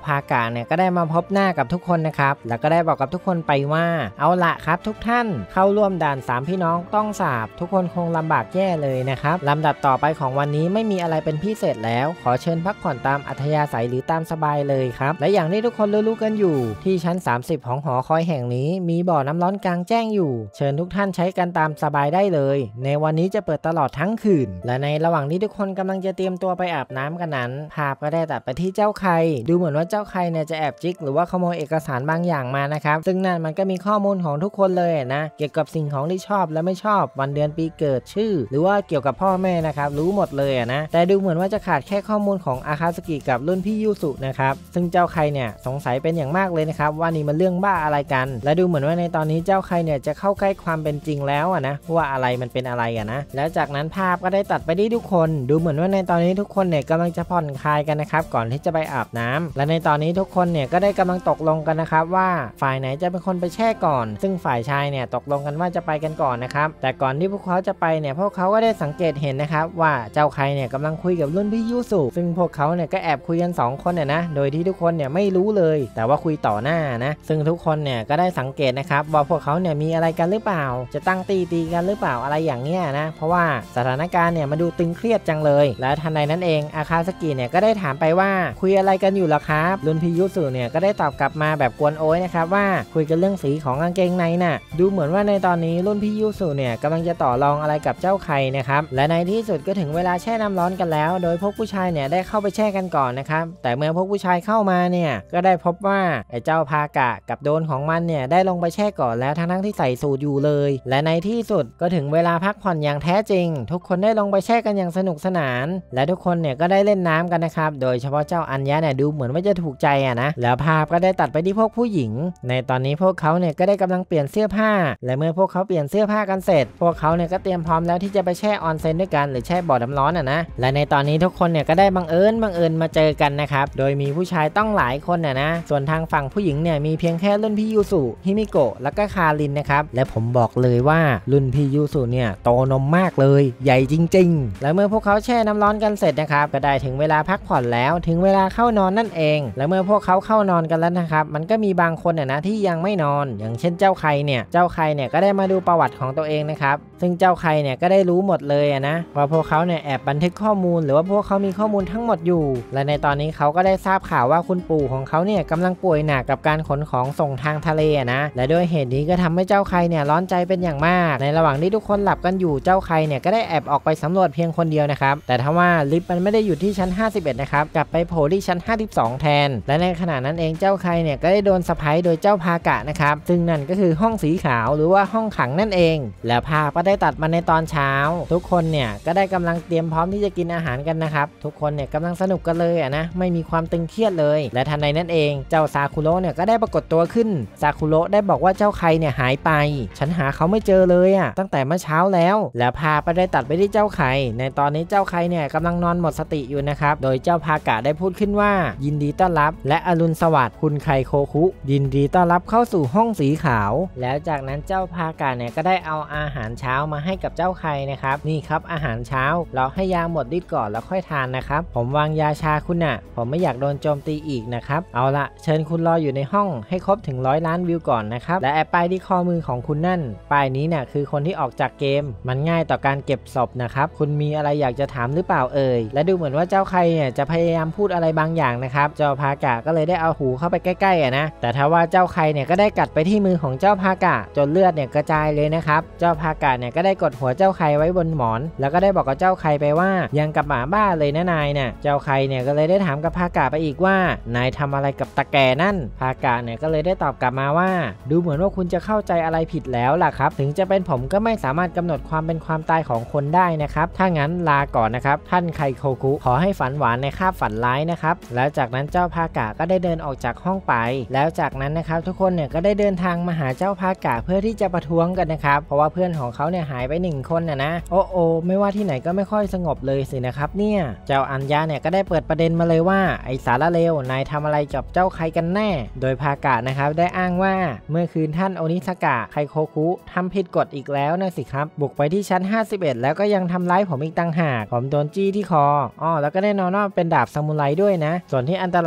พากะเนี่ยก็ได้มาพบหน้ากับทุกคนนะครับแล้วก็ได้บอกกับทุกคนไปว่าเอาละครับทุกท่านเข้าร่วมด่านสามพี่น้องต้องสาบทุกคนคงลำบากแย่เลยนะครับลำดับต่อไปของวันนี้ไม่มีอะไรเป็นพิเศษแล้วขอเชิญพักผ่อนตามอัธยาศัยหรือตามสบายเลยครับและอย่างที่ทุกคนรู้ๆกันอยู่ที่ชั้นสามสิบของหอคอยแห่งนี้มีบ่อน้ำร้อนกลางแจ้งอยู่เชิญทุกท่านใช้กันตามสบายได้เลยในวันนี้จะเปิดตลอดทั้งคืนและในระหว่างที่ทุกคนกำลังจะเตรียมตัวไปอาบน้ำกันนั้นภาพก็ได้ตัดไปที่เจ้าไข่ดูเหมือนว่าเจ้าไข่เนี่ยจะแอบจิกหรือว่าขโมยเอกสารบางอย่างมานะครับซึ่งนั่นมันก็มีข้อมูลของทุกคนเลยนะเกี่ยวกับสิ่งของที่ชอบและไม่ชอบวันเดือนปีเกิดชื่อหรือว่าเกี่ยวกับพ่อแม่นะครับรู้หมดเลยนะแต่ดูเหมือนว่าจะขาดแค่ข้อมูลของอาคาสกิกับรุ่นพี่ยูสุนะครับซึ่งเจ้าไข่เนี่ยสงสัยเป็นอย่างมากเลยนะครับว่านี่มันเรื่องบ้าอะไรกันและดูเหมือนว่าในตอนนี้เจ้าไข่เนี่ยจะเข้าใกล้ความเป็นจริงแล้วอะนะว่าอะไรมันเป็นอะไรอะนะแล้วจากนั้นภาพก็ได้ตัดไปที่ทุกคนดูเหมือนว่าในตอนนี้ทุกคนเนี่ยกำลังจะผ่อนคลายกันนะครับก่อนที่จะไปอาบน้ำและในตอนนี้ทุกคนเนี่ยก็ได้กำลังตกลงกันนะครับว่าฝ่ายไหนจะเป็นคนไปแช่ก่อนซึ่งฝ่ายชายเนี่ยตกลงกันว่าจะไปกันก่อนนะครับแต่ก่อนที่พวกเขาจะไปเนี่ยพวกเขาก็ได้สังเกตเห็นนะครับว่าเจ้าไข่เนี่ยกำลังคุยกับรุ่นพี่ยูสุซึ่งพวกเขาเนี่ยก็แอบคุยกันสองคนเนี่ยนะโดยที่ทุกคนเนี่ยไม่รู้เลยแต่ว่าคุยต่อหน้านะซึ่งทุกคนเนี่ยก็ได้สังเกตนะครับว่าพวกเขาเนี่ยมีอะไรกันหรือเปล่าจะตั้งตีตีกันหรือเปล่าอะไรอย่างเงี้ยนะเพราะว่าสถานการณ์เนี่ยมาดูตึงเครียดจังเลยและทันใดนั้นเองอาคาสกิเนี่ยก็ได้ถามไปว่าคุยอะไรกันอยู่ล่ะครับรุ่นพี่ยูสุเนี่ยก็ได้ตอบกลับมาแบบกวนโอยนะครับว่าคุยกันเรื่องสีของกางเกงในน่ะดูเหมือนว่าในตอนนี้รุ่นพี่ยูสุเนี่ยกำลังจะต่อรองอะไรกับเจ้าไข่นะครับและในที่สุดก็ถึงเวลาแช่น้ำร้อนกันแล้วโดยพวกผู้ชายเนี่ยได้เข้าไปแช่กันก่อนนะครับแต่เมื่อพวกผู้ชายเข้ามาเนี่ยก็ได้พบว่าไอ้เจ้าพากะกับโดนของมันเนี่ยได้ลงไปแช่ก่อนแล้วทั้งทั้งที่ใส่สูทอยู่เลยและในที่สุดก็ถึงเวลาพักผ่อนอย่างแท้จริงทุกคนได้ลงไปแช่กันอย่างสนุกสนานและทุกคนเนี่ยก็ได้เล่นน้ำกันนะครับโดยเฉพาะเจ้าอัญญะเนี่ยดูเหมือนว่าจะถูกใจอะนะแล้วภาพก็ได้ตัดไปที่พวกผู้หญิงในตอนนี้พวกเขาเนี่ยก็ได้กำลังเปลี่ยนเสื้อผ้าและเมื่อพวกเขาเปลี่ยนเสื้อผ้ากันเสร็จพวกเขาเนี่ยก็เตรียมพร้อมแล้วที่จะไปแช่ออนเซ็นด้วยกันหรือแช่บ่อน้ำร้อนอะนะและในตอนนี้ทุกคนเนี่ยก็ได้บังเอิญบังเอิญมาเจอกันนะครับโดยมีผู้ชายต้องหลายคนอะนะส่วนทางฝั่งผู้หญิงเนี่ยมีเพียงแค่รุ่นพี่ยูสุฮิมิโกะแล้วก็คารินนะครับและผมบอกเลยว่ารุ่นพี่ยูสุเนี่ยโตนมมากเลยใหญ่จริงๆแล้วเมื่อพวกเขาแช่น้ำร้อนกันเสร็จนะครับก็ได้ถึงเวลาพักผ่อนแล้วถึงเวลาเข้านอนนั่นเองและเมื่อพวกเขาเข้านอนกันแล้วนะครับมันก็มีบางคนอะนะที่ยังไม่นอนอย่างเช่นเจ้าไข่เนี่ยเจ้าไข่เนี่ยก็ได้มาดูประวัติของตัวเองนะครับซึ่งเจ้าไข่เนี่ยก็ได้รู้หมดเลยอะนะว่าพวกเขาเนี่ยแอบบันทึกข้อมูลหรือว่าพวกเขามีข้อมูลทั้งหมดอยู่และในตอนนี้เขาก็ได้ทราบข่าวว่าคุณปู่ของเขาเนี่ยกำลังป่วยหนักกับการขนของส่งทางทะเลอะนะและด้วยเหตุนี้ก็ทำให้เจ้าไข่เนี่ยร้อนใจเป็นอย่างมากในระหว่างที่ทุกคนหลับกันอยู่เจ้าไข่เนี่ยก็ได้แอบออกไปสำรวจเพียงคนเดียวนะครับแต่ทว่าลิฟต์มันไม่ได้อยู่ที่ชั้นห้าสิบเอ็ดนะครับกลับไปโผล่ที่ชั้นห้าสิบสองแทนและในขณะนั้นเองเจ้าไข่เนี่ยก็ได้โดนสะพ้ายโดยเจ้าพากะนะครับซึ่งนั่นก็คือห้องสีขาวหรือว่าห้องขังนั่นเองแล้วภาพก็ได้ตัดมาในตอนเช้าทุกคนเนี่ยก็ได้กำลังเตรียมพร้อมที่จะกินอาหารกันนะครับทุกคนเนี่ยกำลังสนุกกันเลยอะนะไม่มีความตึงเครียดเลยและทันใดนั้นเองเจ้าซาคุโระเนี่ยก็ได้ปรากฏตัวขึ้นซาคุโระได้บอกว่าเจ้าไข่เนี่ยหายไปฉันหาเขาไม่เจอเลยอะตั้งแต่เมื่อเช้าแล้วแล้วภาพก็ได้ตัดไปที่เจ้าไข่ในตอนนี้เจ้าไข่เนี่ยกำลังนอนหมดสติอยู่นะครับโดยเจ้าพากะได้พูดขึ้นว่ายินดีต้อนรับและอรุณสวัสดิ์คุณไคโคคุยินดีต้อนรับเข้าสู่ห้องสีขาวแล้วจากนั้นเจ้าพากะเนี่ยก็ได้เอาอาหารเช้ามาให้กับเจ้าไข่นะครับนี่ครับอาหารเช้าเราให้ยาหมดฤทธิ์ก่อนแล้วค่อยทานนะครับผมวางยาชาคุณน่ะผมไม่อยากโดนโจมตีอีกนะครับเอาละเชิญคุณรออยู่ในห้องให้ครบถึงร้อยล้านวิวก่อนนะครับและแอปป้ายที่ข้อมือของคุณนั่นป้ายนี้เนี่ยคือคนที่ออกจากเกมมันง่ายต่อการเก็บศพนะครับคุณมีอะไรอยากจะถามหรือเปล่าเอ่ยและดูเหมือนว่าเจ้าไข่เนี่ยจะพยายามพูดอะไรบางอย่างนะครับเจ้าพากะก็เลยได้เอาหูเข้าไปใกล้ๆอ่ะนะแต่ถ้าว่าเจ้าไข่เนี่ยก็ได้กัดไปที่มือของเจ้าพากะจนเลือดเนี่ยกระจายเลยนะครับเจ้าพากะเนี่ยก็ได้กดหัวเจ้าไข่ไว้บนหมอนแล้วก็ได้บอกกับเจ้าไข่ไปว่ายังกับหมาบ้าเลยนะนายเนี่ยเจ้าไข่เนี่ยก็เลยได้ถามกับพากะไปอีกว่านายทำอะไรกับตะแกนั่นพากะเนี่ยก็เลยได้ตอบกลับมาว่าดูเหมือนว่าคุณจะเข้าใจอะไรผิดแล้วล่ะครับถึงจะเป็นผมก็ไม่สามารถกำหนดความเป็นความตายของคนได้นะครับถ้างั้นลาก่อนนะครับท่านไคโคคุขอให้ฝันหวานในคาบฝันร้ายนะครับแล้วจากนั้นเจ้าพากะก็ได้เดินออกจากห้องไปแล้วจากนั้นนะครับทุกคนเนี่ยก็ได้เดินทางมาหาเจ้าพากะเพื่อที่จะประท้วงกันนะครับเพราะว่าเพื่อนของเขาเนี่ยหายไปหนึ่งคนนะนะโอ้โอไม่ว่าที่ไหนก็ไม่ค่อยสงบเลยสินะครับเนี่ยเจ้าอัญญาเนี่ยก็ได้เปิดประเด็นมาเลยว่าไอสารเลวนายทำอะไรกับเจ้าไคกันแน่โดยพากะนะครับได้อ้างว่าเมื่อคืนท่านโอนิสกะไคโคคุทำผิดกฎอีกแล้วนะสิครับบุกไปที่ชั้นห้าสิบเอ็ดแล้วก็ยังทำร้ายผมอีกต่างหากผมโดนจี้ที่คออ้อแล้วก็แน่นอนว่าเป็นดาบซามูไรด้วยนะส่วนที่อันตราย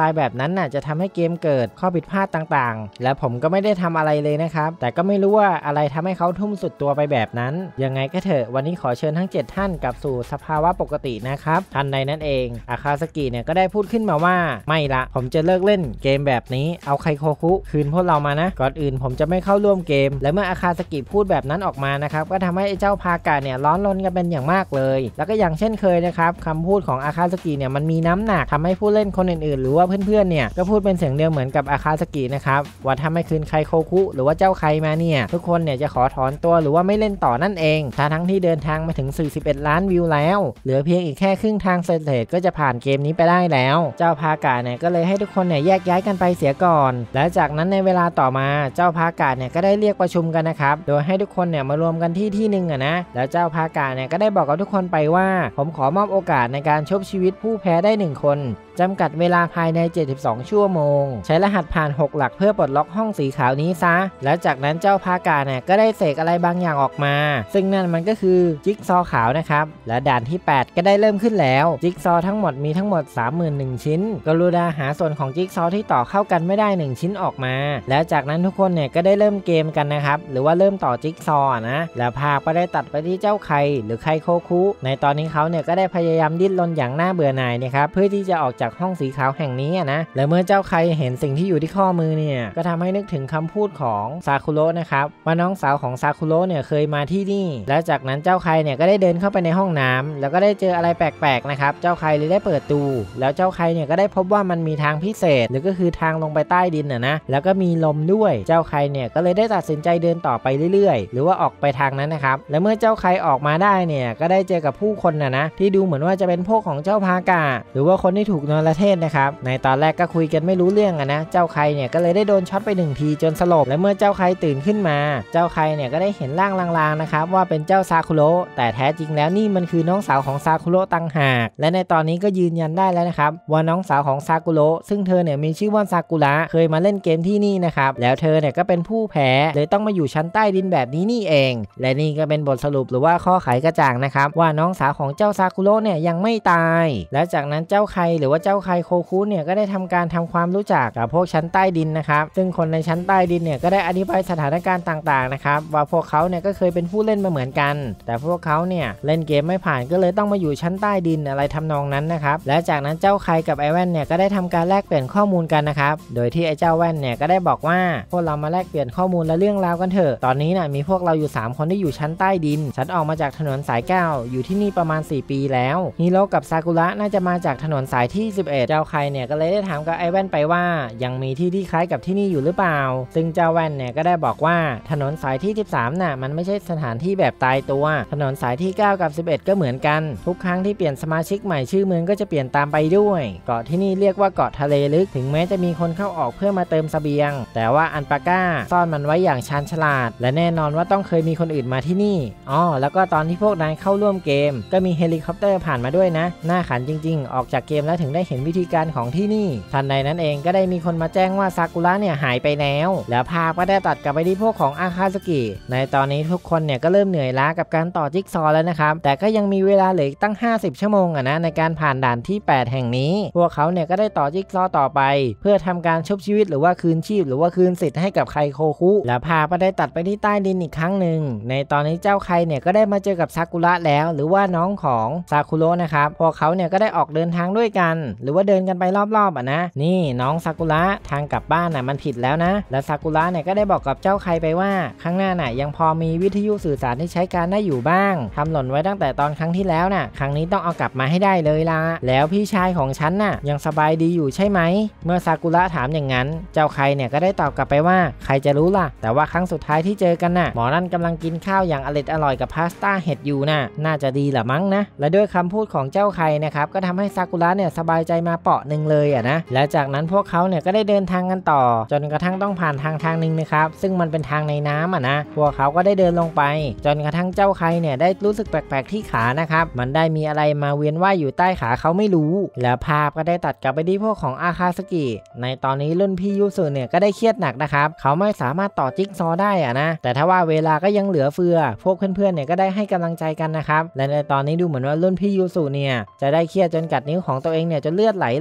ล์แบบนั้นน่ะจะทำให้เกมเกิดข้อผิดพลาดต่างๆและผมก็ไม่ได้ทำอะไรเลยนะครับแต่ก็ไม่รู้ว่าอะไรทำให้เขาทุ่มสุดตัวไปแบบนั้นยังไงก็เถอะวันนี้ขอเชิญทั้งเจ็ดท่านกลับสู่สภาวะปกตินะครับทันใดนั้นเองอาคาซากิเนี่ยก็ได้พูดขึ้นมาว่าไม่ละผมจะเลิกเล่นเกมแบบนี้เอาไคโคคุคืนพวกเรามานะก่อนอื่นผมจะไม่เข้าร่วมเกมและเมื่ออาคาซากิพูดแบบนั้นออกมานะครับก็ทำให้เจ้าพากาเนี่ยร้อนรนกันเป็นอย่างมากเลยแล้วก็อย่างเช่นเคยนะครับคำพูดของอาคาซากิเนี่ยมันมีน้ำหนักทำให้ผู้เล่นคนอื่นๆหรือว่าเพื่อนๆเนี่ยก็พูดเป็นเสียงเดียวเหมือนกับอาคาซากินะครับว่าถ้าไม่คืนไคโคคุหรือว่าเจ้าไคมาเนี่ยทุกคนเนี่ยจะขอถอนตัวหรือว่าไม่เล่นต่อนั่นเองทั้งที่เดินทางมาถึงสี่สิบเอ็ดล้านวิวแล้วเหลือเพียงอีกแค่ครึ่งทางเศษๆก็จะผ่านเกมนี้ไปได้แล้วเจ้าพากาเนี่ยก็เลยให้ทุกคนเนี่ยแยกย้ายกันไปเสียก่อนและจากนั้นในเวลาต่อมาเจ้าพากาเนี่ยก็ได้เรียกประชุมกันนะครับโดยให้ทุกคนเนี่ยมารวมกันที่ที่หนึ่งอะนะแล้วเจ้าพากาเนี่ยก็ได้บอกกับทุกคนไปว่าผมขอมอบโอกาสในการชุบชีวิตผู้แพ้ได้หนึ่งคนจำกัดเวลาภายในเจ็ดสิบสองชั่วโมงใช้รหัสผ่านหกหลักเพื่อปลดล็อกห้องสีขาวนี้ซะและจากนั้นเจ้าพากาเนี่ยก็ได้เสกอะไรบางอย่างออกมาซึ่งนั่นมันก็คือจิ๊กซอขาวนะครับและด่านที่แปดก็ได้เริ่มขึ้นแล้วจิ๊กซอทั้งหมดมีทั้งหมด สามหมื่นหนึ่ง ชิ้นกรุณาหาส่วนของจิ๊กซอที่ต่อเข้ากันไม่ได้หนึ่งชิ้นออกมาแล้วจากนั้นทุกคนเนี่ยก็ได้เริ่มเกมกันนะครับหรือว่าเริ่มต่อจิ๊กซอนะแล้วภาพก็ได้ตัดไปที่เจ้าไคหรือไคโคคุในตอนนี้เขาเนี่ยก็ได้พยายามดิ้นรนอย่างน่าเบื่อหน่ายนะครับเพื่อที่จะออกจากห้องสีขาวแห่งนี้นะและเมื่อเจ้าไคเห็นสิ่งที่อยู่ที่ข้อมือเนี่ยก็ทำให้นึกถึงคำพูดของซาคุโระนะครับว่าน้องสาวของซาคุโระเนี่ยเคยมาที่นี่และจากนั้นเจ้าไคเนี่ยก็ได้เดินเข้าไปในห้องน้ำแล้วก็ได้เจออะไรแปลกๆนะครับเจ้าไคเลยได้เปิดตู้แล้วเจ้าไคเนี่ยก็ได้พบว่ามันมีทางพิเศษหรือก็คือทางลงไปใต้ดินนะนะแล้วก็มีลมด้วยเจ้าไคเนี่ยก็เลยได้ตัดสินใจเดินต่อไปเรื่อยๆหรือว่าออกไปทางนั้นนะครับและเมื่อเจ้าไคออกมาได้เนี่ยก็ได้เจอกับผู้คนนะนะที่ดูเหมือนว่าจะเป็นพวกของเจ้าพากาหรือว่าคนที่ถูกนรเทศนะครับในตอนแรกก็คุยกันไม่รู้เรื่องอะนะเจ้าไคเนี่ยก็เลยได้โดนช็อตไปหนึ่งทีจนสลบและเมื่อเจ้าไคตื่นขึ้นมาเจ้าไคเนี่ยก็ได้เห็นร่างลางๆนะครับว่าเป็นเจ้าซาคุโระแต่แท้จริงแล้วนี่มันคือน้องสาวของซาคุโระต่างหากและในตอนนี้ก็ยืนยันได้แล้วนะครับว่าน้องสาวของซากุโระซึ่งเธอเนี่ยมีชื่อว่าซากุระเคยมาเล่นเกมที่นี่นะครับแล้วเธอเนี่ยก็เป็นผู้แพ้เลยต้องมาอยู่ชั้นใต้ดินแบบนี้นี่เองและนี่ก็เป็นบทสรุปหรือว่าข้อไขกระจ่างนะครับว่าน้องสาวของเจ้าซากุโระเนี่ยยังไม่ตายและจากนั้นเจ้าไคหรือว่าเจ้าไคโคคุเนี่ยก็ได้ทำการทำความรู้จักกับพวกชั้นใต้ดินนะครับซึ่งคนในชั้นใต้ดินเนี่ยก็ได้อธิบายสถานการณ์ต่างๆนะครับว่าพวกเขาเนี่ยก็เคยเป็นผู้เล่นมาเหมือนกันแต่พวกเขาเนี่ยเล่นเกมไม่ผ่านก็เลยต้องมาอยู่ชั้นใต้ดินอะไรทำนองนั้นนะครับและจากนั้นเจ้าไคกับไอแว่นเนี่ยก็ได้ทำการแลกเปลี่ยนข้อมูลกันนะครับโดยที่ไอเจ้าแว่นเนี่ยก็ได้บอกว่าพวกเรามาแลกเปลี่ยนข้อมูลและเรื่องราวกันเถอะตอนนี้น่ะมีพวกเราอยู่สามคนที่อยู่ชั้นใต้ดินฉันออกมาจากถนนสายเก้าอยู่ที่นี่ประมาณสี่ปีแล้วฮิโร่กับซากุระน่าจะมาจากถนนสายที่สิบเอ็ดเจ้าไคเนี่ยก็เลยได้ถามกับไอแว่นไปว่ายังมีที่ที่คล้ายกับที่นี่อยู่หรือเปล่าซึ่งเจ้าแว่นเนี่ยก็ได้บอกว่าถนนสายที่สิบสามน่ะมันไม่ใช่สถานที่แบบตายตัวถนนสายที่เก้ากับสิบเอ็ดก็เหมือนกันทุกครั้งที่เปลี่ยนสมาชิกใหม่ชื่อเมืองก็จะเปลี่ยนตามไปด้วยเกาะที่นี่เรียกว่าเกาะทะเลลึกถึงแม้จะมีคนเข้าออกเพื่อมาเติมเสบียงแต่ว่าอันปาก้าซ่อนมันไว้อย่างชาญฉลาดและแน่นอนว่าต้องเคยมีคนอื่นมาที่นี่อ๋อแล้วก็ตอนที่พวกนายเข้าร่วมเกมก็มีเฮลิคอปเตอร์ผ่านมาด้วยนะน่าขันจริงๆออกจากเกมแล้วถึงได้เห็นวิธีการของที่นี่ทันใดนั้นเองก็ได้มีคนมาแจ้งว่าซากุระเนี่ยหายไปแล้วแล้วภาพก็ได้ตัดกลับไปที่พวกของอาคาซากิในตอนนี้ทุกคนเนี่ยก็เริ่มเหนื่อยล้ากับการต่อจิ๊กซอว์แล้วนะครับแต่ก็ยังมีเวลาเหลือตั้งห้าสิบชั่วโมงอะนะในการผ่านด่านที่แปดแห่งนี้พวกเขาเนี่ยก็ได้ต่อจิ๊กซอว์ต่อไปเพื่อทำการชุบชีวิตหรือว่าคืนชีพหรือว่าคืนสิทธิ์ให้กับไคโคคุแล้วภาพก็ได้ตัดไปที่ใต้ดินอีกครั้งหนึ่งในตอนนี้เจ้าไคเนี่ยก็ได้มาเจอกับซากุระแล้วหรือว่าน้องของซาคุโระนะครับพวกเขาเนี่ยก็ได้ออกเดินทางด้วยกันหรือว่าเดินกันไปรอบๆอ่ะนะนี่น้องซากุระทางกลับบ้านน่ะมันผิดแล้วนะและซากุระเนี่ยก็ได้บอกกับเจ้าไคไปว่าข้างหน้าน่ะยังพอมีวิทยุสื่อสารที่ใช้การได้อยู่บ้างทำหล่นไว้ตั้งแต่ตอนครั้งที่แล้วน่ะครั้งนี้ต้องเอากลับมาให้ได้เลยล่ะแล้วพี่ชายของฉันน่ะยังสบายดีอยู่ใช่ไหมเมื่อซากุระถามอย่างนั้นเจ้าไคเนี่ยก็ได้ตอบกลับไปว่าใครจะรู้ล่ะแต่ว่าครั้งสุดท้ายที่เจอกันน่ะหมอนั่นกำลังกินข้าวอย่างอร่อยอร่อยกับพาสต้าเห็ดอยู่น่ะน่าจะดีละมั้งนะและด้วยคำพูดของเจ้าไคนะครับก็ทำให้ซากุระเนี่ยสบายใจมาเปาะหนึ่งเลยอ่ะนะและจากนั้นพวกเขาเนี่ยก็ได้เดินทางกันต่อจนกระทั่งต้องผ่านทางทางหนึ่งนะครับซึ่งมันเป็นทางในน้ำอ่ะนะพวกเขาก็ได้เดินลงไปจนกระทั่งเจ้าไคเนี่ยได้รู้สึกแปลกๆที่ขานะครับมันได้มีอะไรมาเวียนว่ายอยู่ใต้ขาเขาไม่รู้แล้วภาพก็ได้ตัดกลับไปที่พวกของอาคาซากิในตอนนี้รุ่นพี่ยูสุเนี่ยก็ได้เครียดหนักนะครับเขาไม่สามารถต่อจิ๊กซอว์ได้อ่ะนะแต่ถ้าว่าเวลาก็ยังเหลือเฟือพวกเพื่อนๆเนี่ยก็ได้ให้กำลังใจกันนะครับและในตอนนี้ดูเหมือนว่ารุ่นพี่ยูสุเนี่ยจะได้เครียดจนกัดนิ้วของตัวเองเนี่ยจนเลือดไหลเลยอ่ะนะ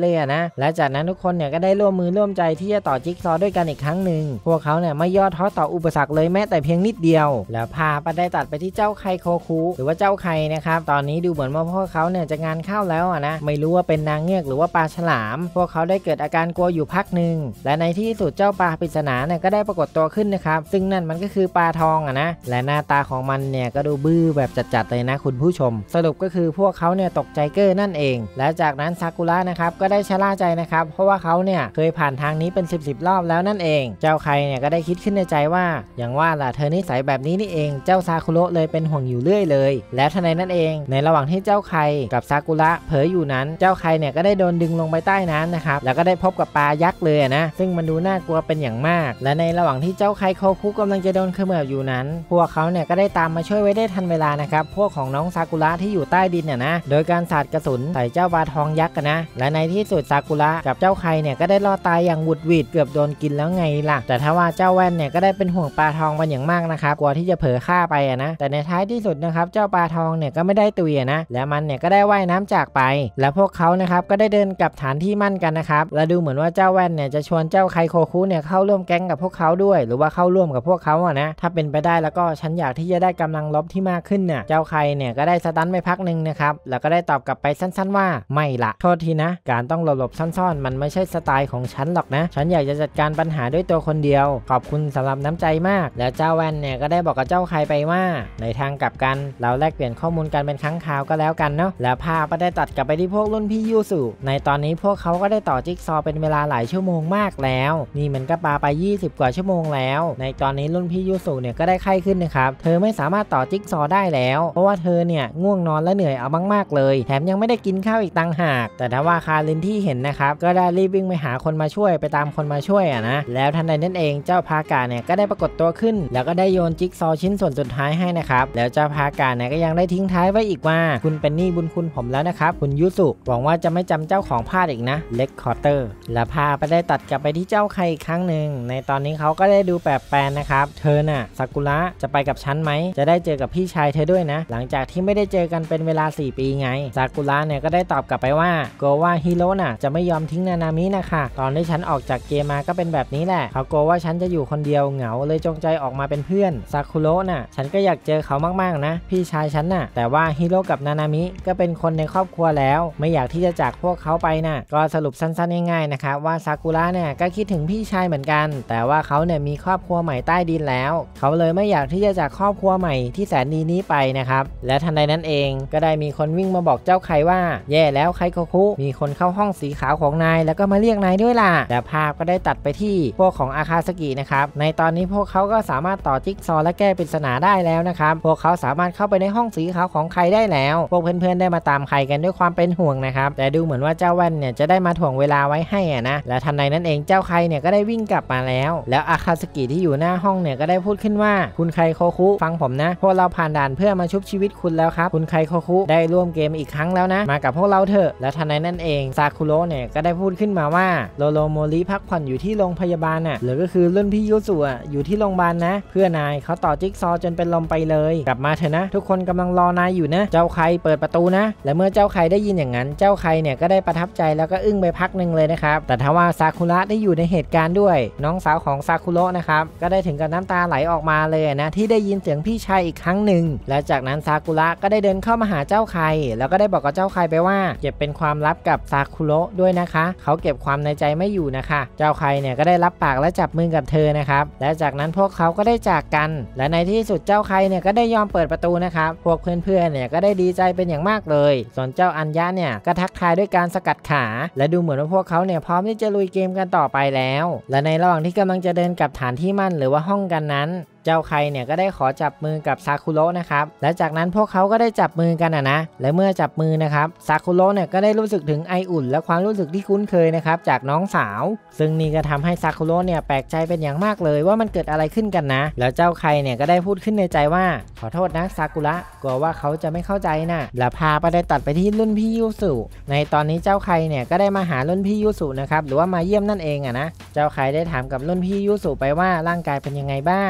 และจากนั้นทุกคนเนี่ยก็ได้ร่วมมือร่วมใจที่จะต่อจิ๊กซอว์ด้วยกันอีกครั้งหนึ่งพวกเขาเนี่ยไม่ย่อท้อต่ออุปสรรคเลยแม้แต่เพียงนิดเดียวแล้วพาไปได้ตัดไปที่เจ้าไคโคคุหรือว่าเจ้าไคนะครับตอนนี้ดูเหมือนว่าพวกเขาเนี่ยจะงานเข้าแล้วอ่ะนะไม่รู้ว่าเป็นนางเงือกหรือว่าปลาฉลามพวกเขาได้เกิดอาการกลัวอยู่พักหนึ่งและในที่สุดเจ้าปลาปริศนาเนี่ยก็ได้ปรากฏตัวขึ้นนะครับซึ่งนั่นมันก็คือปลาทองอ่ะนะและหน้าตาของมันเนี่ยก็ดูบื้อแบบจัดๆเลยนะคุณผู้ชมสรุปก็คือพวกเขาเนี่ยตกใจเกอร์นั่นเองและจากนั้นซากุระนะครับก็ได้ชะล่าใจนะครับเพราะว่าเขาเนี่ยเคยผ่านทางนี้เป็นสิบสิบรอบแล้วนั่นเองเจ้าไคเนี่ยก็ได้คิดขึ้นในใจว่าอย่างว่าล่ะเธอนิสัยแบบนี้นี่เองเจ้าซากุระเลยเป็นห่วงอยู่เรื่อยเลยและทันใดนั่นเองในระหว่างที่เจ้าไคกับซากุระเผลออยู่นั้นเจ้าไคเนี่ยก็ได้โดนดึงลงไปใต้น้ำนะครับแล้วก็ได้พบกับปลายักษ์เลยนะซึ่งมันดูน่ากลัวเป็นอย่างมากและในระหว่างที่เจ้าไคโคคุกำลังจะโดนเขมือบอยู่นั้นพวกเขาเนี่ยก็ได้ตามมาช่วยไว้ได้ทันเวลานะครับพวกของน้องซากุระที่อยู่ใต้ดินเนี่ยนะโดยการสาดกระสุนใส่เจ้าปลาทองยักษ์กันนะและในที่สุดซากุระกับเจ้าไคเนี่ยก็ได้รอดตายอย่างหวุดหวิดเกือบโดนกินแล้วไงล่ะแต่ถ้าว่าเจ้าแว่นเนี่ยก็ได้เป็นห่วงปลาทองเป็นอย่างมากนะครับกลัวที่จะเผลอฆ่าไปอะนะแต่ในท้ายที่สุดนะครับเจ้าปลาทองเนี่ยก็ไม่ได้ตุยนะและมันเนี่ยก็ได้ว่ายน้ำจากไปและพวกเขานะครับก็ได้เดินกลับฐานที่มั่นกันนะครับและดูเหมือนว่าเจ้าแว่นเนี่ยจะชวนเจ้าไคโคคุเนี่ยเข้าร่วมแก๊งกับพวกเขาด้วยหรือว่าเข้าร่วมกับพวกเขาอะนะถ้าเป็นไปได้แล้วก็ฉันอยากที่จะได้กำลังลบที่มากขึ้นเนี่ยเจ้าไคเนี่ยก็ได้สตันไปพักหนึ่งนะครับแล้วก็ได้ตอบกลับไปสั้นๆว่าไม่ละโทษทีนะการต้องหลบๆซ่อนๆมันไม่ใช่สไตล์ของฉันหรอกนะฉันอยากจะจัดการปัญหาด้วยตัวคนเดียวขอบคุณสำหรับน้ำใจมากแล้วเจ้าแว่นเนี่ยก็ได้บอกกับเจ้าไคไปว่าในทางกลับกันเราแลกเปลี่ยนข้อมูลกันเป็นครั้งคราวก็แล้วกันเนาะแล้วภาพก็ได้ตัดกลับไปที่พวกรุ่นพี่ยูสุในตอนนี้พวกเขาก็ได้ต่อจิ๊กซอว์เป็นเวลาหลายชั่วโมงมากแล้วนี่มันก็ปาไปยี่สิบกว่าชั่วโมงแล้วในตอนนี้รุ่นพี่ยูสุเนี่ยก็ได้ไข้ขึ้นนะครับเธอไม่สามารถต่อจิ๊กซอว์ได้แล้วเพราะว่าเธอเนี่ยง่วงนอนและเหนื่อยเอามากๆเลยแถมยังไม่ได้กินข้าวอีกต่างหากแต่ถ้าว่าคารินที่เห็นนะครับก็ได้รีบวิ่งไปหาคนมาช่วยไปตามคนมาช่วยอ่ะนะแล้วทันใดนั่นเองเจ้าพากาเนี่ยก็ได้ปรากฏตัวขึ้นแล้วก็ได้โยนจิ๊กซอว์ชิ้นส่วนสุดท้ายให้นะครับแล้วเจ้าพากาเนี่ยก็ยังได้ทิ้งท้ายไว้อีกว่าคุณเป็นหนี้บุญคุณผมแล้วนะครับคุณยูสุหวังว่าจะไม่จำเจ้าของพลาดอีกนะเล็กคอร์เตอร์และพาไปได้ตัดกลับไปที่เจ้าไคอีกครั้งหนึ่งในตอนนี้เขาก็ได้ดูแปลกแปลนนะครับเธอน่ะซากุระจะไปกับฉันไหมจะได้เจอกับพี่ชายเธอด้วยนะหลังจากที่ไม่ได้เจอกันเป็นเวลาสี่ปีไงซากุระเนี่ยก็ได้ตอบกลับไปว่าโกว่าฮิโร่น่ะจะไม่ยอมทิ้งนานามินะคะตอนที่ฉันออกจากเกมมาก็เป็นแบบนี้แหละเขากลัวว่าฉันจะอยู่คนเดียวเหงาเลยจงใจออกมาเป็นเพื่อนซากุระน่ะฉันก็อยากเจอเขามากๆนะพี่ชายฉันน่ะแต่ว่าฮิโร่กับนานามิก็เป็นคนในครอบครัวแล้วไม่อยากที่จะจากพวกเขาไปน่ะก็สรุปสั้นๆง่ายๆนะครับว่าซากุระเนี่ยก็คิดถึงพี่ชายเหมือนกันแต่ว่าเขาเนี่ยมีครอบครัวใหม่ใต้ดินแล้วเขาเลยไม่อยากที่จะจากครอบครัวใหม่ที่แสนดีนี้ไปนะครับและทันใดนั้นเองก็ได้มีคนวิ่งมาบอกเจ้าไคว่าแย่แล้วไคโคคุมีคนเข้าห้องสีขาวของนายแล้วก็มาเรียกนายด้วยล่ะและภาพก็ได้ตัดไปที่พวกของอาคาสกินะครับในตอนนี้พวกเขาก็สามารถต่อจิ๊กซอว์และแก้ปริศนาได้แล้วนะครับพวกเขาสามารถเข้าไปในห้องสีขาวของไคได้แล้วพวกเพื่อนๆได้มาตามไคกันด้วยความเป็นห่วงนะครับแต่ดูเหมือนว่าเจ้าแว่นเนี่ยจะได้มาถ่วงเวลาไว้ให้อ่ะนะและทันใดนั้นเองเจ้าไคเนี่ยก็ได้วิ่งกลับมาแล้วแล้วอาคาสกิที่อยู่หน้าห้องเนี่ยก็ได้พูดขึ้นว่าคุณไคโคคุฟังผมนะพวกเราผ่านด่านเพื่อมาชุบชีวิตคุณแล้วครับคุณไคโคคุได้ร่วมเกมอีกครั้งแล้วนะมากับพวกเราเถอะและทันใดนั้นเองซากุระเนี่ยก็ได้พูดขึ้นมาว่าโลโลโมริพักผ่อนอยู่ที่โรงพยาบาลน่ะหรือก็คือรุ่นพี่ยูสุอ่ะอยู่ที่โรงพยาบาลนะเพื่อนายเขาต่อจิ๊กซอว์จนเป็นลมไปเลยกลับมาเถอะนะทุกคนกำลังรอนายอยู่นะเจ้าไคเปิดประตูนะและเมื่อเจ้าไคได้ยินอย่างนั้นเจ้าไคเนี่ยก็ได้ประทับใจแล้วก็อึ้งไปพักหนึ่งเลยนะครับแต่ถ้าว่าซากุระได้อยู่ในเหตุการณ์ด้วยน้องสาวของซากุระนะครับก็ได้ถึงกับน้ำตาไหลออกมาเลยนะที่ได้ยินเสียงพี่ชายอีกครั้งหนึ่งและจากนั้นซากุระก็ได้เดินเข้ามาหาเจ้าไคแล้วก็ได้บอกกับเจ้าไคไปว่าเก็บเป็นความลับกับซากุระด้วยนะคะเขาเก็บความในใจไม่อยู่นะคะเจ้าไคเนี่ยก็ได้รับปากและจับมือกับเธอนะครับและจากนั้นพวกเขาก็ได้จากกันและในที่สุดเจ้าไคเนี่ยก็ได้ยอมเปิดประตูนะครับพวกเพื่อนๆเนี่ยก็ได้ดีใจเป็นอย่างมากเลยส่วนเจ้าอัญญะเนี่ยก็ทักทายด้วยการสกัดขาและดูเหมือนว่าพวกเขาเนี่ยพร้อมที่จะลุยเกมกันต่อไปแล้วและในระหว่างที่กำลังจะเดินกลับฐานที่มั่นหรือว่าห้องกันนั้นเจ้าไคเนี่ยก็ได้ขอจับมือกับซากุระนะครับและจากนั้นพวกเขาก็ได้จับมือกันอ่ะนะและเมื่อจับมือนะครับซากุระเนี่ยก็ได้รู้สึกถึงไออุ่นและความรู้สึกที่คุ้นเคยนะครับจากน้องสาวซึ่งนี่ก็ทำให้ซากุระเนี่ยแปลกใจเป็นอย่างมากเลยว่ามันเกิดอะไรขึ้นกันนะแล้วเจ้าไคเนี่ยก็ได้พูดขึ้นในใจว่าขอโทษนะซากุระกลัวว่าเขาจะไม่เข้าใจนะและพาไปได้ตัดไปที่รุ่นพี่ยูสุในตอนนี้เจ้าไคเนี่ยก็ได้มาหารุ่นพี่ยูสุนะครับหรือว่ามาเยี่ยมนั่นเองอ่ะนะเจ้าไคได้ถามกับรุ่นพี่ยูสุไปว่าร่างกายเป็นยังไงบ้างรุ่นพี่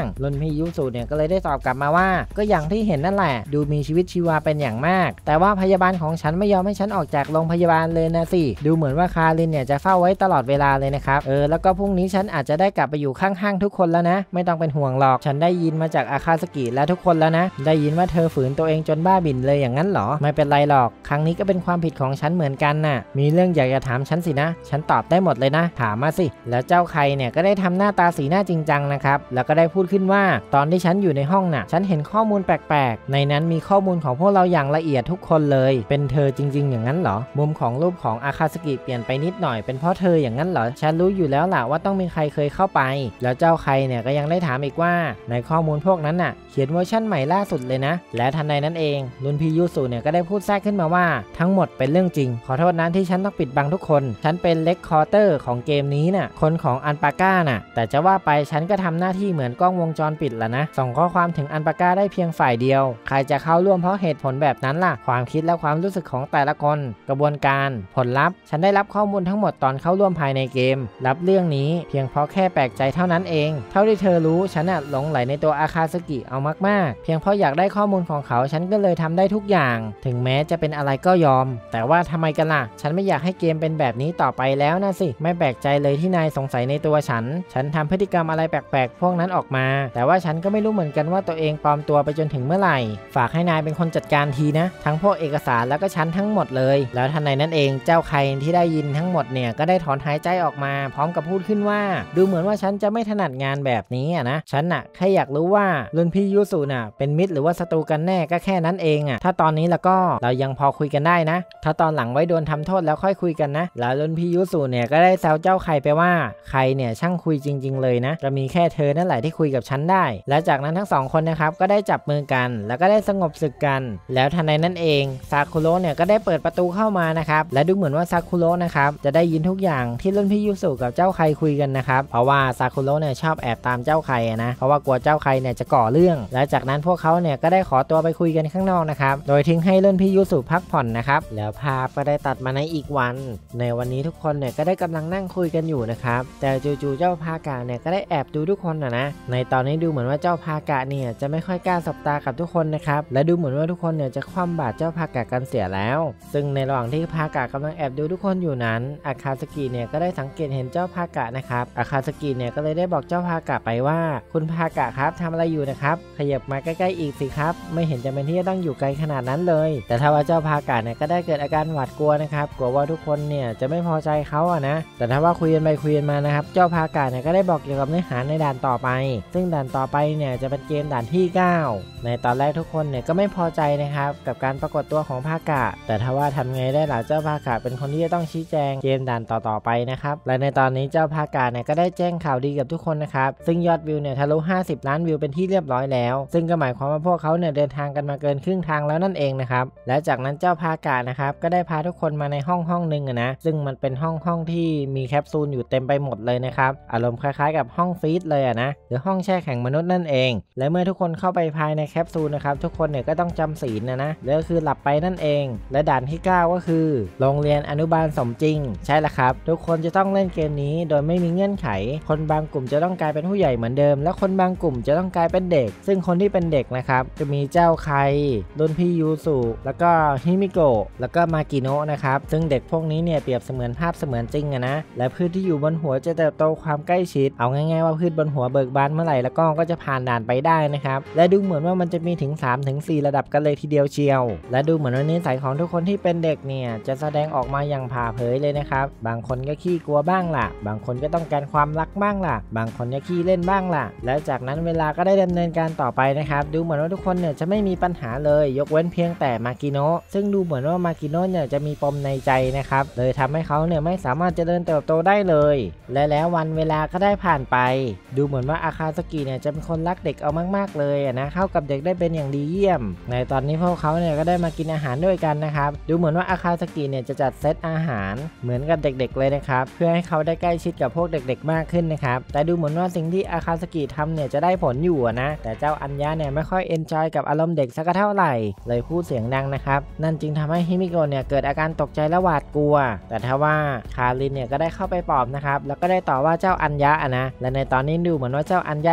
พี่ยุสุเนี่ยก็เลยได้ตอบกลับมาว่าก็อย่างที่เห็นนั่นแหละดูมีชีวิตชีวาเป็นอย่างมากแต่ว่าพยาบาลของฉันไม่ยอมให้ฉันออกจากโรงพยาบาลเลยนะสิดูเหมือนว่าคารินเนี่ยจะเฝ้าไว้ตลอดเวลาเลยนะครับเออแล้วก็พรุ่งนี้ฉันอาจจะได้กลับไปอยู่ข้างๆทุกคนแล้วนะไม่ต้องเป็นห่วงหรอกฉันได้ยินมาจากอาคาสกิและทุกคนแล้วนะได้ยินว่าเธอฝืนตัวเองจนบ้าบิ่นเลยอย่างนั้นหรอไม่เป็นไรหรอกครั้งนี้ก็เป็นความผิดของฉันเหมือนกันน่ะมีเรื่องอยากจะถามฉันสินะฉันตอบได้หมดเลยนะถามมาสิแล้วเจ้าไคเนี่ยก็ได้ทำหน้าตาสีหน้าจริงจังนะครับแล้วก็ได้พูดขึ้นว่าตอนที่ฉันอยู่ในห้องน่ะฉันเห็นข้อมูลแปลกๆในนั้นมีข้อมูลของพวกเราอย่างละเอียดทุกคนเลยเป็นเธอจริงๆอย่างนั้นเหรอมุมของรูปของอาคาสกิเปลี่ยนไปนิดหน่อยเป็นเพราะเธออย่างนั้นเหรอฉันรู้อยู่แล้วล่ะว่าต้องมีใครเคยเข้าไปแล้วเจ้าไคเนี่ยก็ยังได้ถามอีกว่าในข้อมูลพวกนั้นน่ะเขียนเวอร์ชั่นใหม่ล่าสุดเลยนะและทันใดนั้นเองรุ่นพี่ยูสุเนี่ยก็ได้พูดแทรกขึ้นมาว่าทั้งหมดเป็นเรื่องจริงขอโทษนะที่ฉันต้องปิดบังทุกคนฉันเป็นเลคคอร์เตอร์ของเกมนี้น่ะคนของอันปาก้าน่ะแต่จะว่าไปฉันก็ทำหน้าที่เหมือนกล้องวงจรปิดละนะส่งข้อความถึงอันปาก้าได้เพียงฝ่ายเดียวใครจะเข้าร่วมเพราะเหตุผลแบบนั้นล่ะความคิดและความรู้สึกของแต่ละคนกระบวนการผลลัพธ์ฉันได้รับข้อมูลทั้งหมดตอนเข้าร่วมภายในเกมรับเรื่องนี้เพียงเพราะแค่แปลกใจเท่านั้นเองเท่าที่เธอรู้ฉันน่ะหลงไหลในตัวอาคาสกิเอามากๆเพียงเพราะอยากได้ข้อมูลของเขาฉันก็เลยทำได้ทุกอย่างถึงแม้จะเป็นอะไรก็ยอมแต่ว่าทำไมกันล่ะฉันไม่อยากให้เกมเป็นแบบนี้ต่อไปแล้วนะสิไม่แปลกใจเลยที่นายสงสัยในตัวฉันฉันทำพฤติกรรมอะไรแปลกๆพวกนั้นออกมาแต่ว่าฉันก็ไม่รู้เหมือนกันว่าตัวเองปลอมตัวไปจนถึงเมื่อไหร่ฝากให้นายเป็นคนจัดการทีนะทั้งพวกเอกสารแล้วก็ฉันทั้งหมดเลยแล้วทันใดนั้นเองเจ้าไคที่ได้ยินทั้งหมดเนี่ยก็ได้ถอนหายใจออกมาพร้อมกับพูดขึ้นว่าดูเหมือนว่าฉันจะไม่ถนัดงานแบบนี้อ่ะนะฉันน่ะแค่อยากรู้ว่ารุ่นพี่ยูสุน่ะเป็นมิตรหรือว่าศัตรูกันแน่ก็แค่นั้นเองอ่ะถ้าตอนนี้แล้วก็เรายังพอคุยกันได้นะถ้าตอนหลังไว้โดนทำโทษแล้วค่อยคุยกันนะแล้วรุ่นพี่ยูสุเนี่ยก็ได้แซวเจ้าไคไปว่าไคเนี่ยช่างคุยจริงๆเลยนะจะมีแค่เธอนั่นแหละที่คุยกับฉันได้และจากนั้นทั้งสองคนนะครับก็ได้จับมือกันแล้วก็ได้สงบศึกกันแล้วทันใดนั้นเองซากุโระเนี่ยก็ได้เปิดประตูเข้ามานะครับและดูเหมือนว่าซากุโระนะครับจะได้ยินทุกอย่างที่รุ่นพี่ยูสุกับเจ้าไคคุยกันนะครับเพราะว่าซากุโระเนี่ยชอบแอบตามเจ้าไคนะเพราะว่ากลัวเจ้าไคเนี่ยจะก่อเรื่องและจากนั้นพวกเขาเนี่ยก็ได้ขอตัวไปคุยกันข้างนอกนะครับโดยทิ้งให้รุ่นพี่ยูสุพักผ่อนนะครับแล้วภาพก็ได้ตัดมาในอีกวันในวันนี้ทุกคนเนี่ยก็ได้กำลังนั่งคุยกันอยู่นะครับแต่จู่ๆเจ้าพากะเนี่ยก็ได้แอบดูทุกคนนะนะในตอนนี้ดูเหมือนว่าเจ้าพากะเนี่ยจะไม่ค่อยกล้าสบตากับทุกคนนะครับและดูเหมือนว่าทุกคนเนี่ยจะคว่ำบาตรเจ้าพากะกันเสียแล้วซึ่งในระหว่างที่พากะกำลังแอบดูทุกคนอยู่นั้นอาคาสกิเนี่ยก็ได้สังเกตเห็นเจ้าพากะนะครับอาคาสกิเนี่ยก็เลยได้บอกเจ้าพากะไปว่าคุณพากะครับทำอะไรอยู่นะครับขยับมาใกล้ๆอีกสิครับไม่เห็นจะเป็นที่จะต้องอยู่ไกลขนาดนั้นเลยแต่ถ้าว่าเจ้าพากะเนี่ยก็ได้เกิดอาการหวาดกลัวนะครับกลัวว่าทุกคนเนี่ยจะไม่พอใจเขาอะนะแต่ถ้าว่าคุยกันไปคุยกันมานะครับเจ้าพากะเนี่ยก็ได้บอกเกี่ยวกับเนื้อหาในด่านต่อไปซึ่งด่านต่อไปเนี่ยจะเป็นเกมด่านที่เก้าในตอนแรกทุกคนเนี่ยก็ไม่พอใจนะครับกับการปรากฏตัวของพากะแต่ถ้าว่าทำไงได้ล่ะเจ้าพากะเป็นคนที่จะต้องชี้แจงเกมด่านต่อๆไปนะครับและในตอนนี้เจ้าพากะเนี่ยก็ได้แจ้งข่าวดีกับทุกคนนะครับซึ่งยอดวิวเนี่ยทะลุห้าสิบล้านวิวเป็นที่เรียบร้อยแล้วซึ่งก็หมายความว่าพวกเขาเนี่ยเดินทางกันมาเกินครึ่งทางแล้วนั่นเองนะครับและจากนั้นเจ้าพากะนะครับก็ได้พาทุกคนมาในห้องห้องนึงนะซึ่งมันเป็นห้องห้องที่มีแคปซูลอยู่เต็มไปหมดเลยนะครับอารมณ์คล้ายๆกับห้องฟีดเลยอะนะหรือห้องแช่แข็งมนุษย์นั่นเองและเมื่อทุกคนเข้าไปภายในแคปซูลนะครับทุกคนเนี่ยก็ต้องจำศีลนะนะและคือหลับไปนั่นเองและด่านที่เก้าก็คือโรงเรียนอนุบาลสมจริงใช่ละครับทุกคนจะต้องเล่นเกมนี้โดยไม่มีเงื่อนไขคนบางกลุ่มจะต้องกลายเป็นผู้ใหญ่เหมือนเดิมและคนบางกลุ่มจะต้องกลายเป็นเด็กซึ่งคนที่เป็นเด็กนะครับจะมีเจ้าไครุ่นพี่ยูสุแล้วก็ฮิมิโกะแล้วก็มากิโนะนะครับซึ่งเด็กพวกนี้เนี่ยเปรียบเสมือนภาพเสมือนจริงอะนะและพืชที่อยู่บนหัวจะเติบโตความใกล้ชิดเอาง่ายๆว่าพืชบนหัวเบิกบานเมื่อไหร่แล้วก็ก็จะผ่านด่านไปได้นะครับและดูเหมือนว่ามันจะมีถึง สามถึงสี่ ระดับกันเลยทีเดียวเชียวและดูเหมือนว่านิสัยของทุกคนที่เป็นเด็กเนี่ยจะแสดงออกมาอย่างผ่าเผยเลยนะครับบางคนก็ขี้กลัวบ้างล่ะบางคนก็ต้องการความรักบ้างล่ะบางคนก็ขี้เล่นบ้างล่ะและจากนั้นเวลาก็ได้ดำเนินการต่อไปนะครับดูเหมือนว่าทุกคนเนี่ยจะไม่มีปัญหาเลยยกเว้นเพียงแต่มากิโนะซึ่งดูเหมือนว่ามากิโนะเนี่ยจะมีปมในใจนะครับเลยทำให้เขาเนี่ยไม่สามารถเจริญเติบโตได้เลยและแล้ววันเวลาก็ได้ผ่านไปดูเหมือนว่าอาคาสกิเนี่ยจะเป็นคนรักเด็กเอามากๆเลยนะเข้ากับเด็กได้เป็นอย่างดีเยี่ยมในตอนนี้พวกเขาเนี่ยก็ได้มากินอาหารด้วยกันนะครับดูเหมือนว่าอาคาสกิเนี่ยจะจัดเซตอาหารเหมือนกับเด็กๆเลยนะครับเพื่อให้เขาได้ใกล้ชิดกับพวกเด็กๆมากขึ้นนะครับแต่ดูเหมือนว่าสิ่งที่อาคาสกิทำเนี่ยจะได้ผลอยู่นะแต่เจ้าอัญญะเนี่ยไม่ค่อยเอนจอยกับอารมณ์เด็กสักเท่าไหร่เลยพูดเสียงดังนะครับนั่นจึงทำให้ฮิมิโกะเนี่ยเกิดอาการตกใจและหวาดกลัวแต่ถ้าว่าคารินเนี่ยก็ได้เข้าไปปลอบนะครับแล้วก็ได้ต่อว่าเจ้าอัญญะนะและในตอนนี้ดูเหมือนว่าเจ้าอัญญะเนี่ยจะต้อง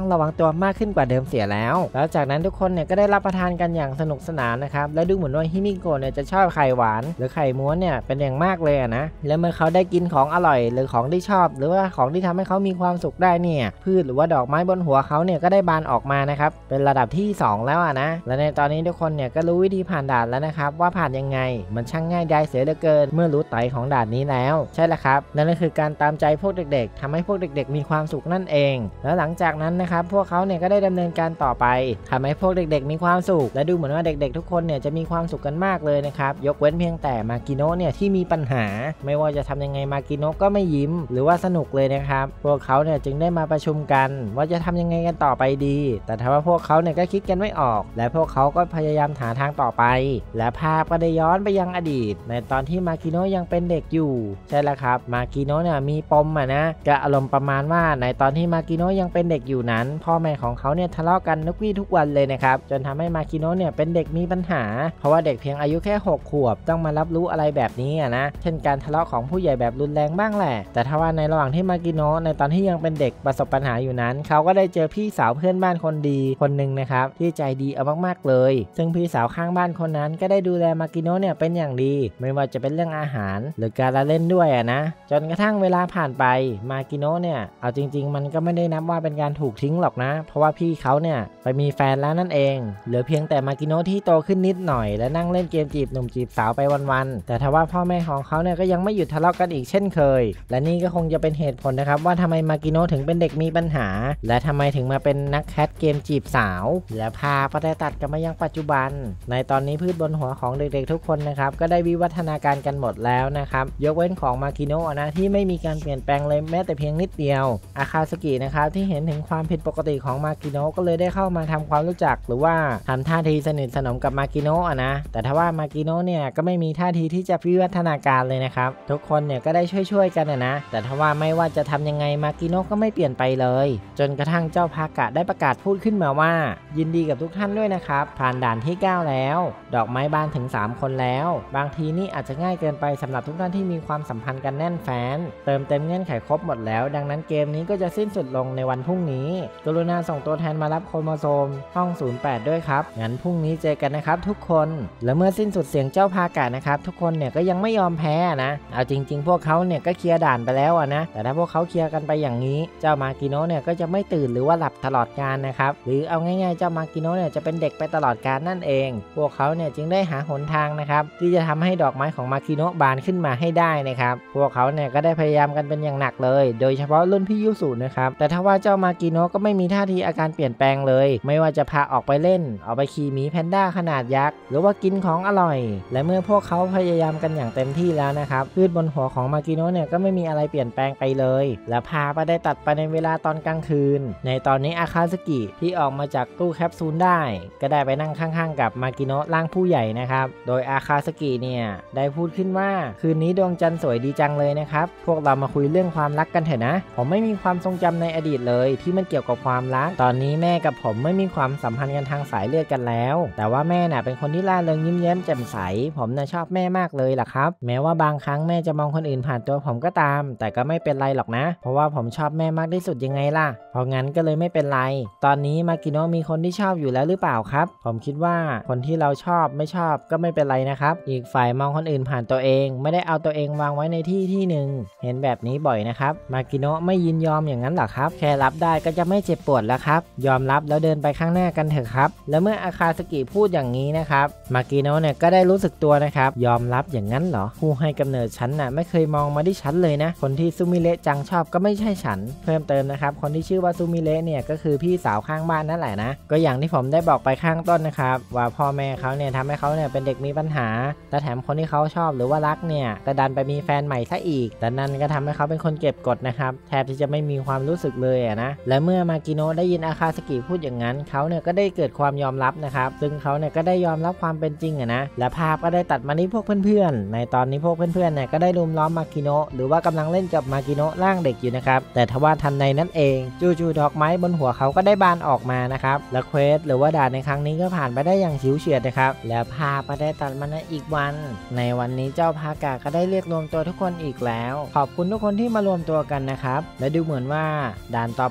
ต้องระวังตัวมากขึ้นกว่าเดิมเสียแล้วแล้วจากนั้นทุกคนเนี่ยก็ได้รับประทานกันอย่างสนุกสนานนะครับและดูเหมือนว่าฮิมิโกะเนี่ยจะชอบไข่หวานหรือไข่ม้วนเนี่ยเป็นอย่างมากเลยนะและเมื่อเขาได้กินของอร่อยหรือของที่ชอบหรือว่าของที่ทำให้เขามีความสุขได้เนี่ยพืชหรือว่าดอกไม้บนหัวเขาเนี่ยก็ได้บานออกมานะครับเป็นระดับที่สองแล้วอะนะและในตอนนี้ทุกคนเนี่ยก็รู้วิธีผ่านด่านแล้วนะครับว่าผ่านยังไงมันช่างง่ายดายเสียเหลือเกินเมื่อรู้ไตของด่านนี้แล้วใช่แล้วครับนั่นก็คือการตามใจพวกเด็กๆทำให้พวกเด็กๆมีความสุขนั่นเองแล้วหลังจากนั้นนะครับพวกเขาเนี่ยก็ได้ดำเนินการต่อไปทำให้พวกเด็กๆมีความสุขและดูเหมือนว่าเด็กๆทุกคนเนี่ยจะมีความสุขกันมากเลยนะครับยกเว้นเพียงแต่มากิโนะเนี่ยที่มีปัญหาไม่ว่าจะทำยังไงมากิโนะก็ไม่ยิ้มหรือว่าสนุกเลยนะครับพวกเขาเนี่ยจึงได้มาประชุมกันว่าจะทำยังไงกันต่อไปดีแต่ถ้าว่าพวกเขาเนี่ยก็คิดกันไม่ออกและพวกเขาก็พยายามหาทางต่อไปและภาพก็ได้ย้อนไปยังอดีตในตอนที่มากิโนะยังเป็นเด็กอยู่ใช่แล้วครับมากิโนะเนี่ยมีปมอ่ะนะก็อารมณ์ประมาณว่าในตอนที่มากิโนะยังเป็นเด็กอยู่นั้นพ่อแม่ของเขาเนี่ยทะเลาะกันทุกวี่ทุกวันเลยนะครับจนทำให้มากิโนะเนี่ยเป็นเด็กมีปัญหาเพราะว่าเด็กเพียงอายุแค่หกขวบต้องมารับรู้อะไรแบบนี้อ่ะนะเช่นการทะเลาะของผู้ใหญ่แบบรุนแรงบ้างแหละแต่ถ้าว่าในระหว่างที่มากิโนะในตอนที่ยังเป็นเด็กประสบปัญหาอยู่นั้นเขาก็ได้เจอพี่สาวเพื่อนบ้านคนดีคนหนึ่งนะครับที่ใจดีเอามากๆเลยซึ่งพี่สาวข้างบ้านคนนั้นก็ได้ดูแลมากิโนะเนี่ยเป็นอย่างดีไม่ว่าจะเป็นเรื่องอาหารหรือการละเล่นด้วยอ่ะนะจนกระทั่งเวลาผ่านไปมากิโนะเนี่ยเอาจริงๆมันก็ไม่ได้นับว่าเป็นการถูกทิ้งหรอกนะเพราะว่าพี่เขาเนี่ยไปมีแฟนแล้วนั่นเองเหลือเพียงแต่มากิโนะที่โตขึ้นนิดหน่อยและนั่งเล่นเกมจีบหนุ่มจีบสาวไปวันๆแต่ถ้าว่าพ่อแม่ของเขาเนี่ยก็ยังไม่หยุดทะเลาะกันอีกเช่นเคยและนี่ก็คงจะเป็นเหตุผลนะครับว่าทำไมมากิโนะถึงเป็นเด็กมีปัญหาและทำไมถึงมาเป็นนักแคสเกมจีบสาวและพาไปตัดกันมายังปัจจุบันในตอนนี้พืชบนหัวของเด็กๆทุกคนนะครับก็ได้วิวัฒนาการกันหมดแล้วนะครับยกเว้นของมากิโนะนะที่ไม่มีการเปลี่ยนแปลงเลยแม้แต่เพียงนิดเดียวอาคาสกินะครับที่เห็นถึงความผิดปกติของมากิโนะก็เลยได้เข้ามาทำความรู้จักหรือว่าทำท่าทีสนิทสนมกับมากิโนะนะแต่ถ้าว่ามากิโนะเนี่ยก็ไม่มีท่าทีที่จะวิวัฒนาการเลยนะครับทุกคนเนี่ยก็ได้ช่วยๆกันนะแต่ถ้าว่าไม่ว่าจะทำยังไงมากิโนะก็ไม่เปลี่ยนไปเลยจนกระทั่งเจ้าพากะได้ประกาศพูดขึ้นมาว่ายินดีกับทุกท่านด้วยนะครับผ่านด่านที่เก้าแล้วดอกไม้บานถึงสามคนแล้วบางทีนี่อาจจะง่ายเกินไปสำหรับทุกท่านที่มีความสัมพันธ์กันแน่นแฟ้นเติมเต็มเงื่อนไขครบหมดแล้วดังนั้นเกมนี้ก็จะสิ้นสุดลงในวันพรุ่งนี้กรุณาส่งตัวแทนมารับโครโมโซมห้องศูนย์แปดด้วยครับงั้นพรุ่งนี้เจอกันนะครับทุกคนและเมื่อสิ้นสุดเสียงเจ้าพากะนะครับทุกคนเนี่ยก็ยังไม่ยอมแพ้นะเอาจริงๆพวกเขาเนี่ยก็เคลียร์ด่านไปแล้วนะแต่ถ้าพวกเขาเคลียร์กันไปอย่างนี้เจ้ามากิโนะเนี่ยก็จะไม่ตื่นหรือว่าหลับตลอดกาลนะครับหรือเอาง่ายๆเจ้ามากิโนะเนี่ยจะเป็นเด็กไปตลอดกาลนั่นเองพวกเขาเนี่ยจึงได้หาหนทางนะครับที่จะทำให้ดอกไม้ของมากิโนะบานขึ้นมาให้ได้นะครับพวกเขาเนี่ยก็ได้พยายามกันเป็นอย่างหนักเลยโดยเฉพาะรุ่นพี่ยุสุนะครับแต่ถ้าว่าเจ้ามากิโนะก็ไม่มีท่าทีอาการเปลี่ยนแปลงเลยไม่ว่าจะพาออกไปเล่นออกไปขี่หมีแพนด้าขนาดยักษ์หรือว่ากินของอร่อยและเมื่อพวกเขาพยายามกันอย่างเต็มที่แล้วนะครับพืชบนหัวของมากิโนะเนี่ยก็ไม่มีอะไรเปลี่ยนแปลงไปเลยและพาไปได้ตัดไปในเวลาตอนกลางคืนในตอนนี้อาคาสกิที่ออกมาจากตู้แคปซูลได้ก็ได้ไปนั่งข้างๆกับมากิโนะร่างผู้ใหญ่นะครับโดยอาคาสกิเนี่ยได้พูดขึ้นว่าคืนนี้ดวงจันทร์สวยดีจังเลยนะครับพวกเรามาคุยเรื่องความรักกันเถอะนะผมไม่มีความทรงจำในอดีตเลยที่มันเกี่ยวกับความรักตอนนี้แม่กับผมไม่มีความสัมพันธ์กันทางสายเลือดกันแล้วแต่ว่าแม่น่ะเป็นคนที่ร่าเริงยิ้มแย้มแจ่มใสผมน่ะชอบแม่มากเลยล่ะครับแม้ว่าบางครั้งแม่จะมองคนอื่นผ่านตัวผมก็ตามแต่ก็ไม่เป็นไรหรอกนะเพราะว่าผมชอบแม่มากที่สุดยังไงล่ะเพราะงั้นก็เลยไม่เป็นไรตอนนี้มากิโนะมีคนที่ชอบอยู่แล้วหรือเปล่าครับผมคิดว่าคนที่เราชอบไม่ชอบก็ไม่เป็นไรนะครับอีกฝ่ายมองคนอื่นผ่านตัวเองไม่ได้เอาตัวเองวางไว้ในที่ที่หนึ่งเห็นแบบนี้บ่อยนะครับมากิโนะไม่ยินยอมอย่างนั้นหรอครับแค่รับได้ก็จะไม่เจ็บปวดแล้วครับยอมรับแล้วเดินไปข้างหน้ากันเถอะครับแล้วเมื่ออาคาสกิพูดอย่างนี้นะครับมากิโนะเนี่ยก็ได้รู้สึกตัวนะครับยอมรับอย่างนั้นเหรอผู้ให้กำเนิดฉันน่ะไม่เคยมองมาที่ฉันเลยนะคนที่ซูมิเระจังชอบก็ไม่ใช่ฉันเพิ่มเติมนะครับคนที่ชื่อว่าซูมิเระเนี่ยก็คือพี่สาวข้างบ้านนั่นแหละนะก็อย่างที่ผมได้บอกไปข้างต้นนะครับว่าพ่อแม่เขาเนี่ยทำให้เขาเนี่ยเป็นเด็กมีปัญหาและแถมคนที่เขาชอบหรือว่ารักเนี่ยก็ดันไปมีแฟนใหม่ซะอีกแต่นั่นก็ทำให้เขาเป็นคนเก็บกดนะครับแทบที่จะไม่มีความรู้สึกเลยอะนะและเมื่อมากิโนะได้ยินอาคาสกิพูดอย่างนั้นเขาเนี่ยก็ได้เกิดความยอมรับนะครับซึ่งเขาเนี่ยก็ได้ยอมรับความเป็นจริงอะนะและภาพก็ได้ตัดมาที่พวกเพื่อนๆในตอนนี้พวกเพื่อนๆเนี่ยก็ได้รุมล้อมมากิโนะหรือว่ากำลังเล่นกับมากิโนะร่างเด็กอยู่นะครับแต่ทว่าทันใดนั้นเองจู่ๆดอกไม้บนหัวเขาก็ได้บานออกมานะครับและเควสหรือว่าด่านในครั้งนี้ก็ผ่านไปได้อย่างฉิวเฉียดนะครับแล้วภาพก็ได้ตัดมาในอีกวันในวันนี้เจ้าพากาก็ได้เรียกรวมตัวทุกคนอีกแล้วขอบคุณทุกคนที่มารวมตัวกันนะครับและดูเหมือนว่าด่านต่อไปจะเป็น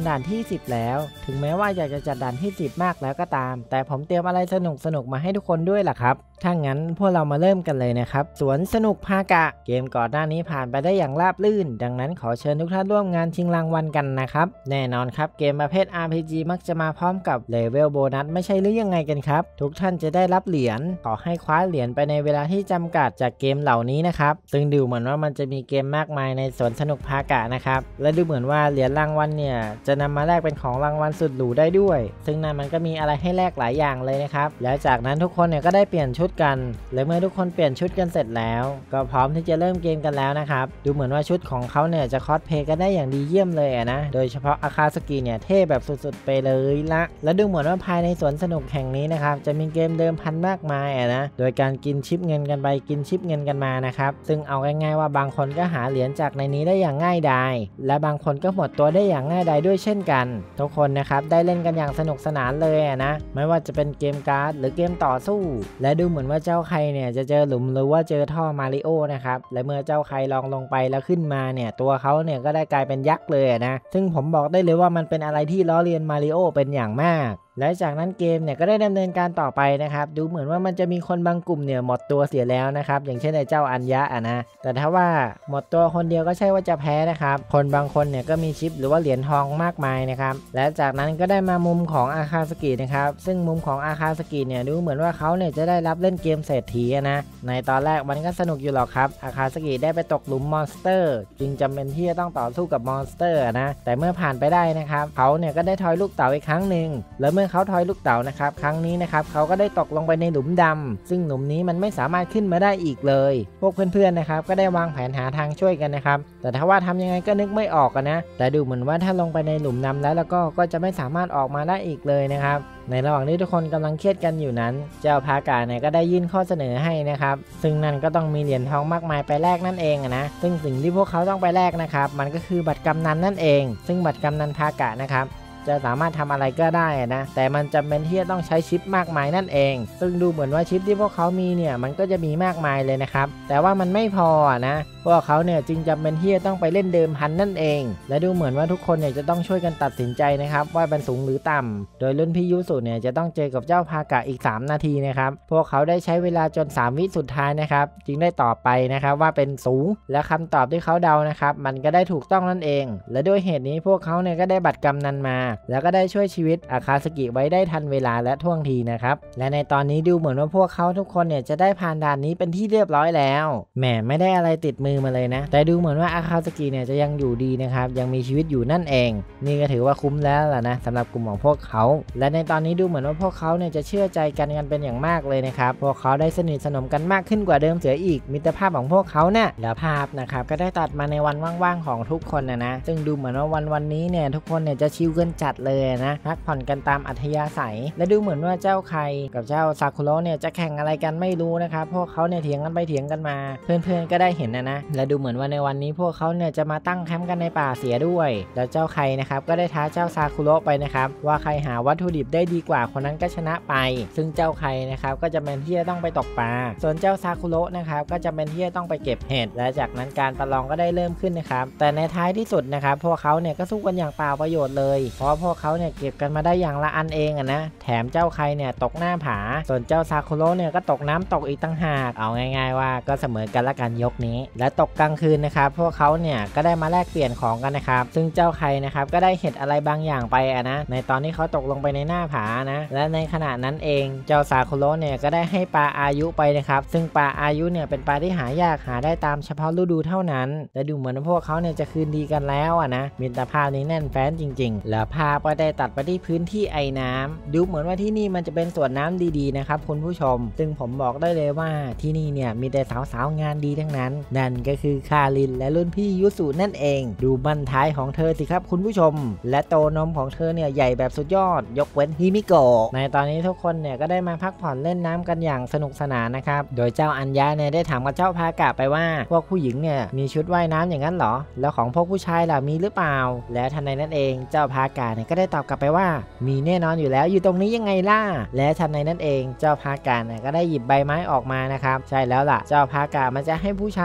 ด่านที่สิบแล้วถึงแม้ว่าอยากจะจัดด่านที่สิบมากแล้วก็ตามแต่ผมเตรียมอะไรสนุกสนุกมาให้ทุกคนด้วยล่ะครับถ้างั้นพวกเรามาเริ่มกันเลยนะครับสวนสนุกพากะเกมก่อนหน้านี้ผ่านไปได้อย่างราบรื่นดังนั้นขอเชิญทุกท่านร่วมงานชิงรางวัลกันนะครับแน่นอนครับเกมประเภท อาร์ พี จี มักจะมาพร้อมกับเลเวลโบนัสไม่ใช่หรือยังไงกันครับทุกท่านจะได้รับเหรียญขอให้คว้าเหรียญไปในเวลาที่จำกัดจากเกมเหล่านี้นะครับซึ่งดูเหมือนว่ามันจะมีเกมมากมายในสวนสนุกพากะนะครับและดูเหมือนว่าเหรียญรางวัลเนี่ยจะนำมาแลกเป็นของรางวัลสุดหรูได้ด้วยซึ่งนั่นมันก็มีอะไรให้แลกหลายอย่างเลยนะครับแล้วจากนั้นทุกคนเนี่ยก็ได้เปลี่ยนชุดกันและเมื่อทุกคนเปลี่ยนชุดกันเสร็จแล้วก็พร้อมที่จะเริ่มเกมกันแล้วนะครับดูเหมือนว่าชุดของเขาเนี่ยจะคอสเพลย์กันได้อย่างดีเยี่ยมเลยนะโดยเฉพาะอาคาสกิเนี่ยเท่แบบสุดๆไปเลยละและดูเหมือนว่าภายในสวนสนุกแห่งนี้นะครับจะมีเกมเดิมพันมากมายนะโดยการกินชิปเงินกันไปกินชิปเงินกันมานะครับซึ่งเอาง่ายๆว่าบางคนก็หาเหรียญจากในนี้ได้อย่างง่ายดายและบางคนก็หมดตัวได้อย่างง่ายดายด้วยเช่นกันทุกคนนะครับได้เล่นกันอย่างสนุกสนานเลยนะไม่ว่าจะเป็นเกมการ์ดหรือเกมต่อสู้และดูเหมือนว่าเจ้าใครเนี่ยจะเจอหลุมหรือว่าเจอท่อมาริโอนะครับและเมื่อเจ้าใครลองลงไปแล้วขึ้นมาเนี่ยตัวเขาเนี่ยก็ได้กลายเป็นยักษ์เลยนะซึ่งผมบอกได้เลยว่ามันเป็นอะไรที่ล้อเลียนมาริโอเป็นอย่างมากและจากนั้นเกมเนี่ยก็ได้ดำเนินการต่อไปนะครับดูเหมือนว่ามันจะมีคนบางกลุ่มเนี่ยหมดตัวเสียแล้วนะครับอย่างเช่นไอ้เจ้าอัญญะอ่ะนะแต่ถ้าว่าหมดตัวคนเดียวก็ใช่ว่าจะแพ้นะครับคนบางคนเนี่ยก็มีชิปหรือว่าเหรียญทองมากมายนะครับและจากนั้นก็ได้มามุมของอาคาสกินะครับซึ่งมุมของอาคาสกิเนี่ยดูเหมือนว่าเขาเนี่ยจะได้รับเล่นเกมเศรษฐีนะในตอนแรกมันก็สนุกอยู่หรอกครับอาคาสกิได้ไปตกหลุมมอนสเตอร์จึงจำเป็นที่จะต้องต่อสู้กับมอนสเตอร์นะแต่เมื่อผ่านไปได้นะครับเขาเนี่ยก็ได้ทอยลูกเต๋าอีกครั้งหนึ่งแล้วเมื่อเขาทอยลูกเต๋านะครับครั้งนี้นะครับเขาก็ได้ตกลงไปในหลุมดำซึ่งหลุมนี้มันไม่สามารถขึ้นมาได้อีกเลยพวกเพื่อนๆนะครับก็ได้วางแผนหาทางช่วยกันนะครับแต่ถ้าว่าทำยังไงก็นึกไม่ออกนะแต่ดูเหมือนว่าถ้าลงไปในหลุมดำแล้วแล้วก็ก็จะไม่สามารถออกมาได้อีกเลยนะครับในระหว่างที่ทุกคนกำลังเครียดกันอยู่นั้นเจ้าพากาเนี่ยก็ได้ยื่นข้อเสนอให้นะครับซึ่งนั่นก็ต้องมีเหรียญทองมากมายไปแลกนั่นเองนะซึ่งสิ่งที่พวกเขาต้องไปแลกนะครับมันก็คือบัตรกำนันนั่นเองซึ่งบัตรกำนันพากานะครับจะสามารถทำอะไรก็ได้นะแต่มันจำเป็นที่จะต้องใช้ชิปมากมายนั่นเองซึ่งดูเหมือนว่าชิปที่พวกเขามีเนี่ยมันก็จะมีมากมายเลยนะครับแต่ว่ามันไม่พอนะพวกเขาเนี่ยจึงจำเป็นที่จะต้องไปเล่นเดิมพันนั่นเองและดูเหมือนว่าทุกคนเนี่ยจะต้องช่วยกันตัดสินใจนะครับว่าเป็นสูงหรือต่ำโดยรุ่นพี่ยุสุเนี่ยจะต้องเจอกับเจ้าพากะอีกสามนาทีนะครับพวกเขาได้ใช้เวลาจนสามวิสุดท้ายนะครับจึงได้ตอบไปนะครับว่าเป็นสูงและคำตอบที่เขาเดานะครับมันก็ได้ถูกต้องนั่นเองและด้วยเหตุนี้พวกเขาเนี่ยก็ได้บัตรกำนันมาแล้วก็ได้ช่วยชีวิตอาคาสกิไว้ได้ทันเวลาและท่วงทีนะครับและในตอนนี้ดูเหมือนว่าพวกเขาทุกคนเนี่ยจะได้ผ่านด่านนี้เป็นที่เรียบร้อยแล้วแหมไม่ได้อะไรติดมือมาเลยนะแต่ดูเหมือนว่าอาคาสกิเนี่ยจะยังอยู่ดีนะครับยังมีชีวิตอยู่นั่นเองนี่ก็ถือว่าคุ้มแล้วล่ะนะสำหรับกลุ่มของพวกเขาและในตอนนี้ดูเหมือนว่าพวกเขาเนี่ยจะเชื่อใจกันกันเป็นอย่างมากเลยนะครับพวกเขาได้สนิทสนมกันมากขึ้นกว่าเดิมเสียอีกมิตรภาพของพวกเขาเนี่ยแล้วภาพนะครับก็ได้ตัดมาในวันว่างๆของทุกคนนะนะซึ่งดูเหมือนว่าวันวันนี้เนี่ยทุกคนเนี่ยจะชิลกันจัดเลยนะพักผ่อนกันตามอัธยาศัยและดูเหมือนว่าเจ้าไคกับเจ้าซากุระเนี่ยจะแข่งอะไรกันไม่รู้นะครับพวกเขาเนี่ยเถียงกันไปเถียงกันมาเพื่อนๆก็ได้เห็นนะนะและดูเหมือนว่าในวันนี้พวกเขาเนี่ยจะมาตั้งแคมป์กันในป่าเสียด้วยแล้วเจ้าไคนะครับก็ได้ท้าเจ้าซากุระไปนะครับว่าใครหาวัตถุดิบได้ดีกว่าคนนั้นก็ชนะไปซึ่งเจ้าไคนะครับก็จะเป็นที่จะต้องไปตกปลาส่วนเจ้าซากุระนะครับก็จะเป็นที่จะต้องไปเก็บเห็ดและจากนั้นการประลองก็ได้เริ่มขึ้นนะครับแต่ในท้ายที่สุดนะครับพวกเขาเนี่ยก็สู้กันอย่างเปล่าประโยชน์เลยเพราะพวกเขาเนี่ยเก็บกันมาได้อย่างละอันเองอะนะแถมเจ้าไคเนี่ยตกหน้าผาส่วนเจ้าซากุระเนี่ยก็ตกน้ำตกอีกตั้งหากเอาง่ายๆว่าก็เสมอกันละกันยกนี้และตกกลางคืนนะครับพวกเขาเนี่ยก็ได้มาแลกเปลี่ยนของกันนะครับซึ่งเจ้าไคนะครับก็ได้เห็ดอะไรบางอย่างไปอะนะในตอนที่เขาตกลงไปในหน้าผานะและในขณะนั้นเองเจ้าซากุระเนี่ยก็ได้ให้ปลาอายุไปนะครับซึ่งปลาอายุเนี่ยเป็นปลาที่หายากหาได้ตามเฉพาะฤดูเท่านั้นและดูเหมือนพวกเขาเนี่ยจะคืนดีกันแล้วอะนะมิตรภาพนี้แน่นแฟ้นจริงๆแล้วภาพก็ได้ตัดไปที่พื้นที่ไอ้น้ำดูเหมือนว่าที่นี่มันจะเป็นสวนน้ำดีๆนะครับคุณผู้ชมซึ่งผมบอกได้เลยว่าที่นี่เนี่ยมีแต่สาวๆงานดีทั้งนั้นนั่นก็คือคารินและรุ่นพี่ยุสุนั่นเองดูบั้นท้ายของเธอสิครับคุณผู้ชมและโตนมของเธอเนี่ยใหญ่แบบสุดยอดยกเว้นฮิมิโกะในตอนนี้ทุกคนเนี่ยก็ได้มาพักผ่อนเล่นน้ำกันอย่างสนุกสนานนะครับโดยเจ้าอัญญาเนี่ยได้ถามกับเจ้าพากะไปว่าพวกผู้หญิงเนี่ยมีชุดว่ายน้ำอย่างนั้นเหรอแล้วของพวกผู้ชายล่ะมีหรือเปล่าและทันใดนั้นเองเจ้าพากะเนี่ยก็ได้ตอบกลับไปว่ามีแน่นอนอยู่แล้วอยู่ตรงนี้ยังไงล่ะและทันใดนั้นเองเจ้าพากะเนี่ยก็ได้หยิบใบไม้ออกมานะครับใช่แล้วล่ะเจ้าพากะมันจะให้ผู้ชายเนี่ย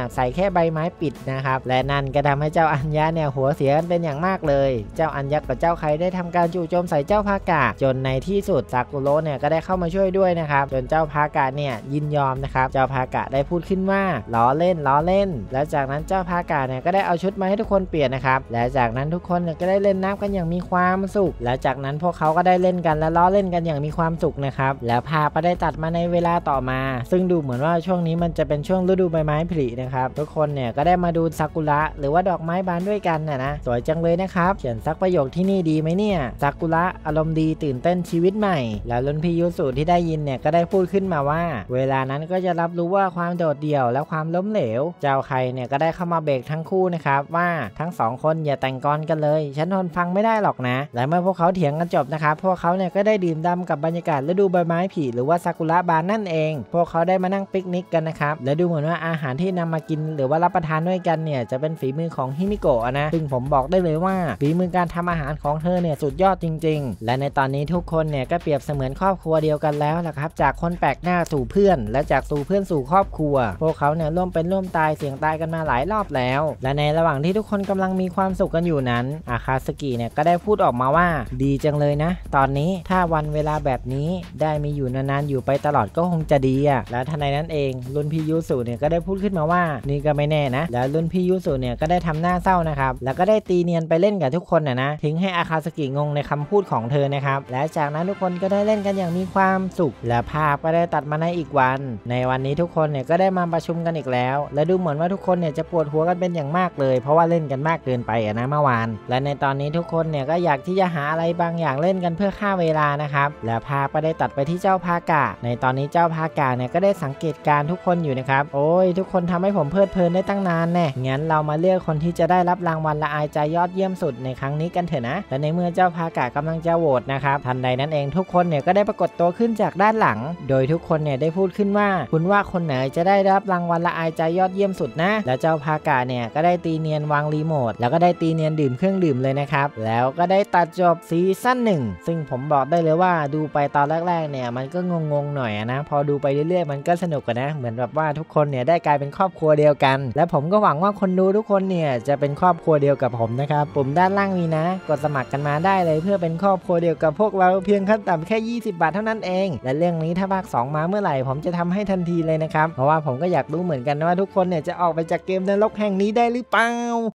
ใส่แค่ใบไม้ปิดนะครับและนั่นก็ทำให้เจ้าอัญญะเนี่ยหัวเสียกันเป็นอย่างมากเลยเจ้าอัญญะกับเจ้าไคได้ทำการจู่โจมใส่เจ้าพากะจนในที่สุดซากุโระเนี่ยก็ได้เข้ามาช่วยด้วยนะครับจนเจ้าพากะเนี่ยยินยอมนะครับเจ้าพากะได้พูดขึ้นว่าล้อเล่นล้อเล่นแล้วจากนั้นเจ้าพากะเนี่ยก็ได้เอาชุดมาให้ทุกคนเปลี่ยนนะครับและจากนั้นทุกคนเนี่ยก็ได้เล่นน้ำกันอย่างมีความสุขและจากนั้นพวกเขาก็ได้เล่นกันและล้อเล่นกันอย่างมีความสุขนะครับแล้วภาพก็ได้ตัดมาในเวลาต่อมาซึ่งดูเหมือนว่าช่วงนี้มันจะเป็นช่วงฤดูใบไม้ผลินะครับทุกคนเนี่ยก็ได้มาดูซากุระหรือว่าดอกไม้บานด้วยกันน่ะนะสวยจังเลยนะครับเขียนสักประโยคที่นี่ดีไหมเนี่ยซากุระอารมณ์ดีตื่นเต้นชีวิตใหม่แล้วรุ่นพี่ยูสุที่ได้ยินเนี่ยก็ได้พูดขึ้นมาว่าเวลานั้นก็จะรับรู้ว่าความโดดเดี่ยวและความล้มเหลวเจ้าไคเนี่ยก็ได้เข้ามาเบรกทั้งคู่นะครับว่าทั้งสองคนอย่าแต่งกรกันเลยฉันทนฟังไม่ได้หรอกนะและเมื่อพวกเขาเถียงกันจบนะครับพวกเขาเนี่ยก็ได้ดื่มด่ำกับบรรยากาศฤดูใบไม้ผลิหรือว่าซากุระบานนั่นเองพวกเขาได้มานั่งปิกนิกกันนะครับและดูเหมือนว่าอาหารที่นำมากินหรือว่ารับประทานด้วยกันเนี่ยจะเป็นฝีมือของฮิมิโกะนะซึ่งผมบอกได้เลยว่าฝีมือการทำอาหารของเธอเนี่ยสุดยอดจริงๆและในตอนนี้ทุกคนเนี่ยก็เปรียบเสมือนครอบครัวเดียวกันแล้วล่ะครับจากคนแปลกหน้าสู่เพื่อนและจากสู่เพื่อนสู่ครอบครัวพวกเขาเนี่ยร่วมเป็นร่วมตายเสี่ยงตายกันมาหลายรอบแล้วและในระหว่างที่ทุกคนกำลังมีความสุขกันอยู่นั้นอาคาสกิเนี่ยก็ได้พูดออกมาว่าดีจังเลยนะตอนนี้ถ้าวันเวลาแบบนี้ได้มีอยู่นานๆอยู่ไปตลอดก็คงจะดีอ่ะและทันใดนั้นเองรุ่นพี่ยูสุเนี่ยก็ได้พูดขึ้นมาว่านี่ก็ไม่แน่นะแล้วรุ่นพี่ยูสุเนี่ยก็ได้ทำหน้าเศร้านะครับแล้วก็ได้ตีเนียนไปเล่นกับทุกคนนะนะทิ้งให้อาคาสกิงงในคำพูดของเธอนะครับและจากนั้นทุกคนก็ได้เล่นกันอย่างมีความสุขและภาพก็ได้ตัดมาในอีกวันในวันนี้ทุกคนเนี่ยก็ได้มาประชุมกันอีกแล้วและดูเหมือนว่าทุกคนเนี่ยจะปวดหัวกันเป็นอย่างมากเลยเพราะว่าเล่นกันมากเกินไปอะนะเมื่อวานและในตอนนี้ทุกคนเนี่ยก็อยากที่จะหาอะไรบางอย่างเล่นกันเพื่อฆ่าเวลานะครับและภาพก็ได้ตัดไปที่เจ้าพากะในตอนนี้เจ้าพากะเนี่ยก็ได้สังเกตการทุกคนอยู่นะครับโอ้ยทุกคนทำให้ผมเพลิดเพลินได้ตั้งนานแน่งั้นเรามาเลือกคนที่จะได้รับรางวัลละอายใจยอดเยี่ยมสุดในครั้งนี้กันเถอะนะและในเมื่อเจ้าพากะกำลังจะโหวตนะครับทันใดนั้นเองทุกคนเนี่ยก็ได้ปรากฏตัวขึ้นจากด้านหลังโดยทุกคนเนี่ยได้พูดขึ้นว่าคุณว่าคนไหนจะได้รับรางวัลละอายใจยอดเยี่ยมสุดนะและเจ้าพากะเนี่ยก็ได้ตีเนียนวางรีโมทแล้วก็ได้ตีเนียนดื่มเครื่องดื่มเลยนะครับแล้วก็ได้ตัดจบซีซั่นหนึ่งซึ่งผมบอกได้เลยว่าดูไปตอนแรกๆเนี่ยมันก็งงๆหน่อยนะพอดูไปเรื่อยๆมันก็สนุกกันนะเหมือนแบบว่าทุกคนเนี่ยได้กลายเป็นครอบครัวเดียวกันและผมก็หวังว่าคนดูทุกคนเนี่ยจะเป็นครอบครัวเดียวกับผมนะครับปุ่มด้านล่างนี้นะกดสมัครกันมาได้เลยเพื่อเป็นครอบครัวเดียวกับพวกเราเพียงขั้นต่ำแค่ยี่สิบบาทเท่านั้นเองและเรื่องนี้ถ้าภาคสองมาเมื่อไหร่ผมจะทำให้ทันทีเลยนะครับเพราะว่าผมก็อยากรู้เหมือนกันว่าทุกคนเนี่ยจะออกไปจากเกมนรกแห่งนี้ได้หรือเปล่า